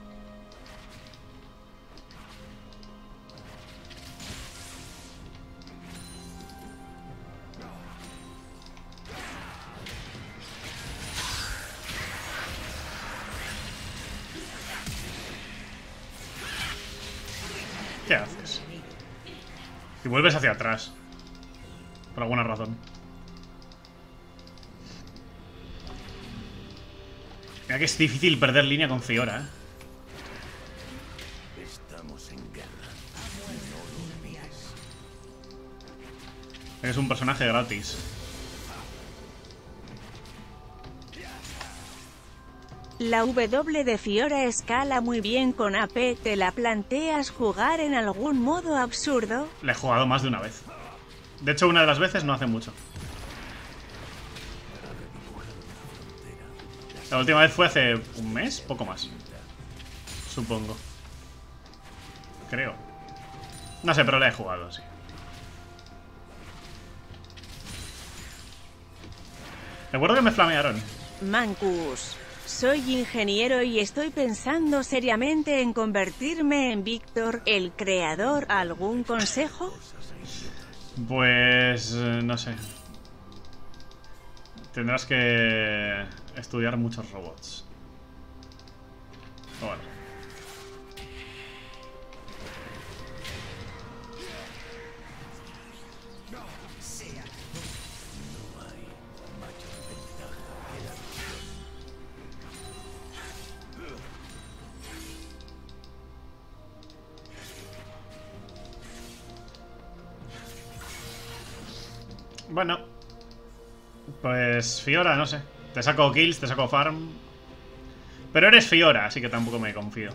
¿Qué haces? Y vuelves hacia atrás. Por alguna razón. Mira que es difícil perder línea con Fiora, ¿eh? Estamos en guerra. Es un personaje gratis. La W de Fiora escala muy bien con AP. ¿Te la planteas jugar en algún modo absurdo? Le he jugado más de una vez. De hecho, una de las veces no hace mucho. La última vez fue hace un mes, poco más. Supongo. Creo. No sé, pero la he jugado, sí. Recuerdo que me flamearon. Mancus. Soy ingeniero y estoy pensando seriamente en convertirme en Víctor, el creador. ¿Algún consejo? Pues... no sé. Tendrás que estudiar muchos robots. Bueno. Bueno, pues Fiora, no sé. Te saco kills, te saco farm. Pero eres Fiora, así que tampoco me confío.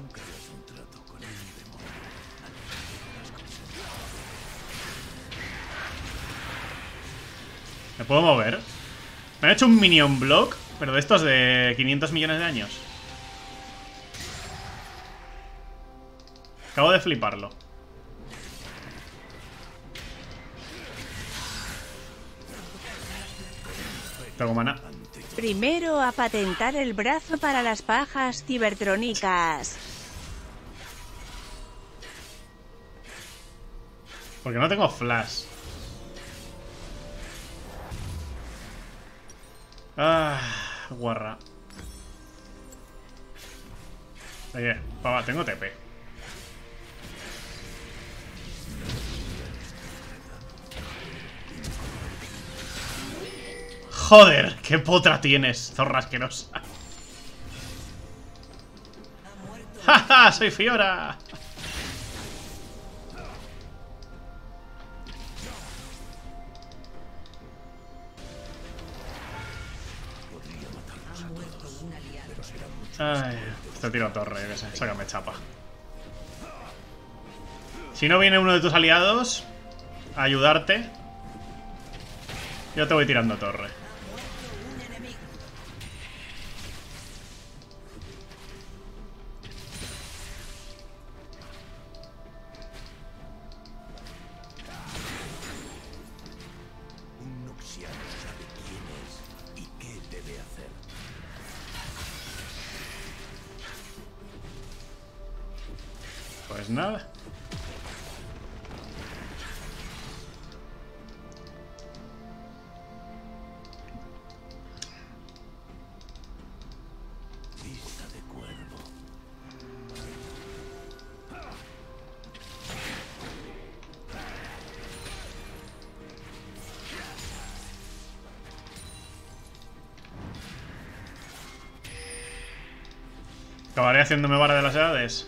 ¿Me puedo mover? Me han hecho un minion block, pero de estos de 500 millones de años. Acabo de fliparlo. Tengo mana. Primero a patentar el brazo para las pajas cibertrónicas. Porque no tengo flash. Ah, guarra. Oye, pava, tengo TP. Joder, qué potra tienes, zorra asquerosa. ¡Ja! ¡Soy Fiora! Ay, te tiro torre, yo qué sé, sácame chapa. Si no viene uno de tus aliados a ayudarte, yo te voy tirando torre. Pues nada. Vista de cuervo. Acabaré haciéndome vara de las edades.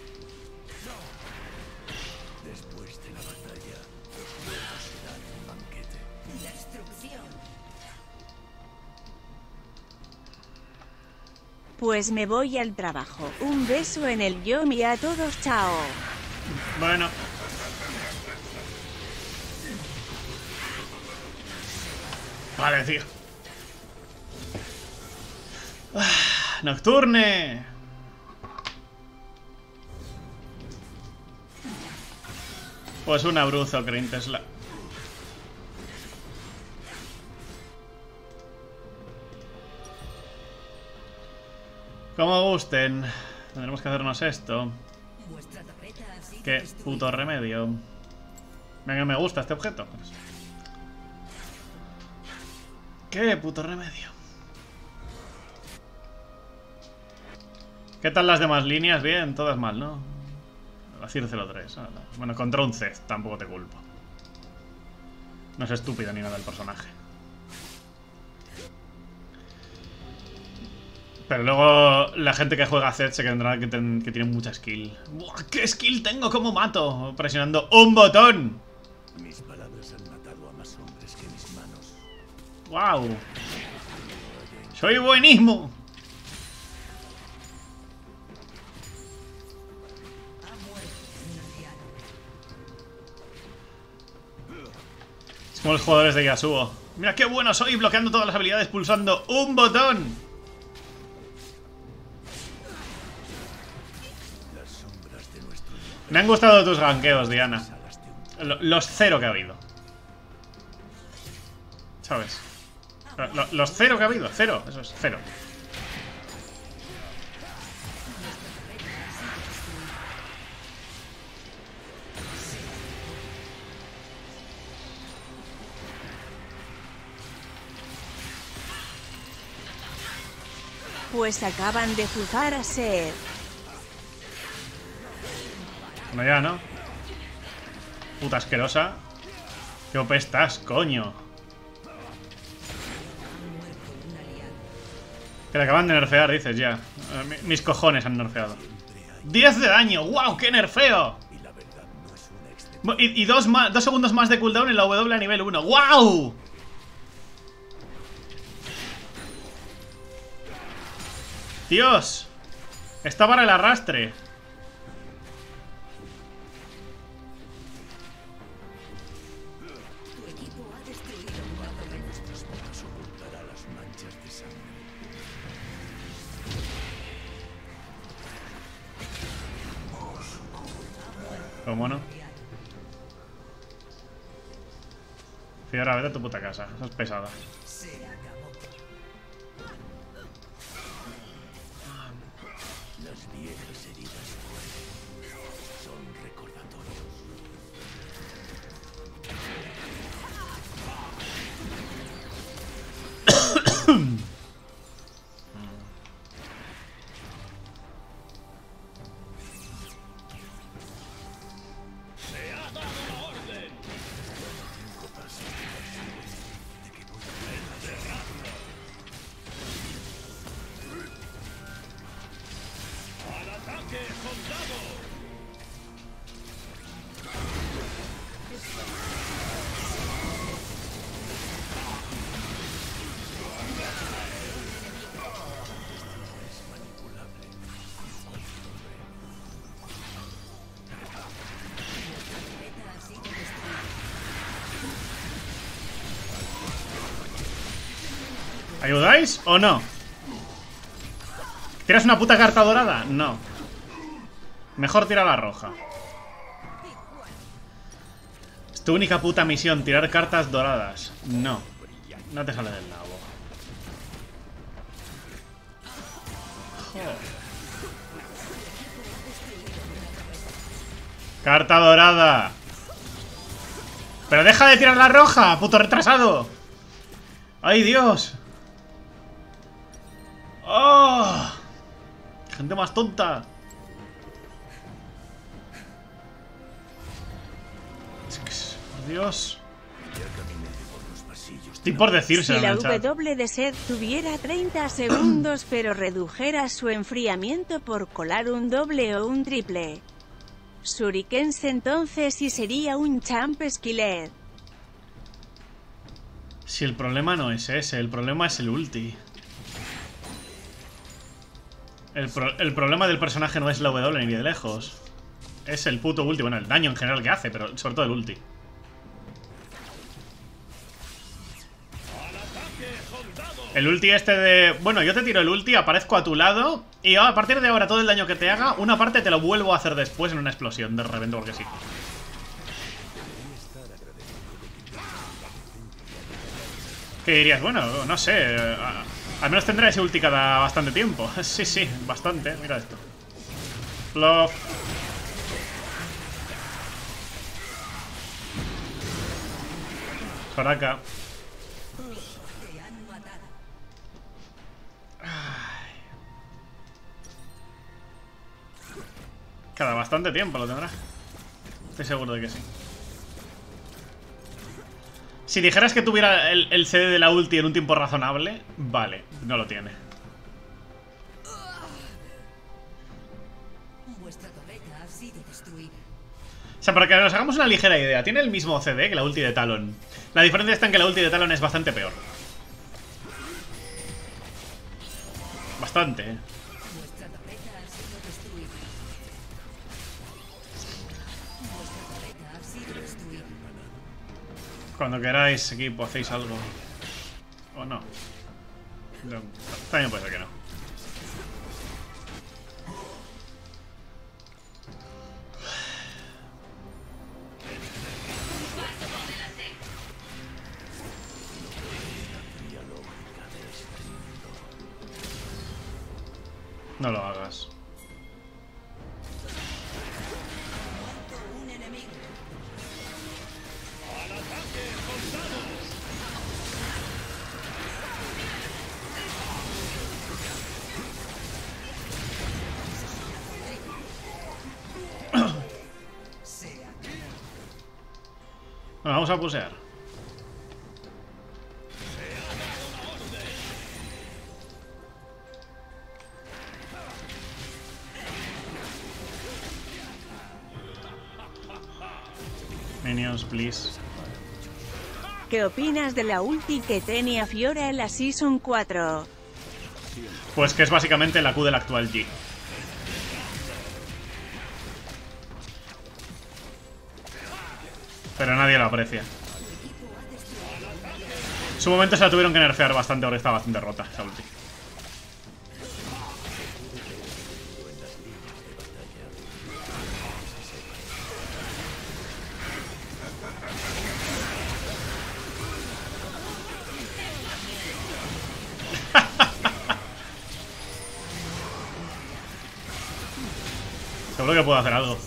Después de la batalla, los huevos serán un banquete. Destrucción. Pues me voy al trabajo. Un beso en el yomi a todos, chao. Bueno. Vale, tío. Nocturne. Pues un abruzo, Crane Tesla. Como gusten. Tendremos que hacernos esto. Vuestra torreta ha sido Qué destruida. puto remedio. Venga, me gusta este objeto. Qué puto remedio. ¿Qué tal las demás líneas? Bien, todas mal, ¿no? La CIR 03. Bueno, contra un Zed, tampoco te culpo. No es estúpido ni nada el personaje. Pero luego la gente que juega a Zed se quedará que tiene mucha skill. ¡Buah! ¿Qué skill tengo? ¿Cómo mato? Presionando un botón. Mis palabras han matado a más hombres que mis manos. ¡Wow! ¡Soy buenísimo! Ha muerto un aldeano. Es como los jugadores de Yasuo. ¡Mira qué bueno soy bloqueando todas las habilidades pulsando un botón! Las sombras de nuestro Me han gustado tus gankeos, Diana. alas de un Los cero que ha habido. ¿Sabes? Los 0 que ha habido, 0. Eso es 0. Pues acaban de juzgar a Seth. Bueno, ya, ¿no? Puta asquerosa. ¿Qué OP estás, coño? Que le acaban de nerfear, dices, ya. Mis cojones han nerfeado. 10 de daño, wow, qué nerfeo. Y 2 segundos más de cooldown en la W a nivel 1. ¡Wow! Dios. Está para el arrastre. Tu equipo ha destruido una torre. Nuestras botas ocultará las manchas de sangre. ¿Cómo no? Fiora, vete a tu puta casa. Eso es pesada. Se acabó. Las viejas heridas son recordatorios. ¿Ayudáis o no? ¿Tiras una puta carta dorada? No. Mejor tira la roja. Es tu única puta misión, tirar cartas doradas. No. No te sale del nabo. Joder. Carta dorada. Pero deja de tirar la roja, puto retrasado. ¡Ay, Dios! ¡Oh! Gente más tonta. Es que, por Dios. Estoy por decírselo Si en la el chat. W de Seth tuviera 30 segundos pero redujera su enfriamiento por colar un doble o un triple shurikens, entonces sí sería un champ skillet. Si el problema no es ese, el problema es el ulti. El problema del personaje no es la W ni de lejos. Es el puto ulti, bueno, el daño en general que hace, pero sobre todo el ulti. El ulti este de... Bueno, yo te tiro el ulti, aparezco a tu lado y a partir de ahora todo el daño que te haga, una parte te lo vuelvo a hacer después en una explosión de repente porque sí. ¿Qué dirías? Bueno, no sé. Al menos tendrá ese ulti cada bastante tiempo. Sí, sí, bastante. Mira esto. Fluff. Soraka. Cada bastante tiempo lo tendrá. Estoy seguro de que sí. Si dijeras que tuviera el CD de la ulti en un tiempo razonable, vale, no lo tiene. Vuestra torreta ha sido destruida. O sea, para que nos hagamos una ligera idea, tiene el mismo CD que la ulti de Talon. La diferencia está en que la ulti de Talon es bastante peor. Bastante, Vuestra torreta ha sido destruida. Vuestra torreta ha sido destruida. Cuando queráis, equipo, hacéis algo. O no. No, también puede ser que no. No lo hagas. Bueno, vamos a pusear. Minions, please. ¿Qué opinas de la ulti que tenía Fiora en la Season 4? Pues que es básicamente la Q del actual G. Pero nadie lo aprecia. En su momento se la tuvieron que nerfear bastante, ahora está bastante rota esa ulti. Seguro que puedo hacer algo.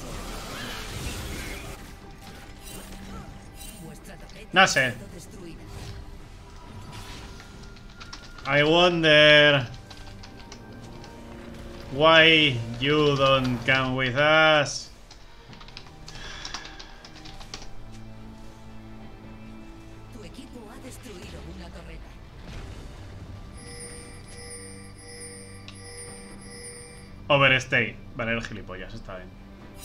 No sé. I wonder why you don't come with us. Tu equipo ha destruido una torreta. Overstay. Vale, el gilipollas, está bien.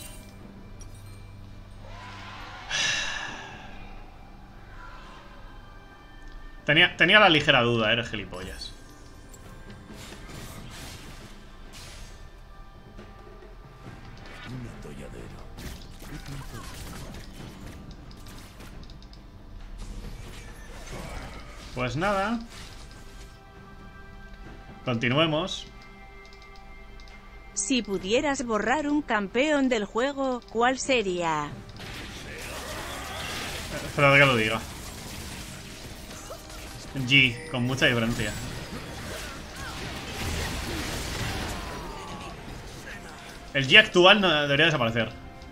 Tenía la ligera duda, eres gilipollas. Un atolladero. Pues nada. Continuemos. Si pudieras borrar un campeón del juego, ¿cuál sería? Espera que lo diga. G, con mucha diferencia. El G actual no debería desaparecer.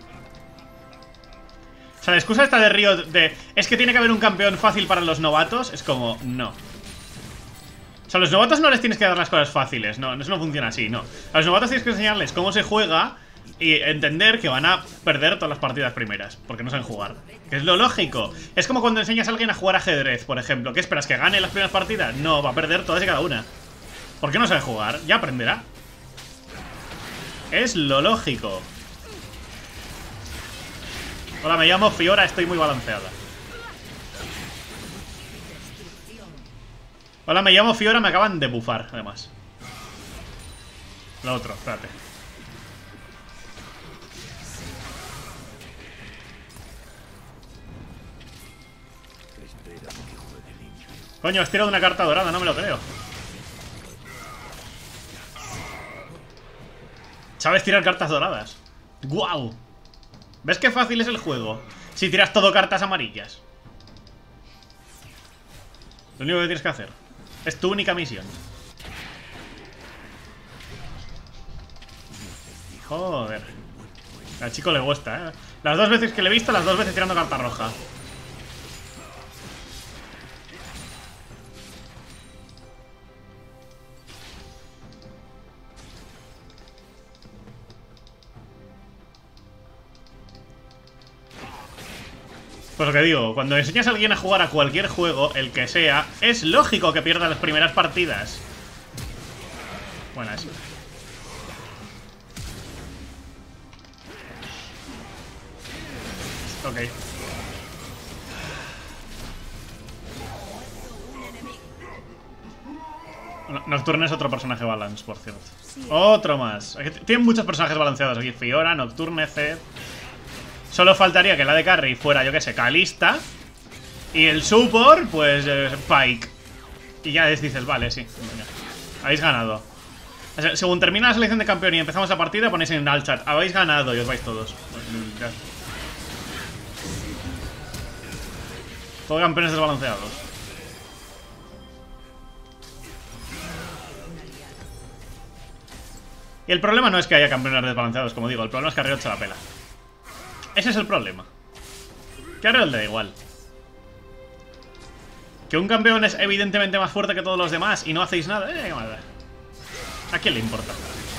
O sea, la excusa esta de Riot de es que tiene que haber un campeón fácil para los novatos, es como, no. O sea, a los novatos no les tienes que dar las cosas fáciles, no, eso no funciona así, no. A los novatos tienes que enseñarles cómo se juega y entender que van a perder todas las partidas primeras, porque no saben jugar. Que es lo lógico. Es como cuando enseñas a alguien a jugar ajedrez, por ejemplo. ¿Qué esperas? ¿Que gane las primeras partidas? No, va a perder todas y cada una. ¿Por qué no sabe jugar? Ya aprenderá. Es lo lógico. Hola, me llamo Fiora, estoy muy balanceada. Hola, me llamo Fiora, me acaban de bufar, además. Lo otro, espérate. Coño, has tirado una carta dorada, no me lo creo. ¿Sabes tirar cartas doradas? ¡Guau! ¿Ves qué fácil es el juego? Si tiras todo cartas amarillas. Lo único que tienes que hacer es tu única misión. Joder. Al chico le gusta, ¿eh? Las dos veces que le he visto, las dos veces tirando carta roja. Pues lo que digo, cuando enseñas a alguien a jugar a cualquier juego, el que sea, es lógico que pierda las primeras partidas. Buenas. Ok. Nocturne es otro personaje balance, por cierto. Otro más. Tienen muchos personajes balanceados aquí. Fiora, Nocturne, Zed. Solo faltaría que la de carry fuera, yo que sé, Kalista. Y el support, pues, Pyke. Y ya dices, vale, sí. Venga. Habéis ganado. O sea, según termina la selección de campeón y empezamos la partida, ponéis en el chat, habéis ganado y os vais todos. Ya. Todos campeones desbalanceados. Y el problema no es que haya campeones desbalanceados, como digo, el problema es que a Riot se la pela. Ese es el problema. Que a Riot le da igual. Que un campeón es evidentemente más fuerte que todos los demás y no hacéis nada. Madre. ¿A quién le importa?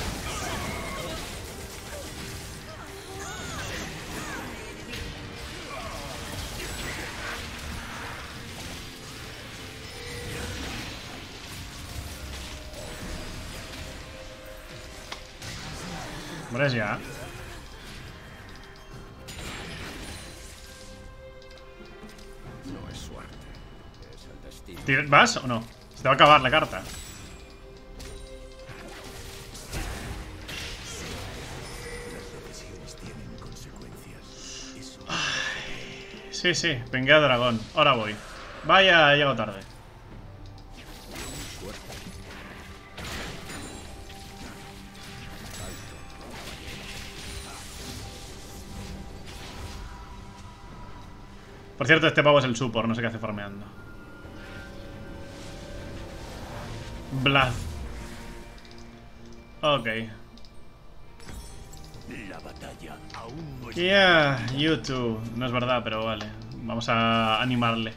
Hombre, ya. No es suerte, es el destino. ¿Vas o no? Se te va a acabar la carta. Las decisiones tienen consecuencias. Eso Sí, sí, vengué a dragón. Ahora voy. Vaya, llego tarde. Por cierto, este pavo es el support, no sé qué hace farmeando. Blaz. Ok. la batalla aún no es. Yeah, YouTube. No es verdad, pero vale. Vamos a animarle.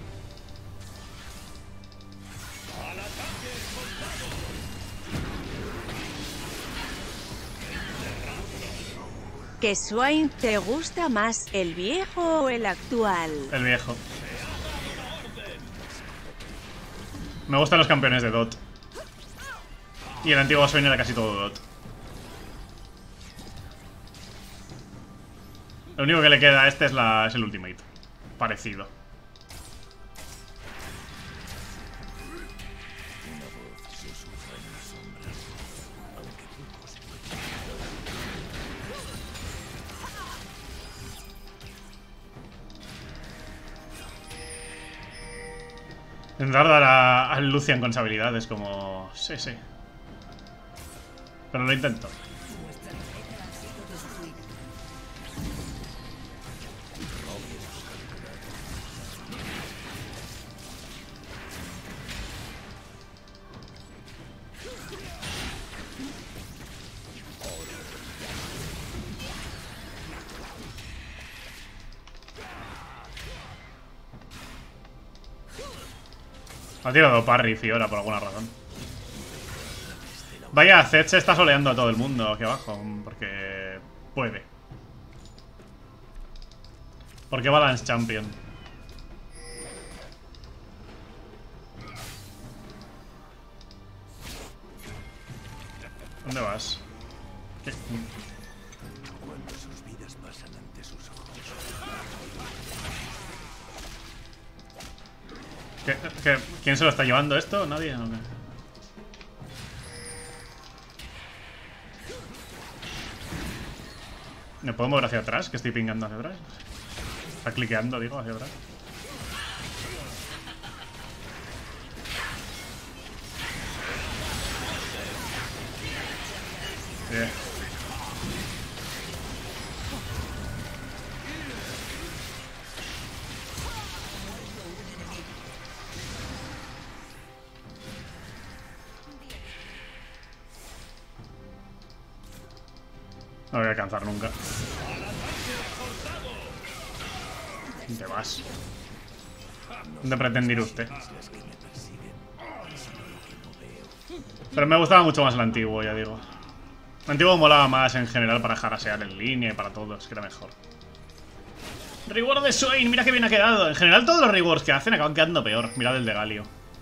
¿Que Swain te gusta más el viejo o el actual? El viejo. Me gustan los campeones de DOT. Y el antiguo Swain era casi todo DOT. Lo único que le queda a este es el Ultimate. Parecido. Intentar dar a Lucian con esa habilidad es como... Sí, sí. Pero lo intento. Nuestra torreta ha sido destruida. Ha tirado parry Fiora por alguna razón. Vaya, Zed se está soleando a todo el mundo aquí abajo. Porque puede. Porque Balance Champion. ¿Dónde vas? ¿Qué? Cuando sus vidas pasan ante sus ojos. ¿Quién se lo está llevando esto? ¿Nadie? ¿O qué? ¿Me puedo mover hacia atrás? Que estoy pingando hacia atrás. Está cliqueando, digo, hacia atrás. Bien. No voy a alcanzar nunca. ¿Dónde vas? ¿Dónde pretende ir usted? Pero me gustaba mucho más el antiguo, ya digo. El antiguo molaba más en general para jarasear en línea y para todos, que era mejor. Reward de Swain, mira que bien ha quedado. En general todos los rewards que hacen acaban quedando peor. Mirad el de Galio.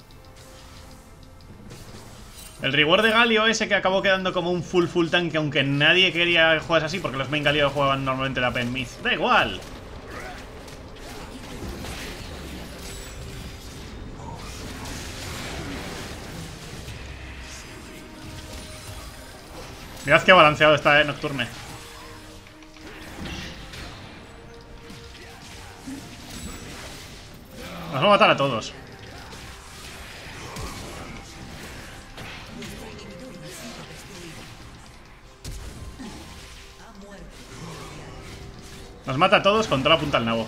El reward de Galio ese que acabó quedando como un full tanque, aunque nadie quería jugar así, porque los main Galio jugaban normalmente la Pen Myth. ¡Da igual! Mirad qué balanceado está, Nocturne. Nos va a matar a todos. Nos mata a todos con toda la punta al nabo.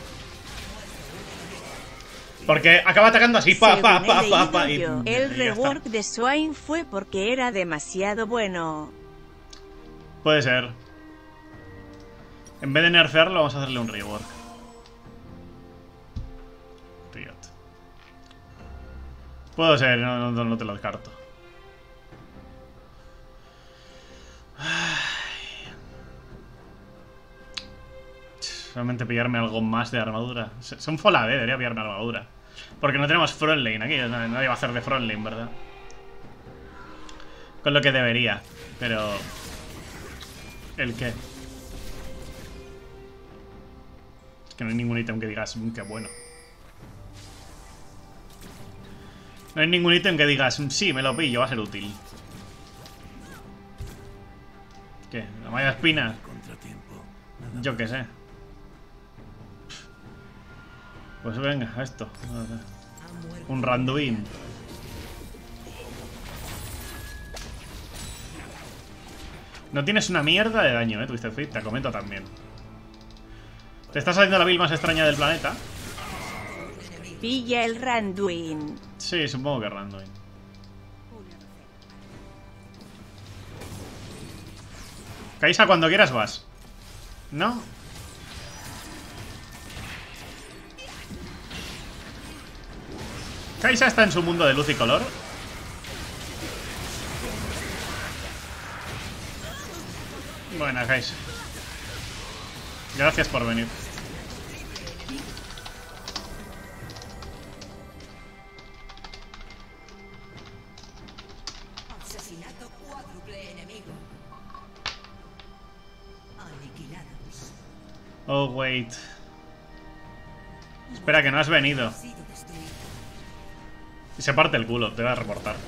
Porque acaba atacando así, pa. Y El ya rework está. de Swain fue porque era demasiado bueno. Puede ser. En vez de nerfearlo, vamos a hacerle un rework. Riot. Puede ser, no te lo descarto. Solamente pillarme algo más de armadura. Es un folade, debería pillarme armadura. Porque no tenemos frontlane aquí. Nadie va a hacer de frontlane, ¿verdad? Con lo que debería. Pero... ¿el qué? Es que no hay ningún ítem que digas, qué bueno. No hay ningún ítem que digas, sí, me lo pillo, va a ser útil. ¿Qué? ¿La malla espina? Yo qué sé. Pues venga, esto. Un Randuin. No tienes una mierda de daño, Twisted Fate, te comento también. Te está saliendo la build más extraña del planeta. Pilla el Randuin. Sí, supongo que Randuin. Kaisa, cuando quieras vas. ¿No? Kaisa está en su mundo de luz y color. Buena, Kaisa. Gracias por venir. Asesinato cuádruple enemigo. Aniquilados. Oh, wait. Espera, que no has venido. Sido destruido. Y se parte el culo, te va a reportar.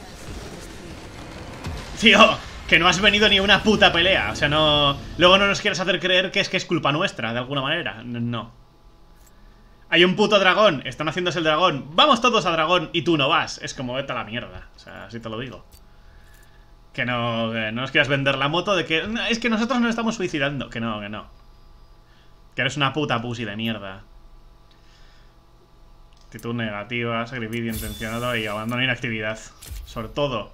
Tío, que no has venido ni a una puta pelea. O sea, no... Luego no nos quieres hacer creer que es culpa nuestra, de alguna manera. No. Hay un puto dragón, están haciéndose el dragón. Vamos todos a dragón y tú no vas. Es como vete a la mierda. O sea, así te lo digo. Que no nos quieras vender la moto de que... Es que nosotros nos estamos suicidando. Que no. Que eres una puta pussy de mierda. Actitud negativa, sacrificio intencionado y abandono e inactividad. Sobre todo.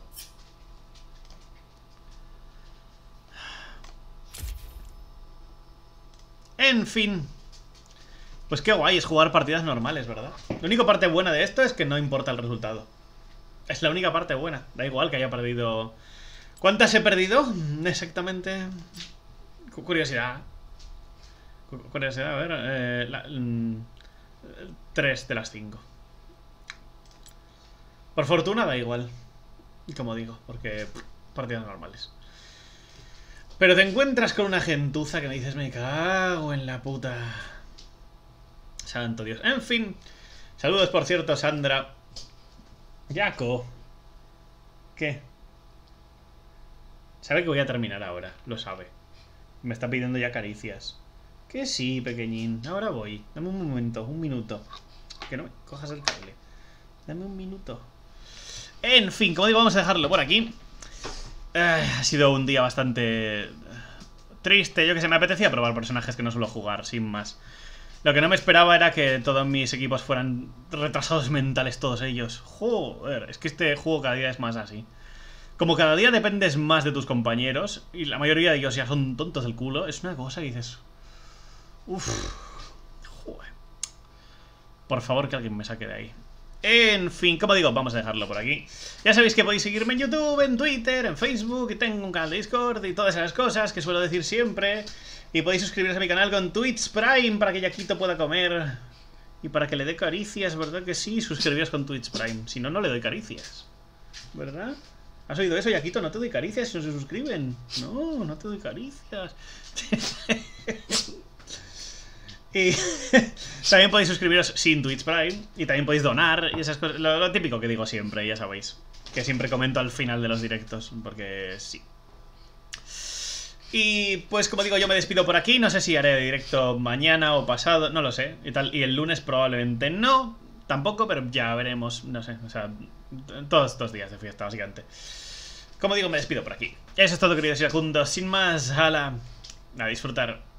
En fin. Pues qué guay es jugar partidas normales, ¿verdad? La única parte buena de esto es que no importa el resultado. Es la única parte buena. Da igual que haya perdido... ¿Cuántas he perdido? Exactamente... Curiosidad. Curiosidad, a ver... 3 de las 5. Por fortuna da igual. Como digo, porque... partidas normales. Pero te encuentras con una gentuza que me dices, me cago en la puta... Santo Dios. En fin. Saludos, por cierto, Sandra. Yaco. ¿Qué? Sabe que voy a terminar ahora. Lo sabe. Me está pidiendo ya caricias. Que sí, pequeñín. Ahora voy. Dame un momento, un minuto. Que no me cojas el cable. Dame un minuto. En fin, como digo, vamos a dejarlo por aquí. Ha sido un día bastante triste. Yo que sé, me apetecía probar personajes que no suelo jugar, sin más. Lo que no me esperaba era que todos mis equipos fueran retrasados mentales, todos ellos. Joder, es que este juego cada día es más así. Como cada día dependes más de tus compañeros, y la mayoría de ellos ya son tontos del culo, es una cosa que dices... Uff. Joder. Por favor, que alguien me saque de ahí. En fin, como digo, vamos a dejarlo por aquí. Ya sabéis que podéis seguirme en YouTube, en Twitter, en Facebook, y tengo un canal de Discord y todas esas cosas que suelo decir siempre. Y podéis suscribiros a mi canal con Twitch Prime para que Yaquito pueda comer. Y para que le dé caricias, ¿verdad que sí? Suscribiros con Twitch Prime. Si no, no le doy caricias. ¿Verdad? ¿Has oído eso, Yaquito? No te doy caricias si no se suscriben. No, no te doy caricias. Y también podéis suscribiros sin Twitch Prime. Y también podéis donar y esas cosas. Lo típico que digo siempre, ya sabéis. Que siempre comento al final de los directos. Porque sí. Y pues como digo, yo me despido por aquí. No sé si haré directo mañana o pasado, no lo sé. Y el lunes probablemente no. Tampoco, pero ya veremos. No sé, o sea, todos estos días de fiesta, básicamente. Como digo, me despido por aquí. Eso es todo, queridos iracundos. Sin más, a disfrutar.